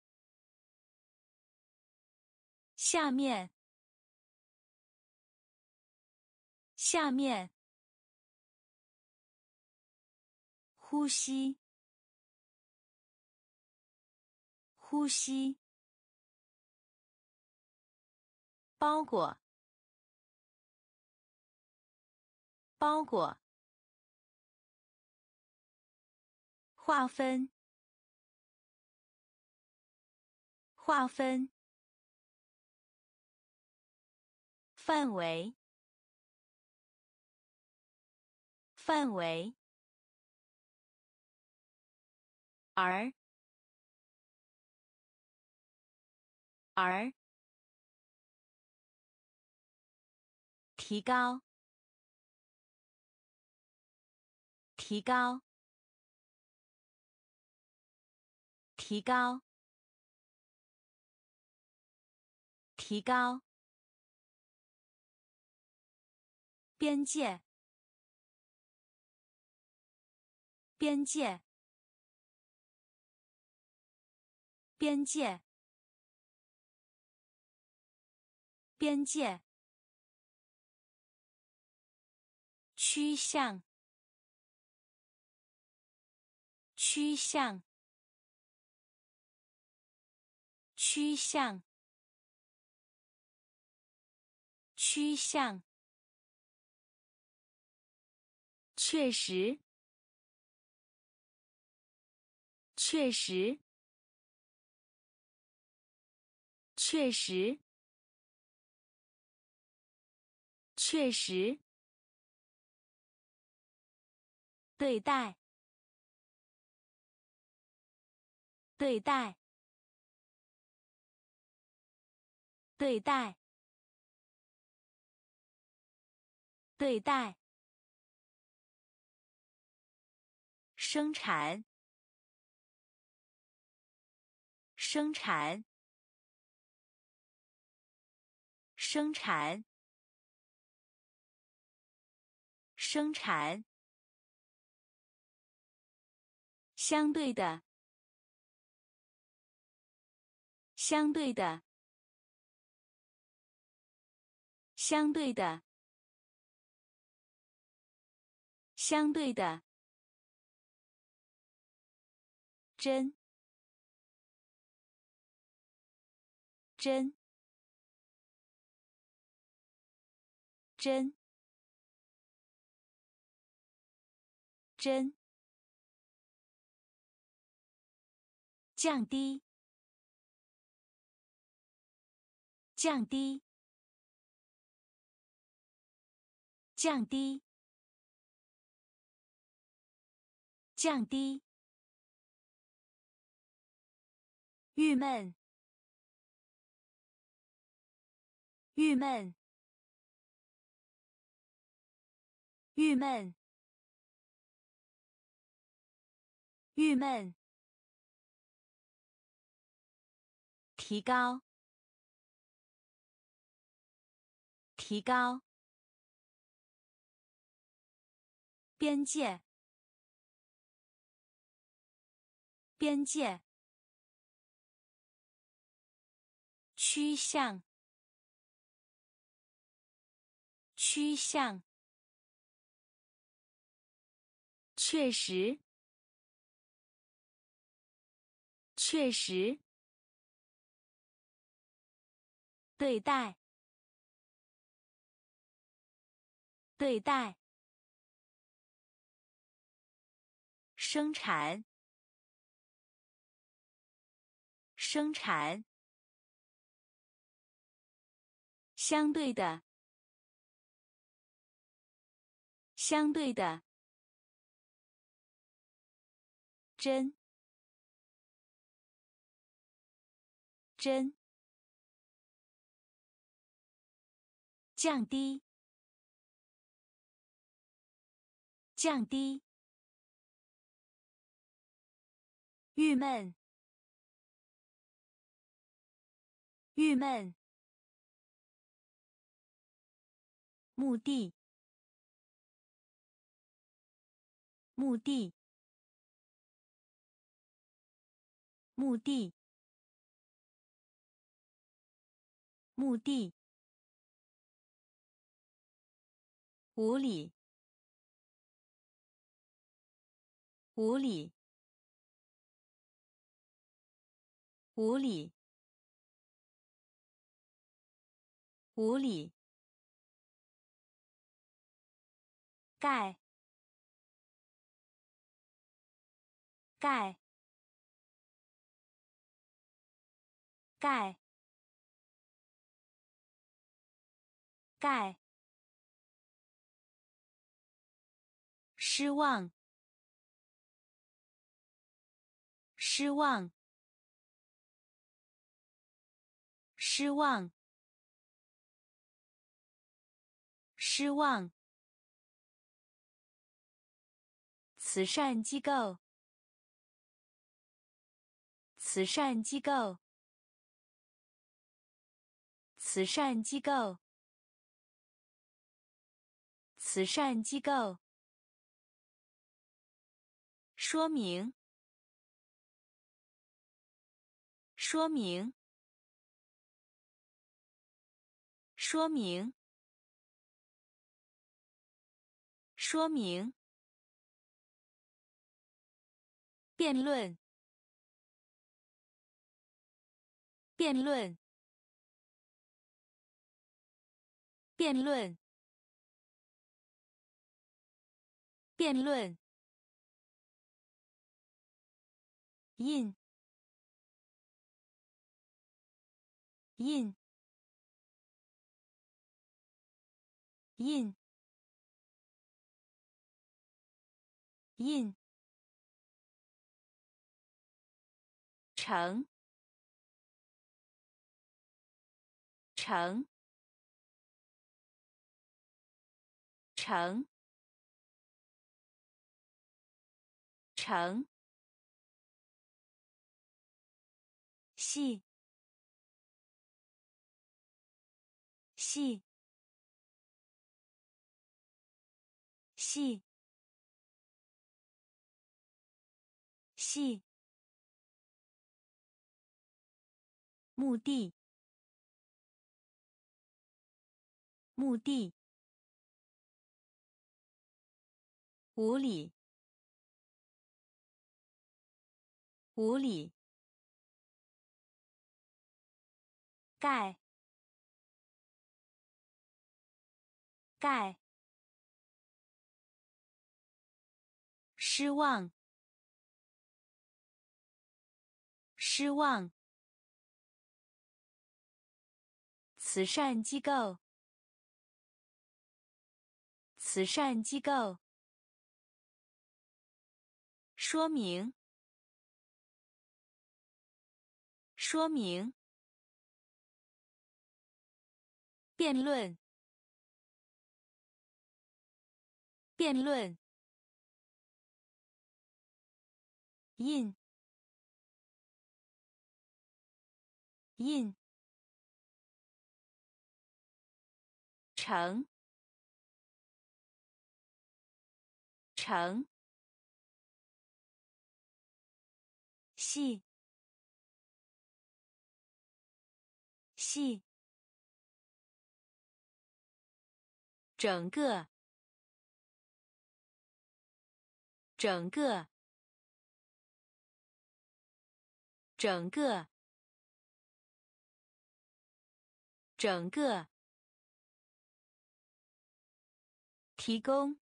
Speaker 1: 下面，下面，呼吸，呼吸，包裹，包裹，划分，划分，范围，范围，而，而，提高，提高，提高，提高，边界，边界，边界，边界，趋向，趋向，趋向，趋向，确实，确实，确实，确实，对待，对待，对待，对待，生产，生产，生产，生产，相对的，相对的，相对的，相对的，真，真，真，真， 降低，降低，降低，降低，郁闷，郁闷，郁闷，郁闷，提高，提高，边界，边界，趋向，趋向，确实，确实，对待，对待，生产，生产，相对的，相对的，真，真，降低，降低，郁闷，郁闷，目的，目的，目的，目的，无理，无理，无理，无理，盖，盖，盖，盖，失望，失望，失望，失望，慈善机构，慈善机构，慈善机构，慈善机构，说明，说明，说明，说明，辩论，辩论，辩论，辩论，印，印，印，印，成，成，成，成，细，细，细，细，目的，目的，无理，无理，盖，盖，失望， 失望。慈善机构。慈善机构。说明。说明。辩论。辩论。印。印。成。成。系。系。整个。整个。整个。整个。提供。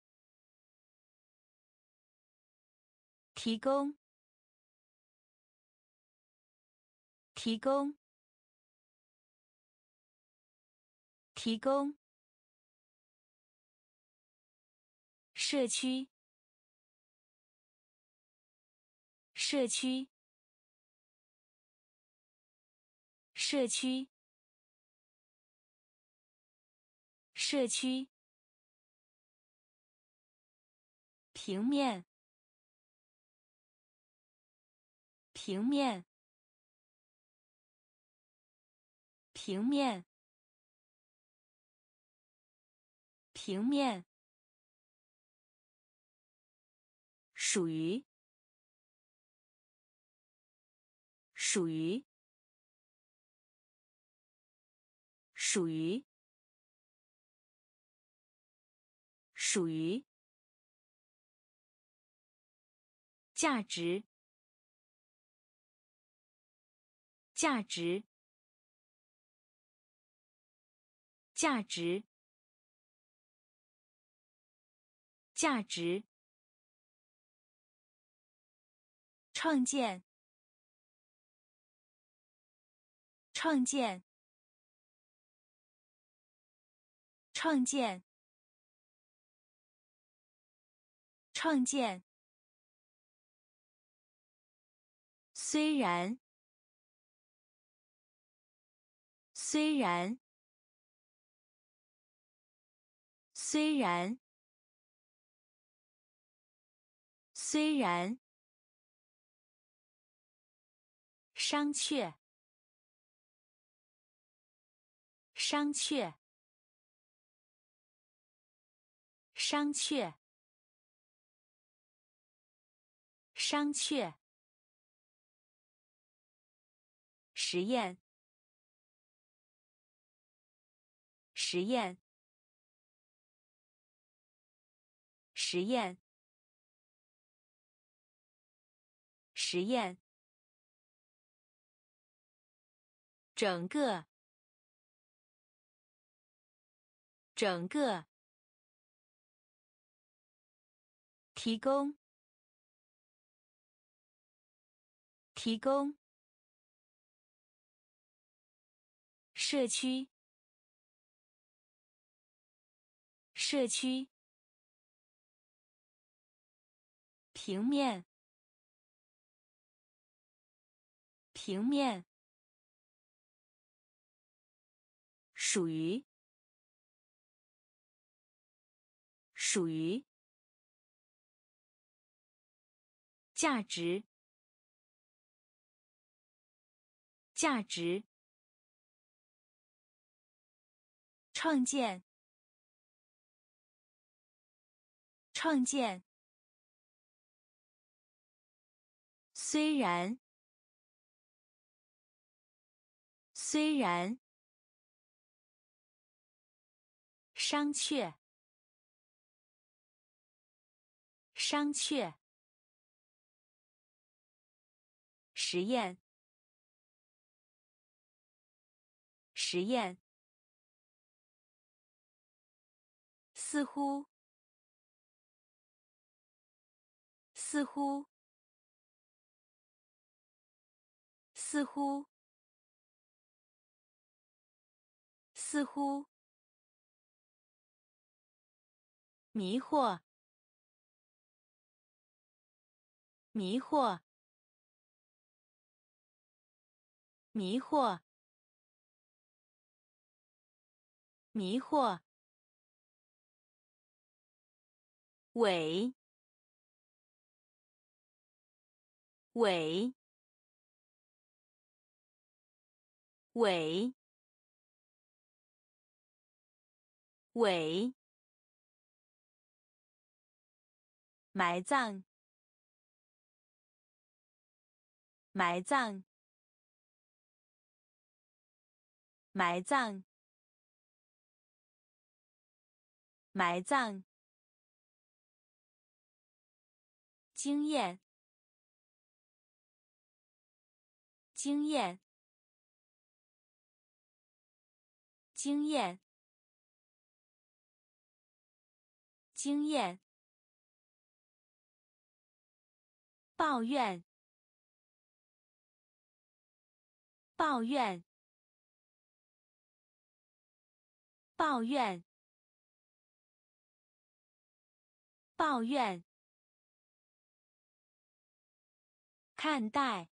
Speaker 1: 提供。提供。提供。社区。社区。社区。社区。平面。平面。平面。平面。属于。属于。属于。属于。价值。价值。价值。价值。创建。创建。创建。创建。虽然。虽然。虽然。虽然。商榷。商榷。商榷。商榷。实验。实验。实验。实验。整个。整个。提供。提供。社区。社区。平面。平面。属于。属于。价值。价值。创建。创建。虽然。虽然。商榷。商榷。实验。实验。似乎。似乎。 似乎，似乎，迷惑，迷惑，迷惑，迷惑，尾，尾，尾，尾，埋葬，埋葬，埋葬，埋葬，经验，经验，经验，经验，抱怨，抱怨，抱怨，抱怨，看待，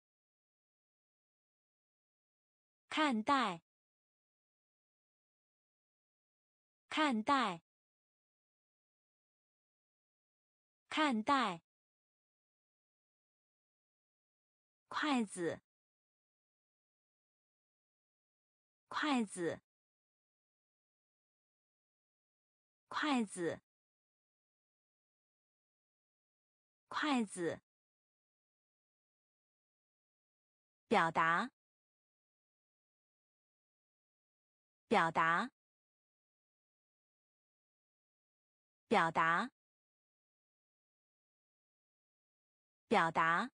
Speaker 1: 看待，看待，看待，筷子，筷子，筷子，筷子，表达，表达，表达，表达，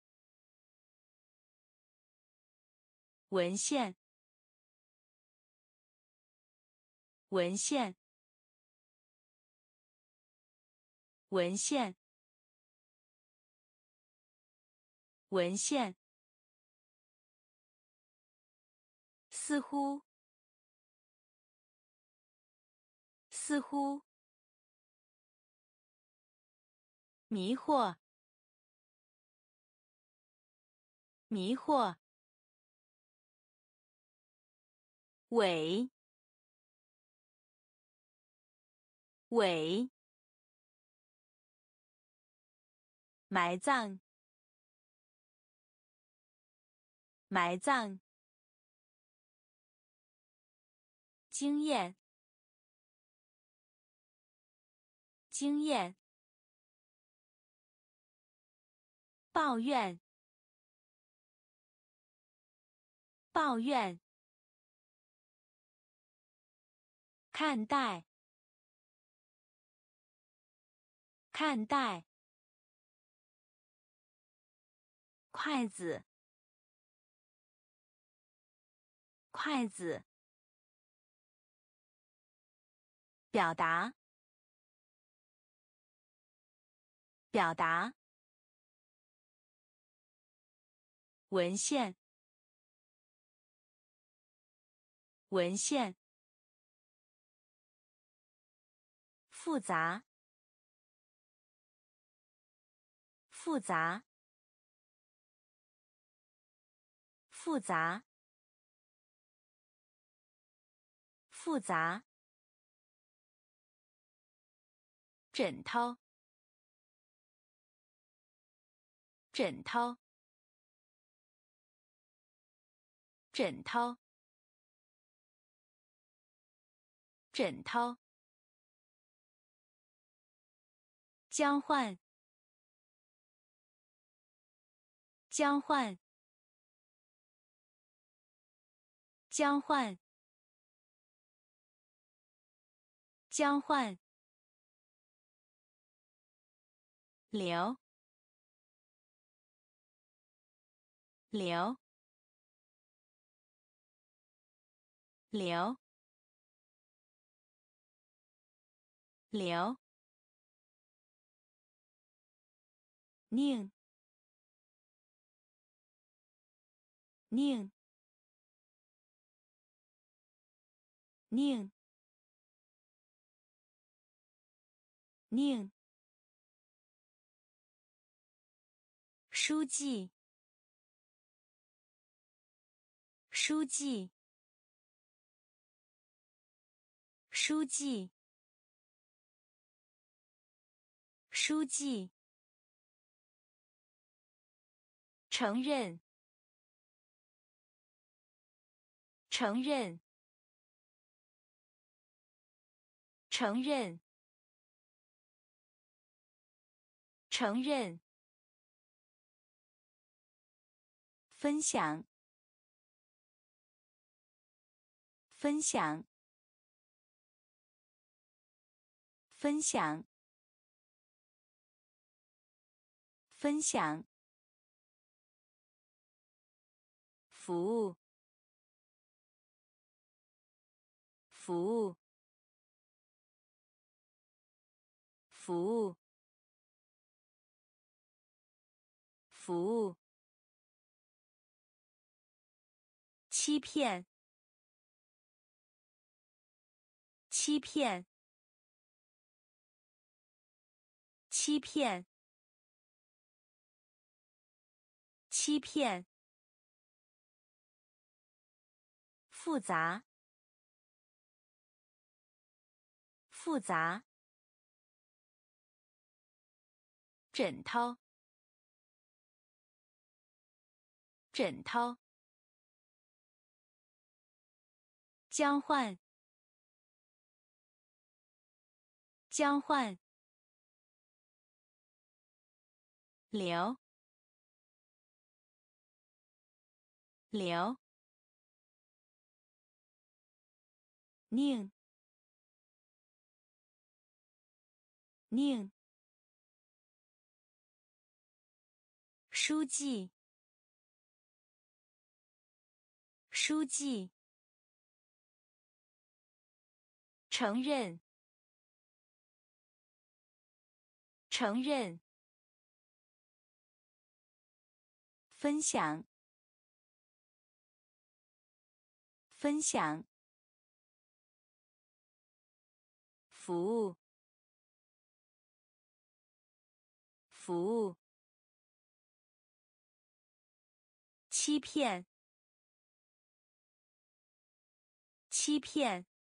Speaker 1: 文献，文献，文献，文献，似乎，似乎，迷惑，迷惑，尾，尾，埋葬，埋葬，经验，经验，抱怨，抱怨，看待，看待，筷子，筷子，表达，表达，文献，文献，复杂，复杂，复杂，复杂，枕头，枕头，枕头，枕头，交换，交换，交换，交换，流，流，流，流，宁， 宁宁宁书记书记书记书记承认承认承认承认分享分享分享分享服务服务服务服务欺骗欺骗欺骗欺骗复杂复杂枕头枕头交换交换流流宁宁书记书记承认承认分享分享服务服务欺骗欺骗